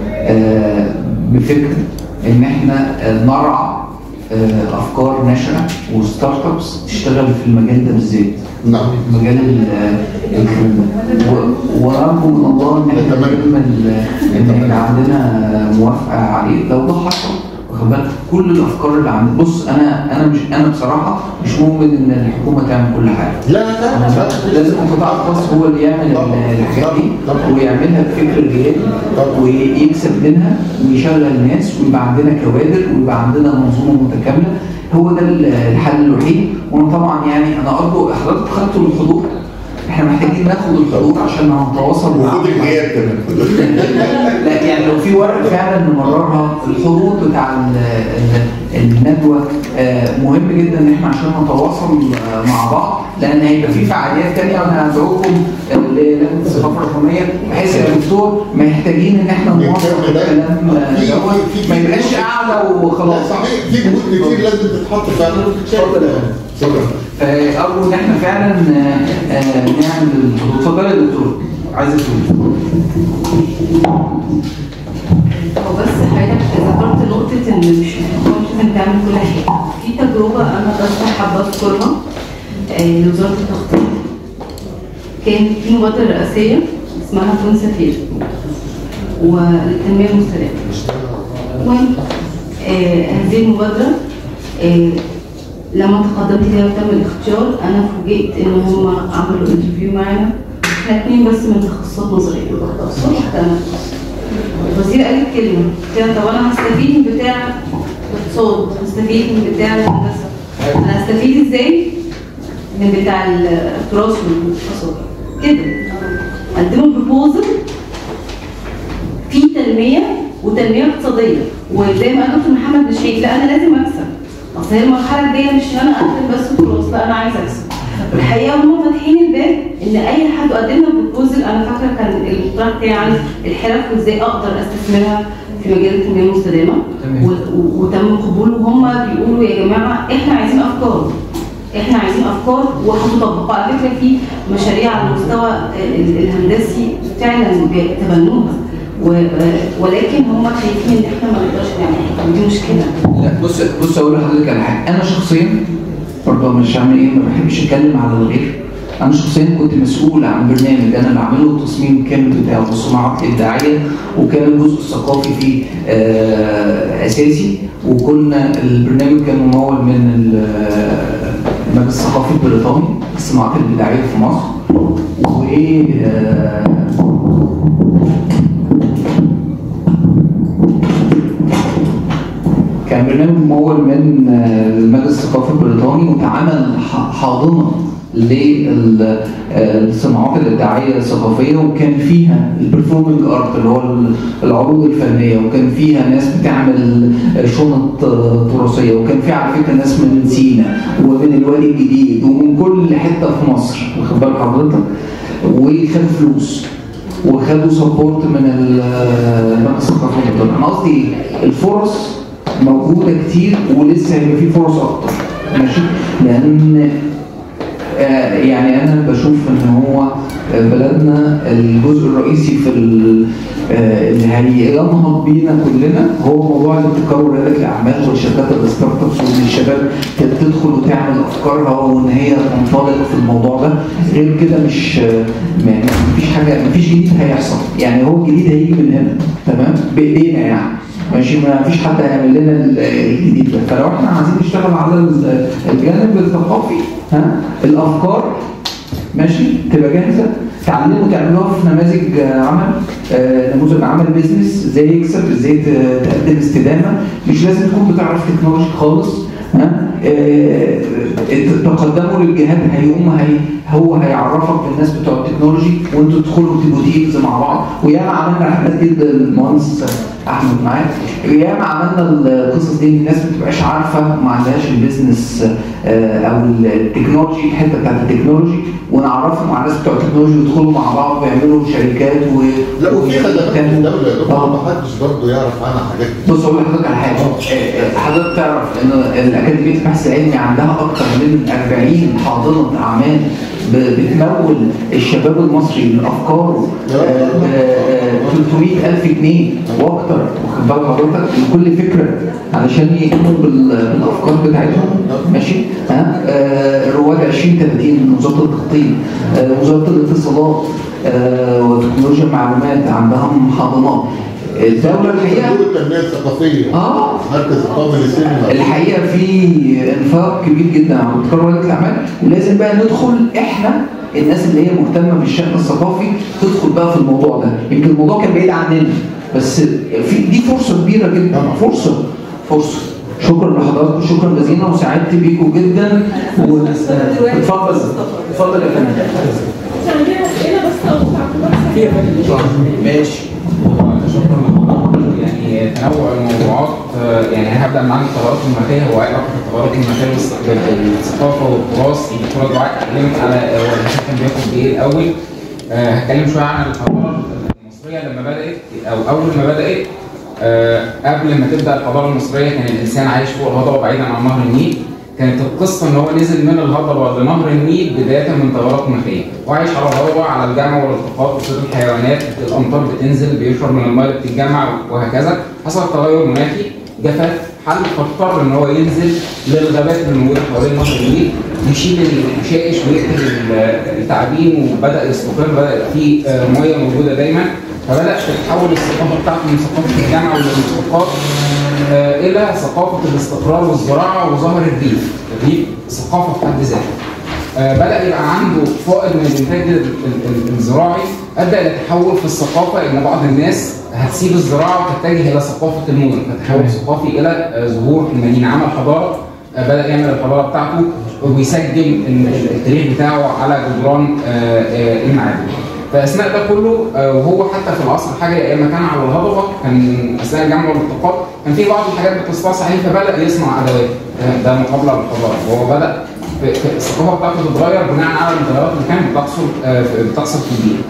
بفكره ان احنا نرعى افكار ناشئه وستارت ابس تشتغل في المجال ده بالذات. نعم. مجال الخدمه ونرجو من الله ان احنا نكمل ان احنا عندنا موافقه عليه لو ده حصل. واخد بالك كل الافكار اللي عندنا. بص انا انا مش انا بصراحه مش مؤمن ان الحكومه تعمل كل حاجه. لا لا لازم القطاع الخاص هو اللي يعمل الحاجات دي ويعملها بفكر ريادي ويكسب منها ويشغل الناس ويبقى عندنا كوادر ويبقى عندنا منظومه متكامله. هو ده الحل الوحيد. وانا طبعا يعني انا ارجو حضرتك خدتوا الحضور. احنا محتاجين ناخد الحضور عشان نتواصل مع وخد الغياب كمان. لا يعني لو في ورق فعلا نمررها الحضور بتاع الندوه مهم جدا ان احنا عشان نتواصل مع بعض لان هيبقى في فعاليات ثانيه وانا هدعوكم للجنه الثقافه الرقميه بحيث يا دكتور محتاجين ان احنا نوصل الكلام دوت ما يبقاش قاعده وخلاص. صحيح في جهود كتير لازم تتحط فعلا وتتشارك. شكرا. فارجو ان احنا فعلا نعمل الحضور. اتفضل يا دكتور عايزه تقول. هو بس حضرتك ذكرت نقطه ان مش لازم تعمل كل حاجه. في تجربه انا بس حابه اذكرها لوزاره التخطيط. كان في مبادره رئاسيه اسمها كون سفير وللتنميه المستدامه. المهم هذه المبادره لما تقدمت ليها وتم الاختيار انا فوجئت ان هم عملوا انترفيو معانا احنا اثنين بس من تخصصات نظريه تخصصات تنفس. الوزير قال كلمه قلت طب انا هستفيد من بتاع الاقتصاد هستفيد من بتاع الهندسه انا هستفيد ازاي من بتاع التراث والاقتصاد كده. قدموا بروبوزل في تنميه وتنميه اقتصاديه وزي ما قال دكتور محمد نشيد لا انا لازم اكسب. اصل هي المرحله الجايه مش انا اقدم بس تراث لا انا عايز اكسب. الحقيقه هم فاتحين الباب ان اي حد قدم لنا بروبوزل. انا فاكره كان المقترح بتاعي عن الحرف وازاي اقدر استثمرها في مجال التنميه المستدامه وتم قبوله. وهم بيقولوا يا جماعه احنا عايزين افكار احنا عايزين افكار وهتطبق. على فكره في مشاريع على المستوى الهندسي فعلا تبنوها ولكن هم خايفين ان احنا ما نقدرش نعمل ودي مشكله. لا بص بص اقول لحضرتك على حاجه. انا شخصيا برضه مش عامل ايه، ما بحبش اتكلم على الغير. انا شخصيا كنت مسؤول عن برنامج انا اللي عامل له التصميم الكامل بتاعه في الصناعات الابداعيه، وكان الجزء الثقافي فيه آه اساسي، وكنا البرنامج كان ممول من المجلس الثقافي البريطاني الصناعات الابداعيه في مصر. و آه كان برنامج ممول من المجلس الثقافي البريطاني، واتعمل حاضنه للصناعات الابداعيه الثقافيه، وكان فيها البرفورمينج ارت اللي هو العروض الفنيه، وكان فيها ناس بتعمل شنط تراثيه، وكان فيها على فكره ناس من سينا ومن الوادي الجديد ومن كل حته في مصر، واخد بال حضرتك؟ وخدوا فلوس وخدوا سبورت من المجلس الثقافي البريطاني. انا قصدي الفرص موجوده كتير، ولسه هيبقى في فرص اكتر، ماشي؟ لان آه يعني انا بشوف ان هو بلدنا الجزء الرئيسي في آه اللي هينهض بينا كلنا هو موضوع الابتكار ورياده الاعمال والشركات الستارت ابس، وان الشباب تدخل وتعمل افكارها وان هي تنطلق في الموضوع ده. غير كده مش ما فيش حاجه، ما فيش جديد هيحصل. يعني هو الجديد هيجي من هنا، تمام؟ بايدينا يعني، ماشي؟ ما فيش حد هيعمل لنا الجديد ده. فلو احنا عايزين نشتغل على الجانب الثقافي، ها، الافكار ماشي تبقى جاهزه، تعلموا تعملوها في نماذج عمل، آه نموذج عمل بيزنس، ازاي يكسب، ازاي تقدم استدامه. مش لازم تكون بتعرف تكنولوجي خالص، ها، آه تقدموا للجهات، هيقوم هي هو هيعرفك بالناس بتوع التكنولوجي، وانتوا تدخلوا تبقوا تيمز مع بعض. وياما عملنا حاجات جدا، المهندس احمد معايا، ياما عملنا القصص دي. الناس ما بتبقاش عارفه، ما عندهاش البيزنس آه او التكنولوجي، الحته بتاعت التكنولوجي، ونعرفهم على الناس بتوع التكنولوجي ويدخلوا مع بعض ويعملوا شركات و لا وفي خدمات الدوله يا دكتور ما حدش برضه يعرف عنها حاجات. بص اقول لحضرتك على حاجه، حضرتك تعرف ان الاكاديميه البحث العلمي عندها اكثر من أربعين حاضنه اعمال بتمول الشباب المصري من افكاره ثلاثمائة ألف جنيه واكثر، واخد بال حضرتك؟ لكل فكره علشان يقوموا بالافكار بتاعتهم، ماشي؟ ها، آه رواد عشرين ثلاثين، وزاره التخطيط، آه وزاره الاتصالات، آه وتكنولوجيا المعلومات عندهم حاضنات. الدولة الحقيقة التنمية الثقافية، اه مركز القومي للسينما، الحقيقة في انفاق كبير جدا على ابتكار وريادة الأعمال. ولازم بقى ندخل احنا الناس اللي هي مهتمة بالشأن الثقافي تدخل بقى في الموضوع ده. يمكن الموضوع كان بعيد عننا، بس في دي فرصة كبيرة جدا، فرصة فرصة. شكرا لحضراتكم، شكرا جزيلا، وسعدت بيكم جدا. اتفضل اتفضل يا فندم. عندنا اسئله بس او تعقيبات ماشي. شكرا لحضرتك. يعني تنوع الموضوعات، يعني انا هبدا معاك التغيرات المناخيه. هو علاقه التغيرات المناخيه بالثقافه والتراث. الدكتوره دعاء اتكلمت على هو الانسان كان بياخد بايه الاول. أه هتكلم شويه عن الحضاره المصريه لما بدات، او اول ما بدات. أه قبل ما تبدا الحضاره المصريه كان الانسان عايش فوق الهضبه بعيدا عن نهر النيل. كانت القصه ان هو نزل من الهضبه لنهر النيل بدايه من تغيرات مناخيه، وعايش على الهضبه على الجمع والالتقاط وصيد الحيوانات، الامطار بتنزل بيشرب من الميه اللي بتتجمع وهكذا. حصل تغير مناخي، جفاف، حل، فاضطر ان هو ينزل للغابات اللي موجوده حوالين نهر النيل، يشيل الحشائش ويقتل التعابين، وبدا يستقر، بدا في ميه موجوده دايما. فبدأ تتحول الثقافة بتاعته من ثقافة الجامعة والالتقاط آه إلى ثقافة الاستقرار والزراعة، وظهر الريف. الريف ثقافة في حد ذاتها. آه بدأ يبقى عنده فائض من الإنتاج الزراعي، أدى إلى تحول في الثقافة إن بعض الناس هتسيب الزراعة وتتجه إلى ثقافة المدن، فتحول ثقافي إلى آه ظهور في المدينة. عمل حضارة، آه بدأ يعمل الحضارة بتاعته ويسجل التاريخ بتاعه على جدران آه آه المعابد. فاثناء ده كله وهو حتى في العصر الحجري ايام ما كان على الهضبه، كان اثناء الجمع والالتقاط كان في بعض الحاجات بتستعصي عليه، فبدا يصنع ادوات. ده مقابله للحضاره، وهو بدا في الثقافه بتاعته تتغير بناء على التغيرات اللي كانت بتحصل بتحصل في البيئه.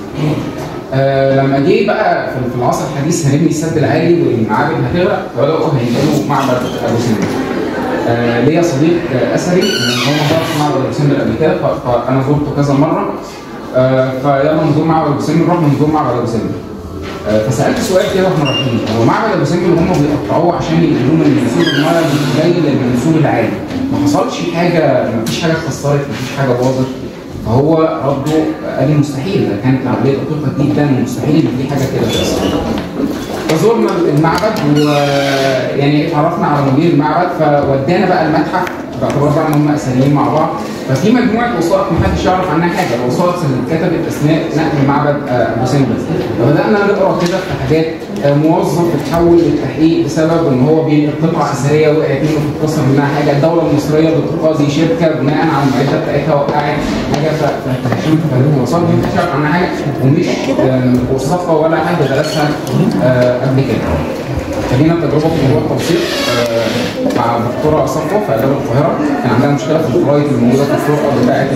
لما جه بقى في العصر الحديث هنبني السد العالي والمعابد هتغرق، فبداوا هينقلوا معبد ابو سمبل. آه ليا صديق اثري هو ما زارش معبد ابو سمبل قبل كده، فانا زرته كذا مره. آه فيلا نزور معبد ابو سمبل، نروح نزور معبد ابو سمبل. آه فسالت سؤال كده واحنا رايحين، هو معبد ابو سمبل هم بيقطعوه عشان ينقلوه من النسور الميه قليل المنسوب العالي. ما حصلش حاجه، ما فيش حاجه اتكسرت، ما فيش حاجه باظت. فهو رده قال لي مستحيل، ده كانت العمليه دقيقه جدا ومستحيل ان في حاجه كده تحصل. فزورنا المعبد ويعني اتعرفنا على مدير المعبد فودانا بقى المتحف، باعتبار بقى ان هم اثريين مع بعض. ففي مجموعه وثائق محدش يعرف عنها حاجه، الوثائق اللي اتكتبت اثناء نقل معبد ابو سمبل. فبدانا نقرا كده في حاجات موظف اتحول للتحقيق بسبب ان هو بينقل قطعه اثريه وقعت منه اتكسر منها حاجه، الدوله المصريه بتقاضي شركه بناء على المعده بتاعتها وقعت حاجه فتحشيم تفاهم الوثائق دي محدش يعرف عنها حاجه ومش وثقه ولا حد درسها قبل كده. خلينا تجربه في موضوع التوثيق مع الدكتوره صفوه في اداب القاهره. كان عندها مشكله في الخرايط اللي موجوده في الفرقه بتاعت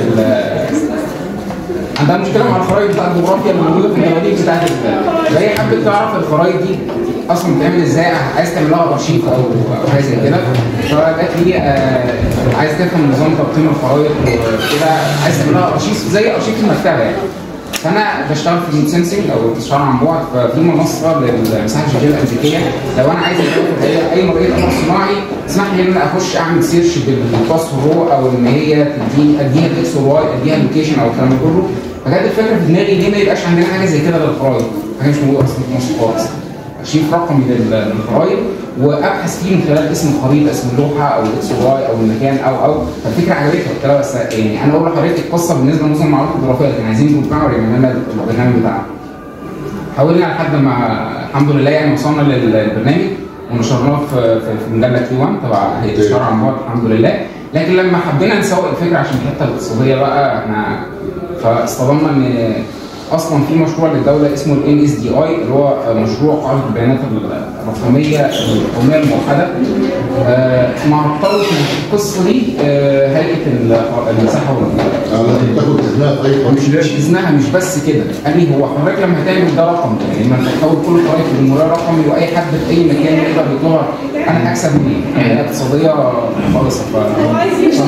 عندها مشكله مع الخرايط بتاعت الجغرافيا اللي موجوده في الجواليك بتاعت فهي حبت تعرف الخرايط دي اصلا بتعمل ازاي، عايز تعمل لها ارشيف او حاجه زي كده. فقالت لي عايز تفهم نظام تقييم الخرايط وكده، عايز تعمل لها ارشيف زي ارشيف المكتبه يعني. فانا بشتغل في المود سنسنج او الاستشاره عن بعد، ففي منصه للمساحه الشاشيه الامريكيه. لو انا عايز اشوف اي مريض قمر صناعي اسمح لي ان انا اخش اعمل سيرش بالباس رو او ان هي تديني اديها الاكس والواي اديها اللوكيشن او الكلام ده كله. فجت الفكره في دماغي ليه ما يبقاش عندنا حاجه زي كده للخرايط، حاجه مش موجوده اصلا في مصر خالص. ارشيف رقمي للخرايط وابحث فيه من خلال اسم الخريطه، اسم اللوحه او الاكس واي او المكان او او فالفكره عجبتني. قلت لها بس يعني انا اقول لحضرتك القصه بالنسبه لنظم المعلومات الجغرافيه، لكن عايزين نتفاعل يعمل لنا البرنامج بتاعنا. حاولنا لحد ما الحمد لله يعني وصلنا للبرنامج ونشرناه في في مجله كيو واحد تبع هيئه الاشاره عن بعد الحمد لله. لكن لما حبينا نسوق الفكره عشان الحته الاقتصاديه بقى احنا فاصطدمنا ان اصلا في مشروع للدوله اسمه الان اس دي اي اللي هو مشروع قاعده البيانات الرقميه القوميه الموحده. معطله القصه دي هيئه المساحه والمساحه. بتاخد اذنها في اي مش مش اذنها مش بس كده، قال لي هو حضرتك لما هتعمل ده رقم يعني لما تحول كل الخرائط الجمهوريه رقمي واي حد في اي مكان يقدر يطلبها انا هكسب منين؟ يعني اقتصاديه خالصه. هو عايز يمشي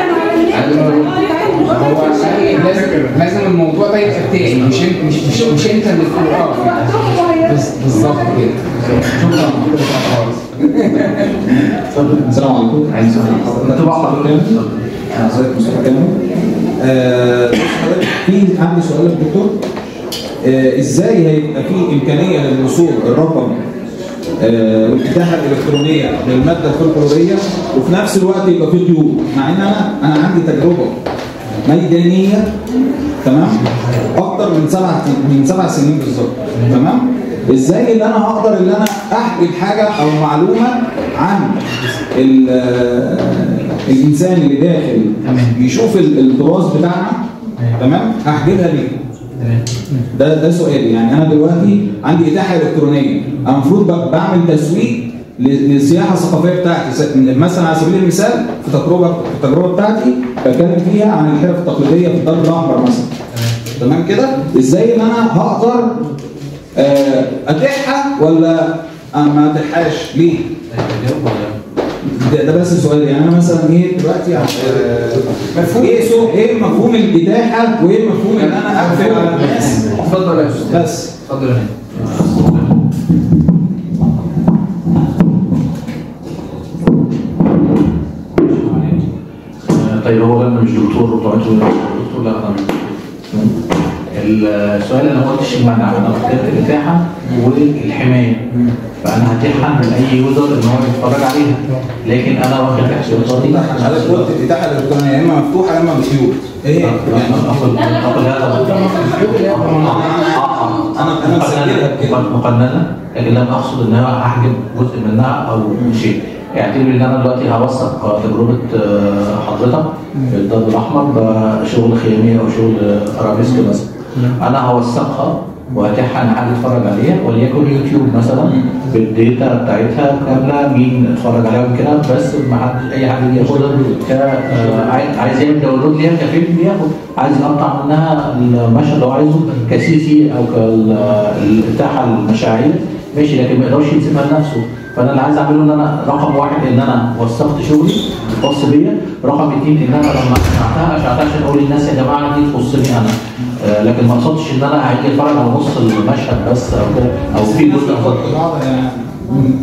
هو لازم لازم الموضوع ده يبقى بتاعي مش مش مش, مش انت اللي تقول اه بالظبط كده. شكرا خالص. السلام عليكم. عايز طبعا حضرتك انا حضرتك مصطفى كامل. في عندي سؤال للدكتور، ازاي هيبقى في امكانيه للوصول الرقمي والكتابه الالكترونيه للماده الفولكلوريه وفي نفس الوقت يبقى في قيود، مع ان انا انا عندي تجربه ميدانيه تمام اكتر من سبع من سبع سنين بالظبط تمام. ازاي اللي انا هقدر ان انا احجب حاجه او معلومه عن الانسان اللي داخل يشوف التراث بتاعنا تمام احجبها ليه؟ ده ده سؤالي. يعني انا دلوقتي عندي اتاحه الكترونيه، انا المفروض بعمل تسويق للسياحه الثقافيه بتاعتي. مثلا على سبيل المثال في تجربه في التجربه بتاعتي بتكلم فيها عن الحرف التقليديه في الدرب الاحمر مثلا تمام كده. ازاي ان انا هقدر اتاحها ولا ما اتاحهاش ليه؟ ده, ده بس السؤال. يعني انا مثلا ايه دلوقتي مفهوم ايه سوق ايه مفهوم الاتاحه وايه مفهوم ان انا اقفل على الناس؟ اتفضل يا استاذ. بس اتفضل يا طيب هو انا مش دكتور وطلعته دكتور لا انا مش دكتور. السؤال انا ما قلتش المنع، انا قلت الاتاحه والحمايه. فانا هتيحها من اي يوزر ان هو يتفرج عليها، لكن انا واخد احتياطاتي. انا قلت الاتاحه الالكترونيه يا اما مفتوحه يا اما بقيود. ايه يعني اخد اخد هذا انا انا مسجلها مقننه، لكن لم اقصد ان انا احجب جزء منها او شيء. اعتبر ان انا دلوقتي هوثق تجربه حضرتك في الدرب الاحمر شغل خياميه او شغل ارابيسك مثلا. انا هوثقها وهتيحها ان حد يتفرج عليها، وليكن يوتيوب مثلا بالديتا بتاعتها كامله مين اتفرج عليها وكده، بس ما حد اي حد يجي ياخدها عايز يعمل داونلود ليها كفيلم بياخد، عايز يقطع منها المشهد اللي هو عايزه كسيسي او كالاتاحه المشاعريه ماشي، لكن ما يقدرش يسيبها لنفسه. فانا اللي عايز اعمله ان انا رقم واحد ان انا وثقت شغلي خاص بيا، رقم اثنين ان انا لما اشعتها اشعتها عشان اقول للناس يا جماعه دي تخصني انا، آه لكن ما اقصدش ان انا هيجي اتفرج على نص المشهد بس او كده او في جزء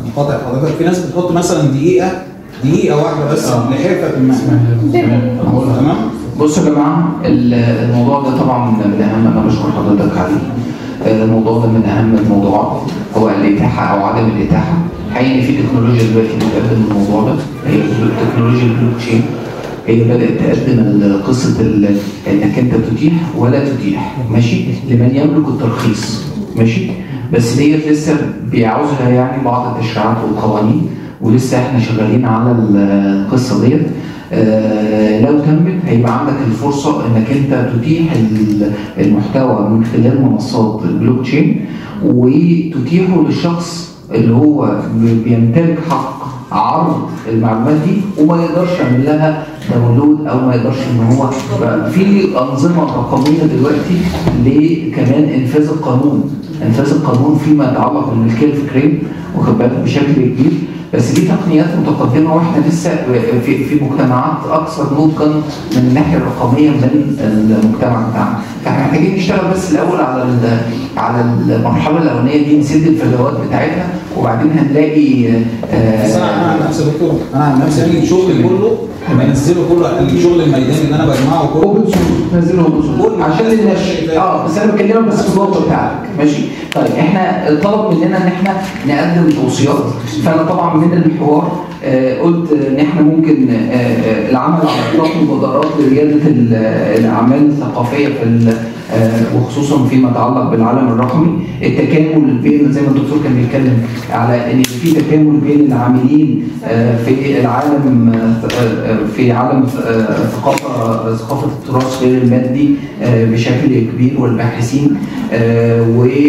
مقاطع حضرتك، في ناس بتحط مثلا دقيقه دقيقه واحده بس لحرفه ما. تمام. بصوا يا جماعه الموضوع ده طبعا من اهم، انا بشكر حضرتك عليه. الموضوع ده من اهم الموضوعات هو الاتاحه او عدم الاتاحه. حقيقي في تكنولوجيا دلوقتي بتقدم الموضوع ده، هي تكنولوجيا البلوك تشين. هي بدات تقدم قصه انك انت تتيح ولا تتيح، ماشي، لمن يملك الترخيص، ماشي، بس ديت لسه بيعوزها يعني بعض التشريعات والقوانين، ولسه احنا شغالين على القصه ديت. آه لو تمت هيبقى عندك الفرصه انك انت تتيح المحتوى من خلال منصات البلوك تشين، وتتيحه للشخص اللي هو بيمتلك حق عرض المعلومات دي وما يقدرش يعمل لها داونلود او ما يقدرش ان هو في انظمه رقميه دلوقتي لكمان انفاذ القانون، انفاذ القانون فيما يتعلق بالملكيه الفكريه، واخد بالك بشكل كبير. بس دي تقنيات متقدمه واحنا لسه في في مجتمعات اكثر نضجا من الناحيه الرقميه من المجتمع بتاعنا، فاحنا محتاجين نشتغل بس الاول على على المرحله الاولانيه دي، نسد الفجوات بتاعتها وبعدين هنلاقي. بس انا عن نفسي يا دكتور، انا عن نفسي الشغل كله بنزله كله، الشغل الميداني اللي انا بجمعه كله بنزله كله عشان النشر. اه بس انا بكلمك بس في النقطه بتاعتك، ماشي. طيب احنا طلب مننا ان احنا نقدم توصيات، فانا طبعا من الحوار آه قلت ان احنا ممكن آه آه العمل على اطلاق مبادرات لرياده الاعمال الثقافيه في آه وخصوصا فيما يتعلق بالعالم الرقمي، التكامل بين زي ما الدكتور كان بيتكلم على ان في تكامل بين العاملين آه في العالم آه في عالم آه ثقافه ثقافه التراث غير المادي آه بشكل كبير، والباحثين آه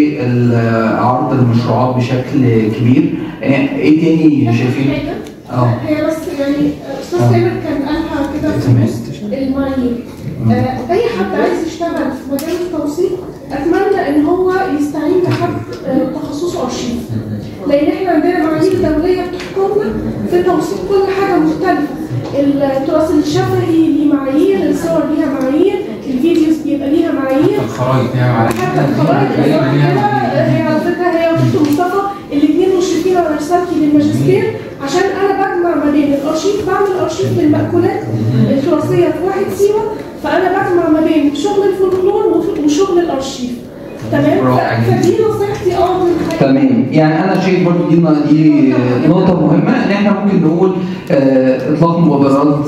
وعرض المشروعات بشكل كبير. آه ايه تاني شايفين؟ اه هي بس يعني استاذ تامر كان قالها كده في المعايير. آه اي حد عايز يشتغل في مجال التوثيق اتمنى ان هو يستعين بحد آه تخصصه ارشيف، لان احنا عندنا معايير دوليه بتحكمنا في توثيق كل حاجه مختلفه. التراث الشفهي ليه معايير، الصور ليها معايير، الفيديوز بيبقى ليها معايير، الخرائط ليها معايير، حتى الخرائط هي على فكره هي ودكتور مصطفى الاثنين مشرفين على رسالتي للماجستير، عشان انا بجمع ما بين الارشيف، بعمل ارشيف للمأكولات التراثيه في واحد سيوه، فانا بجمع ما بين شغل الفولكلور وشغل الارشيف. تمام. فدي نصيحتي اه تمام. يعني انا شايف برضه دي دي نقطه مهمه ان احنا ممكن نقول آه اطلاق مبادرات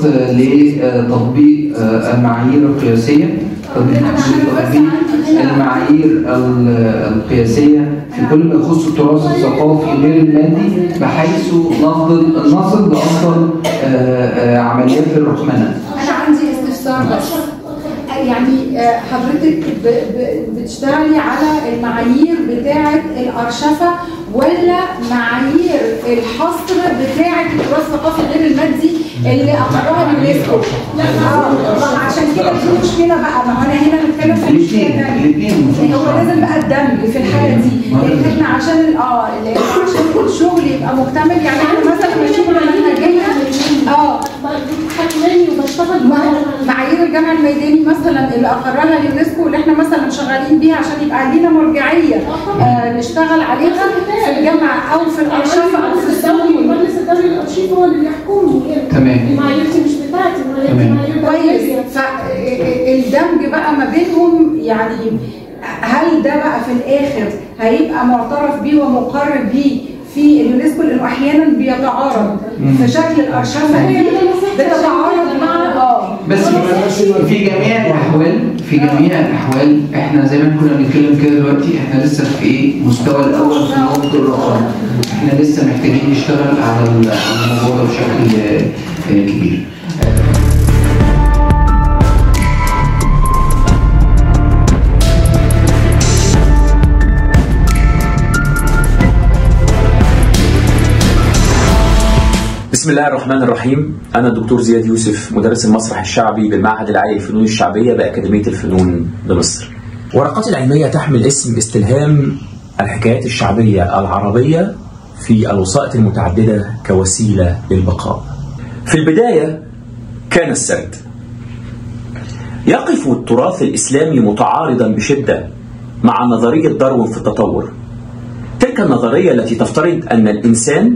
لتطبيق آه المعايير القياسيه، تطبيق المعايير القياسيه في كل ما يخص التراث الثقافي غير المادي، بحيث نفضل نصل بافضل آه عمليات الرقمنه. انا عندي استفسار بس، يعني حضرتك بتشتغلي على المعايير بتاعه الارشفه ولا معايير الحصر بتاعه التراث الثقافي غير المادي اللي اقرها اليونسكو؟ لا اه عشان كده في مشكله بقى، ما هو انا هنا بنتكلم في مشكله ثانيه، هو لازم بقى الدمج في الحاله دي، لان احنا عشان اه عشان الشغل يبقى مكتمل. يعني انا مثلا الشغل المنهجيه اه حكماني وبشتغل معايير الجامع الميداني مثلا اللي اقرها اليونسكو، اللي احنا مثلا شغالين بيها عشان يبقى عندنا مرجعيه آه نشتغل عليها في الجامعه او في الارشفه او في الدولي. مجلس الدولي للارشيف هو اللي بيحكمني. تمام. معاييرتي مش بتاعتي، معاييرتي كويس. فالدمج بقى ما بينهم، يعني هل ده بقى في الاخر هيبقى معترف بيه ومقرر بيه في اليونسكو؟ لانه احيانا بيتعارض في شكل الارشفه دي، بتتعارض مع اه بس في جميع الاحوال في جميع الاحوال احنا زي ما كنا بنتكلم كده دلوقتي، احنا لسه في ايه المستوى الاول في نقطه الرقم، احنا لسه محتاجين نشتغل على الموضوع ده بشكل كبير. بسم الله الرحمن الرحيم. أنا الدكتور زياد يوسف، مدرس المسرح الشعبي بالمعهد العالي للفنون الشعبية بأكاديمية الفنون بمصر. ورقتي العلمية تحمل اسم استلهام الحكايات الشعبية العربية في الوسائط المتعددة كوسيلة للبقاء. في البداية كان السرد. يقف التراث الإسلامي متعارضا بشدة مع نظرية داروين في التطور. تلك النظرية التي تفترض أن الإنسان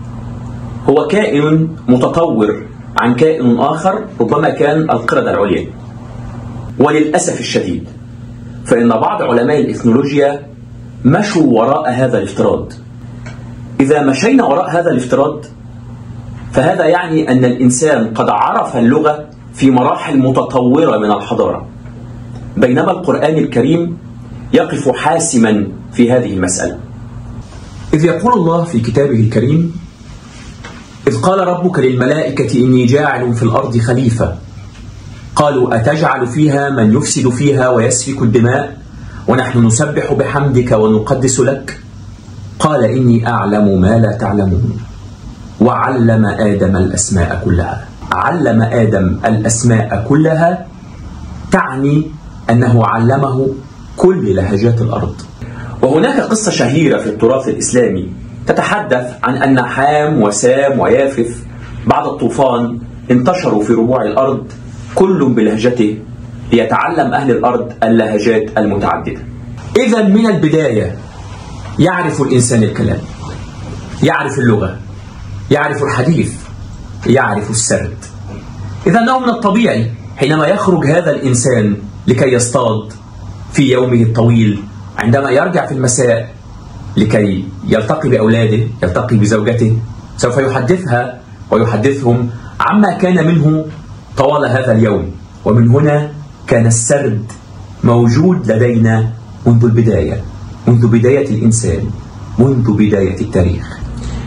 هو كائن متطور عن كائن آخر ربما كان القردة العليا. وللأسف الشديد فإن بعض علماء الإثنولوجيا مشوا وراء هذا الافتراض. إذا مشينا وراء هذا الافتراض فهذا يعني أن الإنسان قد عرف اللغة في مراحل متطورة من الحضارة، بينما القرآن الكريم يقف حاسما في هذه المسألة. إذ يقول الله في كتابه الكريم: إذ قال ربك للملائكة إني جاعل في الأرض خليفة قالوا أتجعل فيها من يفسد فيها ويسفك الدماء ونحن نسبح بحمدك ونقدس لك قال إني أعلم ما لا تعلمون وعلم آدم الأسماء كلها. علم آدم الأسماء كلها تعني أنه علمه كل لهجات الأرض. وهناك قصة شهيرة في التراث الإسلامي تتحدث عن أن حام وسام ويافث بعد الطوفان انتشروا في ربوع الأرض كل بلهجته ليتعلم أهل الأرض اللهجات المتعددة. إذا من البداية يعرف الإنسان الكلام، يعرف اللغة، يعرف الحديث، يعرف السرد. إذا أنه من الطبيعي حينما يخرج هذا الإنسان لكي يصطاد في يومه الطويل، عندما يرجع في المساء لكي يلتقي بأولاده، يلتقي بزوجته، سوف يحدثها ويحدثهم عما كان منه طوال هذا اليوم. ومن هنا كان السرد موجود لدينا منذ البداية، منذ بداية الإنسان، منذ بداية التاريخ.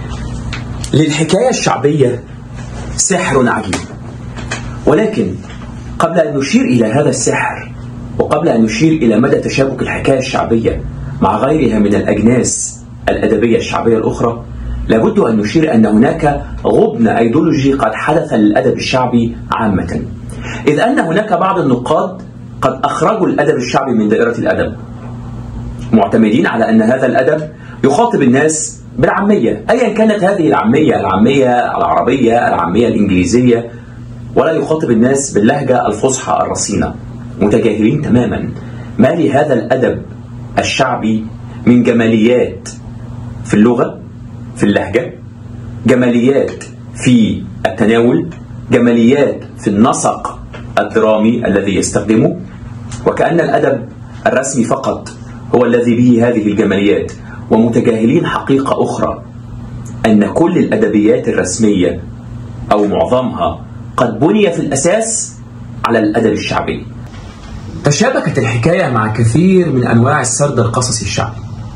للحكاية الشعبية سحر عجيب، ولكن قبل أن نشير إلى هذا السحر وقبل أن نشير إلى مدى تشابك الحكاية الشعبية مع غيرها من الأجناس الأدبية الشعبية الأخرى، لابد أن نشير أن هناك غبن أيديولوجي قد حدث للأدب الشعبي عامة، إذ أن هناك بعض النقاد قد أخرجوا الأدب الشعبي من دائرة الأدب، معتمدين على أن هذا الأدب يخاطب الناس بالعامية، أيا كانت هذه العامية، العامية العربية، العامية الإنجليزية، ولا يخاطب الناس باللهجة الفصحى الرصينة، متجاهلين تماما ما لهذا الأدب الشعبي من جماليات في اللغة، في اللهجة، جماليات في التناول، جماليات في النسق الدرامي الذي يستخدمه، وكأن الأدب الرسمي فقط هو الذي به هذه الجماليات، ومتجاهلين حقيقة أخرى، أن كل الأدبيات الرسمية أو معظمها قد بني في الأساس على الأدب الشعبي. تشابكت الحكاية مع كثير من أنواع السرد القصصي الشعبي.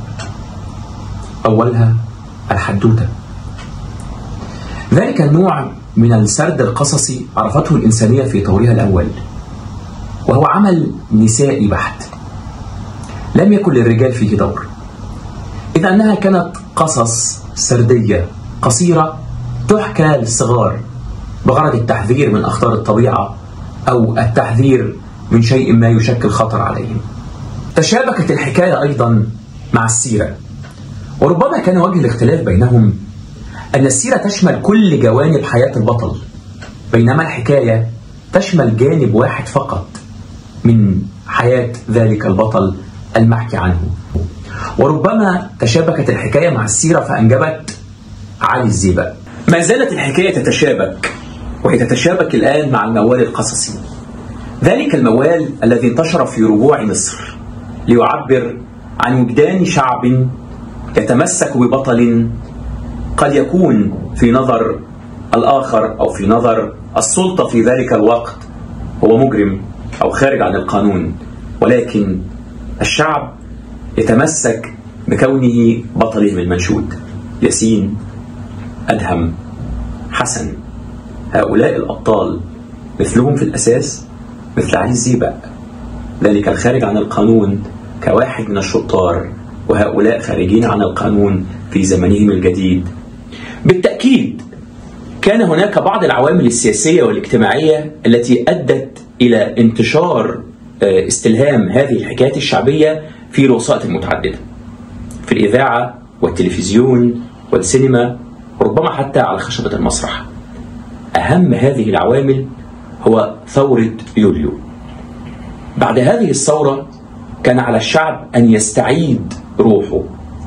أولها الحدوتة. ذلك النوع من السرد القصصي عرفته الإنسانية في طورها الأول، وهو عمل نسائي بحت، لم يكن للرجال فيه دور، إذ أنها كانت قصص سردية قصيرة تحكى للصغار بغرض التحذير من أخطار الطبيعة أو التحذير من شيء ما يشكل خطر عليهم. تشابكت الحكاية أيضا مع السيرة، وربما كان وجه الاختلاف بينهم أن السيرة تشمل كل جوانب حياة البطل، بينما الحكاية تشمل جانب واحد فقط من حياة ذلك البطل المحكي عنه. وربما تشابكت الحكاية مع السيرة فأنجبت علي الزيبق. ما زالت الحكاية تتشابك، وهي تتشابك الآن مع الموال القصصي، ذلك الموال الذي انتشر في ربوع مصر ليعبر عن وجدان شعب يتمسك ببطل قد يكون في نظر الآخر أو في نظر السلطة في ذلك الوقت هو مجرم أو خارج عن القانون، ولكن الشعب يتمسك بكونه بطلهم المنشود. ياسين، أدهم، حسن، هؤلاء الأبطال مثلهم في الأساس مثل علي الزيبق، ذلك الخارج عن القانون كواحد من الشطار، وهؤلاء خارجين عن القانون في زمنهم الجديد. بالتأكيد كان هناك بعض العوامل السياسية والاجتماعية التي أدت إلى انتشار استلهام هذه الحكايات الشعبية في الوسائط المتعددة، في الإذاعة والتلفزيون والسينما، وربما حتى على خشبة المسرح. أهم هذه العوامل هو ثورة يوليو. بعد هذه الثورة كان على الشعب أن يستعيد روحه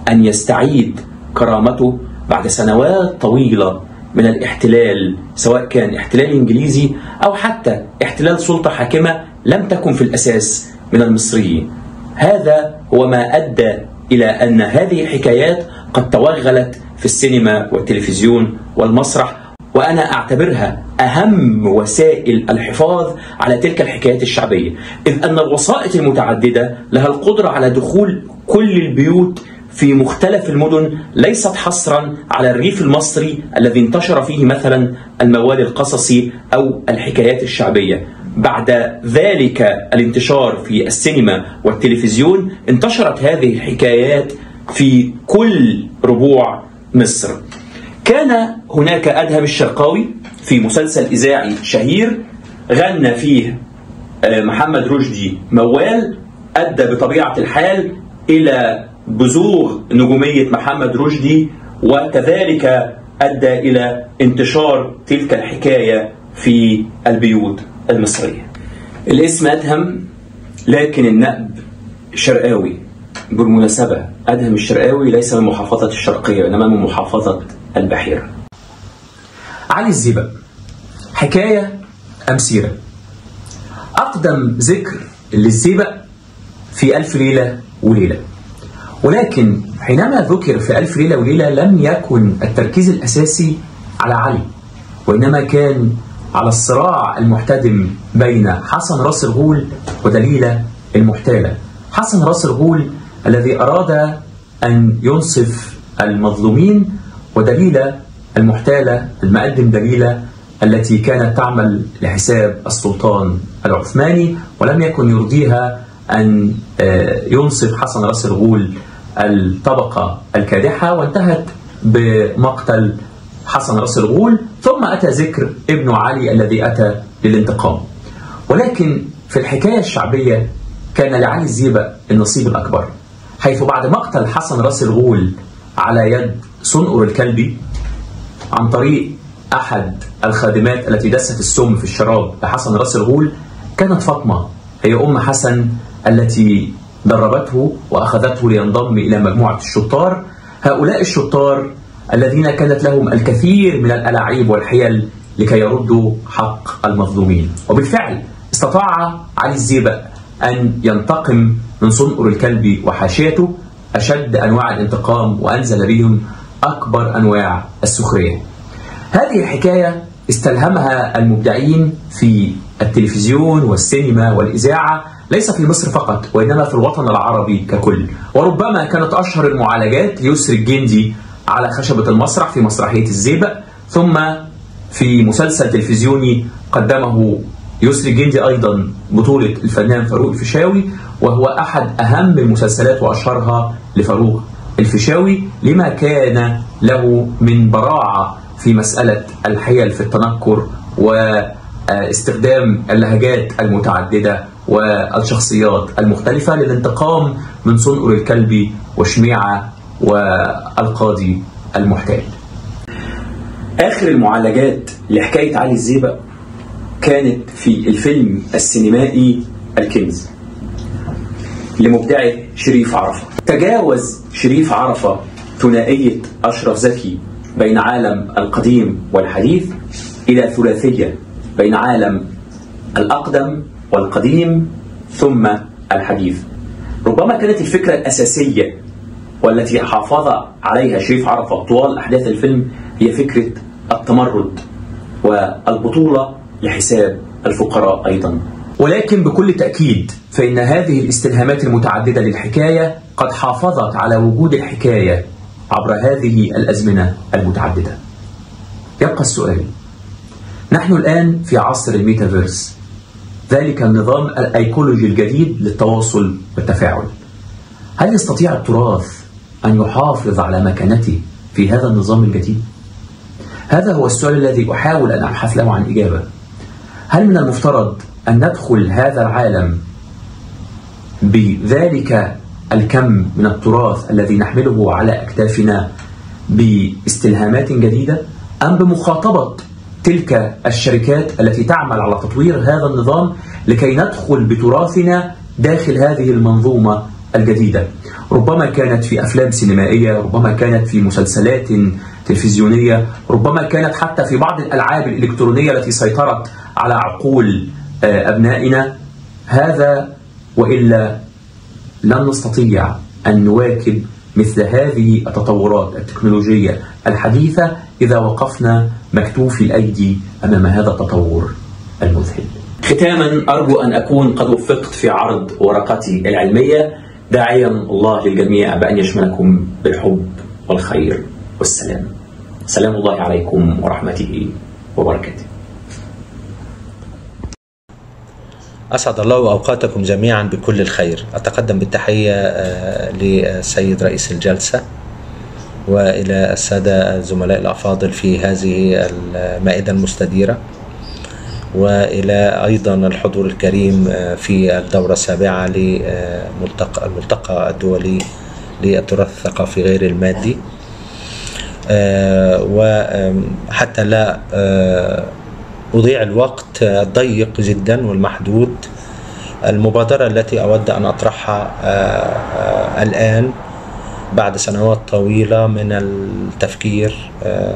أن يستعيد كرامته بعد سنوات طويلة من الاحتلال، سواء كان احتلال إنجليزي أو حتى احتلال سلطة حاكمة لم تكن في الأساس من المصريين. هذا هو ما أدى إلى أن هذه الحكايات قد توغلت في السينما والتلفزيون والمسرح، وأنا أعتبرها أهم وسائل الحفاظ على تلك الحكايات الشعبية، إذ أن الوسائط المتعددة لها القدرة على دخول كل البيوت في مختلف المدن، ليست حصرا على الريف المصري الذي انتشر فيه مثلا الموال القصصي أو الحكايات الشعبية. بعد ذلك الانتشار في السينما والتلفزيون انتشرت هذه الحكايات في كل ربوع مصر. كان هناك أدهم الشرقاوي في مسلسل إذاعي شهير غنى فيه محمد رشدي موال، أدى بطبيعة الحال إلى بزوغ نجومية محمد رشدي، وكذلك أدى إلى انتشار تلك الحكاية في البيوت المصرية. الاسم أدهم لكن النأب شرقاوي. بالمناسبة أدهم الشرقاوي ليس من محافظة الشرقية وإنما من محافظة البحيرة. علي الزيبق، حكاية أم سيرة؟ أقدم ذكر للزيبق في ألف ليلة وليلة، ولكن حينما ذكر في ألف ليلة وليلة لم يكن التركيز الأساسي على علي، وإنما كان على الصراع المحتدم بين حسن راس الغول ودليلة المحتالة. حسن راس الغول الذي أراد أن ينصف المظلومين، ودليلة المحتالة المقدم دليلة التي كانت تعمل لحساب السلطان العثماني، ولم يكن يرضيها أن ينصف حسن راس الغول الطبقة الكادحة، وانتهت بمقتل حسن راس الغول. ثم أتى ذكر ابن علي الذي أتى للانتقام. ولكن في الحكاية الشعبية كان لعلي الزيبق النصيب الأكبر، حيث بعد مقتل حسن راس الغول على يد صنقر الكلبي عن طريق أحد الخادمات التي دست السم في الشراب لحسن راس الغول، كانت فاطمة هي أم حسن التي دربته وأخذته لينضم إلى مجموعة الشطار. هؤلاء الشطار الذين كانت لهم الكثير من الألاعيب والحيل لكي يردوا حق المظلومين. وبالفعل استطاع علي الزيبق أن ينتقم من صنقر الكلبي وحاشيته أشد أنواع الانتقام، وأنزل بهم أكبر أنواع السخرية. هذه الحكاية استلهمها المبدعين في التلفزيون والسينما والإذاعة، ليس في مصر فقط وإنما في الوطن العربي ككل. وربما كانت أشهر المعالجات ليسري الجندي على خشبة المسرح في مسرحية الزيبق، ثم في مسلسل تلفزيوني قدمه يسري الجندي أيضا بطولة الفنان فاروق الفيشاوي، وهو أحد أهم المسلسلات وأشهرها لفاروق الفيشاوي لما كان له من براعة في مسألة الحيل في التنكر واستخدام اللهجات المتعددة والشخصيات المختلفة للانتقام من صنقر الكلبي وشميعة والقاضي المحتال. آخر المعالجات لحكاية علي الزيبق كانت في الفيلم السينمائي الكنز لمبدعه شريف عرفة. تجاوز شريف عرفة ثنائية أشرف زكي بين عالم القديم والحديث إلى ثلاثية بين عالم الأقدم والقديم ثم الحديث. ربما كانت الفكرة الأساسية والتي حافظ عليها شريف عرفة طوال أحداث الفيلم هي فكرة التمرد والبطولة لحساب الفقراء أيضا. ولكن بكل تأكيد فإن هذه الاستلهامات المتعددة للحكاية قد حافظت على وجود الحكاية عبر هذه الأزمنة المتعددة. يبقى السؤال: نحن الآن في عصر الميتافيرس، ذلك النظام الأيكولوجي الجديد للتواصل والتفاعل. هل يستطيع التراث أن يحافظ على مكانته في هذا النظام الجديد؟ هذا هو السؤال الذي أحاول أن أبحث له عن إجابة. هل من المفترض أن ندخل هذا العالم بذلك الكم من التراث الذي نحمله على أكتافنا باستلهامات جديدة، أم بمخاطبة تلك الشركات التي تعمل على تطوير هذا النظام لكي ندخل بتراثنا داخل هذه المنظومة الجديدة، ربما كانت في أفلام سينمائية، ربما كانت في مسلسلات تلفزيونية، ربما كانت حتى في بعض الألعاب الإلكترونية التي سيطرت على عقول أبنائنا. هذا وإلا لن نستطيع أن نواكب مثل هذه التطورات التكنولوجية الحديثة إذا وقفنا مكتوفي الأيدي أمام هذا التطور المذهل. ختاما أرجو أن أكون قد وفقت في عرض ورقتي العلمية، داعيا الله للجميع بأن يشملكم بالحب والخير والسلام. سلام الله عليكم ورحمته وبركاته. أسعد الله أوقاتكم جميعا بكل الخير. أتقدم بالتحية للسيد رئيس الجلسة وإلى السادة الزملاء الأفاضل في هذه المائدة المستديرة، وإلى أيضا الحضور الكريم في الدورة السابعة لملتقى الملتقى الدولي للتراث الثقافي غير المادي. وحتى لا أضيع الوقت الضيق جدا والمحدود، المبادرة التي أود أن أطرحها الآن بعد سنوات طويلة من التفكير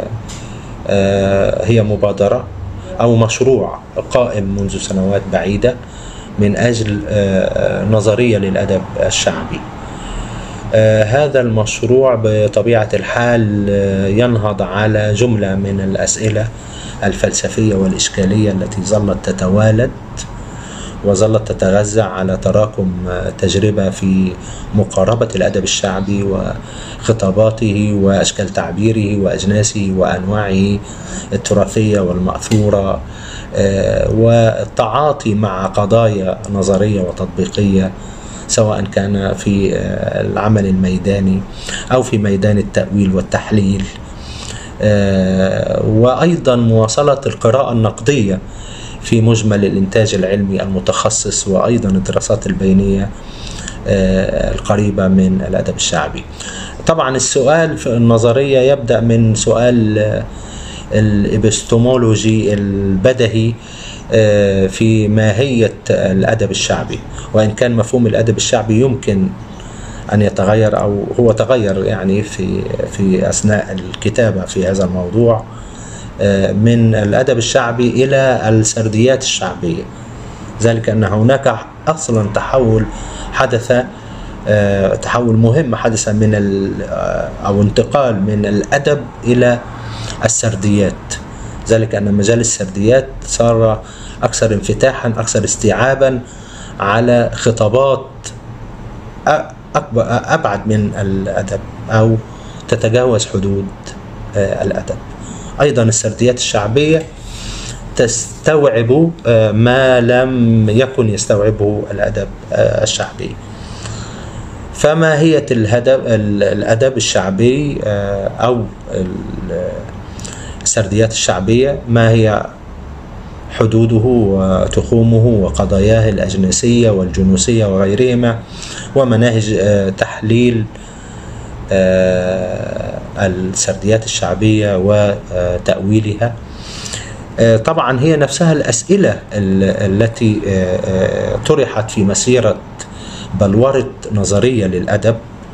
هي مبادرة أو مشروع قائم منذ سنوات بعيدة من أجل نظرية للأدب الشعبي. هذا المشروع بطبيعة الحال ينهض على جملة من الأسئلة الفلسفية والإشكالية التي ظلت تتوالد وظلت تتغذى على تراكم تجربة في مقاربة الأدب الشعبي وخطاباته وأشكال تعبيره وأجناسه وأنواعه التراثية والمأثورة، والتعاطي مع قضايا نظرية وتطبيقية سواء كان في العمل الميداني أو في ميدان التأويل والتحليل، وأيضا مواصلة القراءة النقدية في مجمل الإنتاج العلمي المتخصص، وأيضا الدراسات البينية القريبة من الأدب الشعبي. طبعا السؤال في النظرية يبدأ من سؤال الإبستمولوجي البدهي في ماهية الأدب الشعبي، وإن كان مفهوم الأدب الشعبي يمكن أن يتغير أو هو تغير يعني في في أثناء الكتابة في هذا الموضوع من الأدب الشعبي إلى السرديات الشعبية، ذلك أن هناك أصلا تحول حدث تحول مهم حدث من أو انتقال من الأدب إلى السرديات، ذلك أن مجال السرديات صار أكثر انفتاحا أكثر استيعابا على خطابات أبعد من الأدب أو تتجاوز حدود الأدب. أيضا السرديات الشعبية تستوعب ما لم يكن يستوعبه الأدب الشعبي. فماهية الأدب الشعبي أو السرديات الشعبية، ما هي حدوده وتخومه وقضاياه الأجناسية والجنوسية وغيرهما، ومناهج تحليل السرديات الشعبية وتأويلها. طبعا هي نفسها الأسئلة التي طرحت في مسيرة بلورة نظرية للأدب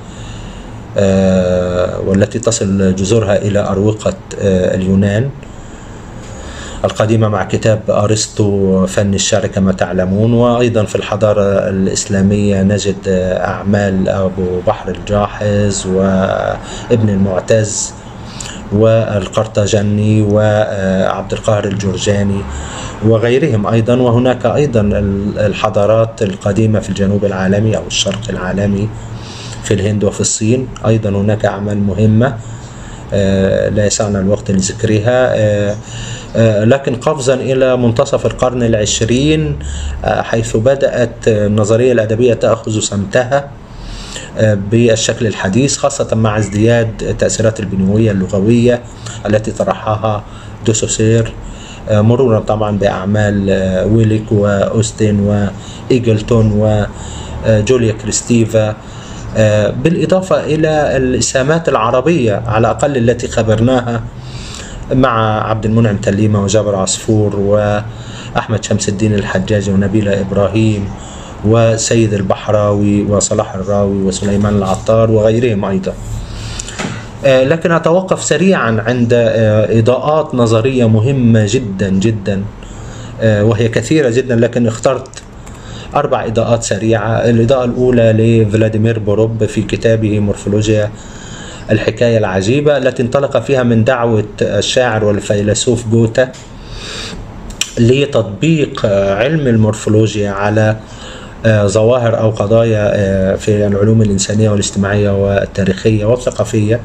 والتي تصل جذورها إلى أروقة اليونان القديمة مع كتاب أرسطو فن الشعر كما تعلمون، وأيضا في الحضارة الإسلامية نجد أعمال أبو بحر الجاحظ وابن المعتز والقرطاجني وعبد القاهر الجرجاني وغيرهم أيضا. وهناك أيضا الحضارات القديمة في الجنوب العالمي أو الشرق العالمي في الهند وفي الصين، أيضا هناك أعمال مهمة لا يسعنا الوقت لذكرها. لكن قفزا إلى منتصف القرن العشرين حيث بدأت النظرية الأدبية تأخذ سمتها بالشكل الحديث، خاصة مع ازدياد التأثيرات البنيوية اللغوية التي طرحها دوسوسير، مرورا طبعا بأعمال ويليك وأوستن وإيجلتون وجوليا كريستيفا، بالإضافة إلى الإسهامات العربية على الأقل التي خبرناها مع عبد المنعم تليمة وجابر عصفور وأحمد شمس الدين الحجاج ونبيلة إبراهيم وسيد البحراوي وصلاح الراوي وسليمان العطار وغيرهم أيضا. لكن أتوقف سريعا عند إضاءات نظرية مهمة جدا جدا، وهي كثيرة جدا لكن اخترت أربع إضاءات سريعة. الإضاءة الأولى لفلاديمير بوروب في كتابه مورفولوجيا الحكاية العجيبة، التي انطلق فيها من دعوة الشاعر والفيلسوف جوتا لتطبيق علم المورفولوجيا على ظواهر أو قضايا في العلوم الإنسانية والاجتماعية والتاريخية والثقافية،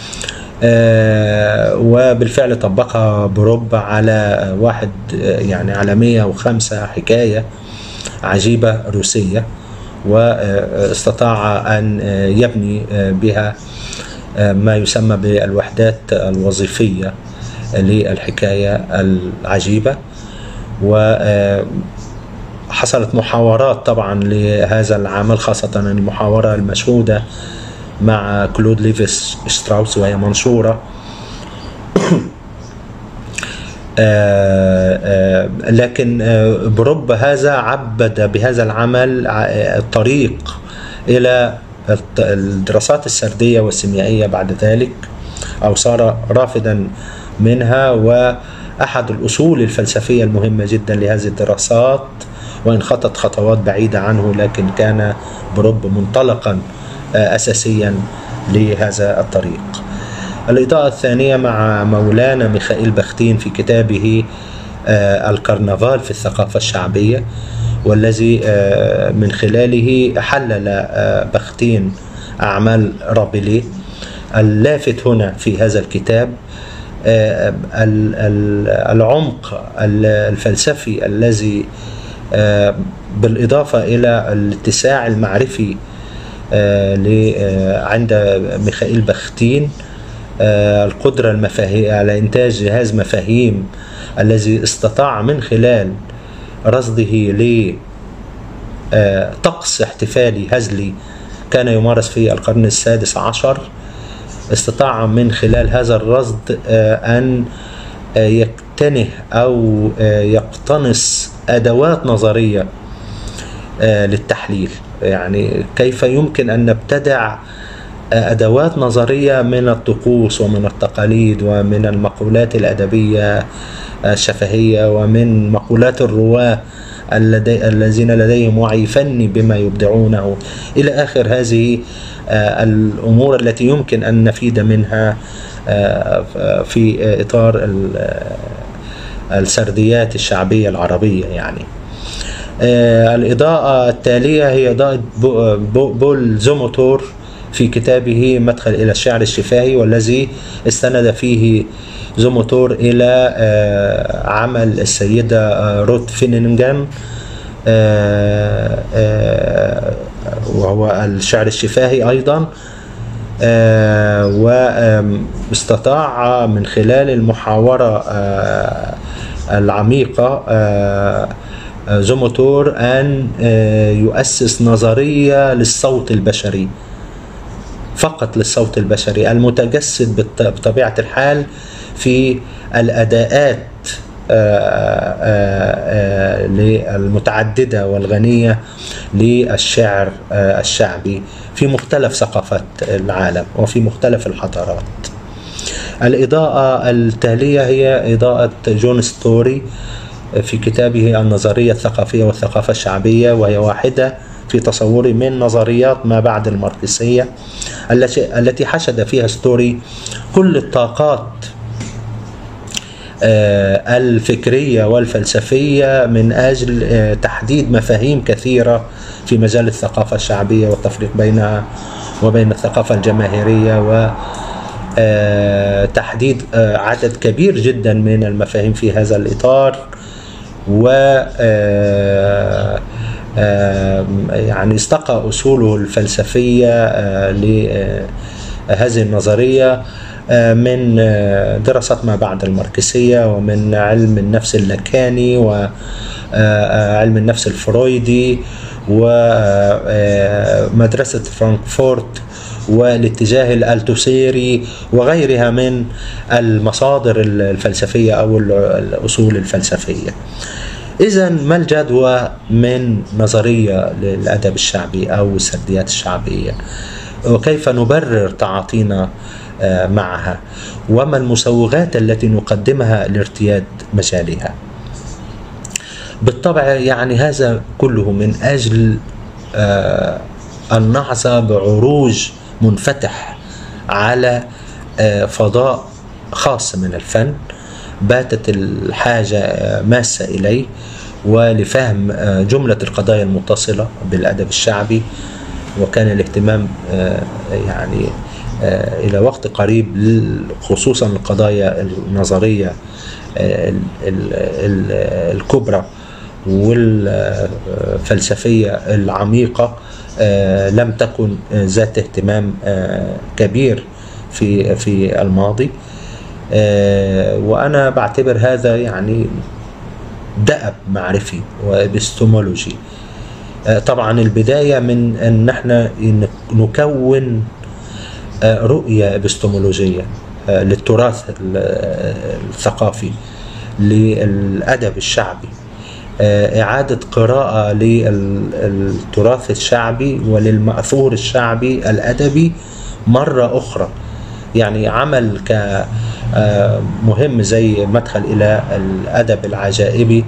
وبالفعل طبقها بوروب على واحد يعني على مئة وخمسة حكاية عجيبة روسية، واستطاع أن يبني بها ما يسمى بالوحدات الوظيفية للحكاية العجيبة. وحصلت محاورات طبعا لهذا العمل، خاصة المحاورة المشهودة مع كلود ليفيس شتراوس وهي منشورة. آآ آآ لكن بوروب هذا عبد بهذا العمل الطريق إلى الدراسات السردية والسيميائية بعد ذلك، أو صار رافدا منها، وأحد الأصول الفلسفية المهمة جدا لهذه الدراسات، وإن خطت خطوات بعيدة عنه لكن كان بوروب منطلقا أساسيا لهذا الطريق. الإضاءة الثانية مع مولانا ميخائيل بختين في كتابه الكرنفال في الثقافة الشعبية، والذي من خلاله حلل بختين أعمال رابيليه. اللافت هنا في هذا الكتاب العمق الفلسفي الذي بالإضافة إلى الاتساع المعرفي عند ميخائيل بختين، القدرة المفاهيم على إنتاج جهاز مفاهيم الذي استطاع من خلال رصده لطقس احتفالي هزلي كان يمارس في القرن السادس عشر، استطاع من خلال هذا الرصد أن يقتنه أو يقتنص أدوات نظرية للتحليل. يعني كيف يمكن أن نبتدع أدوات نظرية من الطقوس ومن التقاليد ومن المقولات الأدبية الشفهية ومن مقولات الرواة الذين لديهم وعي فني بما يبدعونه إلى آخر هذه الأمور التي يمكن أن نفيد منها في إطار السرديات الشعبية العربية. يعني الإضاءة التالية هي إضاءة بول زوموتور في كتابه مدخل إلى الشعر الشفاهي، والذي استند فيه زوموتور إلى عمل السيدة روت فينينغهام وهو الشعر الشفاهي أيضا، واستطاع من خلال المحاورة العميقة زوموتور أن يؤسس نظرية للصوت البشري، فقط للصوت البشري المتجسد بطبيعة الحال في الأداءات المتعددة والغنية للشعر الشعبي في مختلف ثقافات العالم وفي مختلف الحضارات. الإضاءة التالية هي إضاءة جون ستوري في كتابه النظرية الثقافية والثقافة الشعبية، وهي واحدة في تصوري من نظريات ما بعد الماركسية التي حشد فيها ستوري كل الطاقات الفكرية والفلسفية من أجل تحديد مفاهيم كثيرة في مجال الثقافة الشعبية والتفريق بينها وبين الثقافة الجماهيرية، وتحديد عدد كبير جدا من المفاهيم في هذا الإطار. و يعني استقى أصوله الفلسفية لهذه النظرية من دراسات ما بعد الماركسية ومن علم النفس اللكاني وعلم النفس الفرويدي ومدرسة فرانكفورت والاتجاه الالتوسيري وغيرها من المصادر الفلسفية أو الأصول الفلسفية. إذا ما الجدوى من نظرية للأدب الشعبي أو السرديات الشعبية؟ وكيف نبرر تعاطينا معها؟ وما المسوغات التي نقدمها لارتياد مجالها؟ بالطبع يعني هذا كله من أجل النهضة بعروج منفتح على فضاء خاص من الفن باتت الحاجة ماسة إليه، ولفهم جملة القضايا المتصلة بالأدب الشعبي. وكان الاهتمام يعني إلى وقت قريب خصوصا القضايا النظرية الكبرى والفلسفية العميقة لم تكن ذات اهتمام كبير في في الماضي. وأنا بعتبر هذا يعني دأب معرفي وإبستمولوجي. طبعا البداية من أن نحن نكون رؤية إبستمولوجية للتراث الثقافي للأدب الشعبي، إعادة قراءة للتراث الشعبي وللمأثور الشعبي الأدبي مرة أخرى. يعني عمل كمهم زي مدخل إلى الأدب العجائبي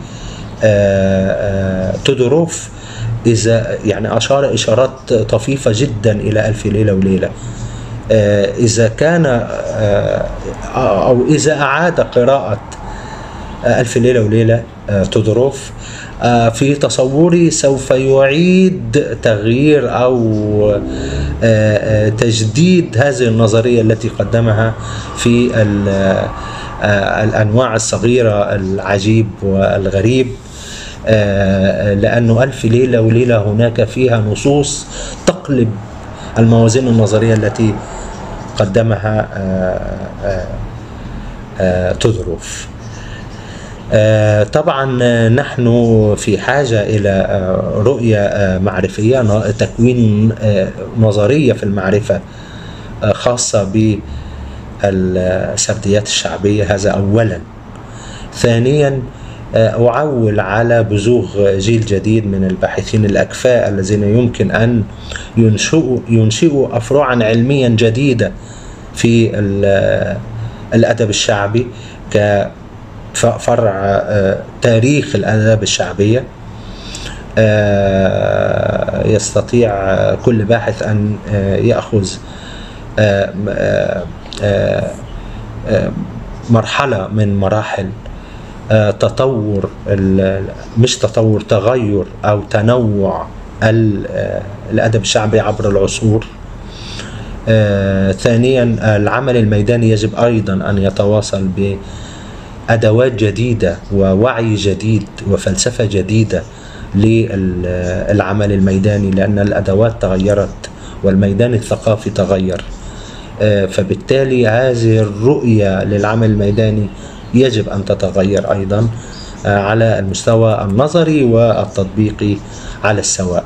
تودوروف إذا يعني أشار إشارات طفيفة جدا إلى ألف ليلة وليلة. إذا كان أو إذا أعاد قراءة ألف ليلة وليلة تودوروف في تصوري سوف يعيد تغيير أو تجديد هذه النظرية التي قدمها في الأنواع الصغيرة العجيب والغريب، لأنه ألف ليلة وليلة هناك فيها نصوص تقلب الموازين النظرية التي قدمها تودوروف. طبعا نحن في حاجة إلى رؤية معرفية، تكوين نظرية في المعرفة خاصة بالسرديات الشعبية، هذا أولا. ثانيا أعول على بزوغ جيل جديد من الباحثين الأكفاء الذين يمكن أن ينشئوا ينشئوا أفرعا علميا جديدة في الأدب الشعبي كفرع تاريخ الأدب الشعبية. يستطيع كل باحث أن يأخذ مرحلة من مراحل تطور، مش تطور، تغير أو تنوع الأدب الشعبي عبر العصور. ثانيا العمل الميداني يجب أيضا أن يتواصل بأدوات جديدة ووعي جديد وفلسفة جديدة للعمل الميداني، لأن الأدوات تغيرت والميدان الثقافي تغير. فبالتالي هذه الرؤية للعمل الميداني يجب أن تتغير أيضا على المستوى النظري والتطبيقي على السواء.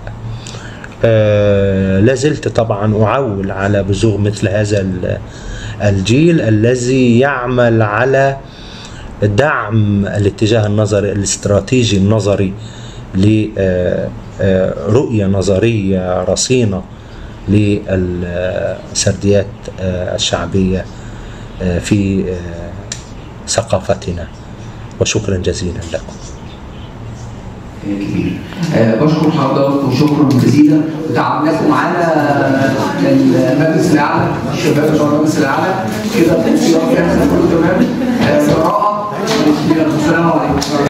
لازلت طبعا أعول على بزوغ مثل هذا الجيل الذي يعمل على دعم الاتجاه النظري الاستراتيجي النظري لرؤية نظرية رصينة للسرديات الشعبية في ثقافتنا. وشكرا جزيلا لكم. أه بشكر حضرتك وشكرا جزيلا وتعاملكم معانا المجلس الاعلى، الشباب بتوع المجلس الاعلى كده في كله تمام. أه براءه. السلام عليكم.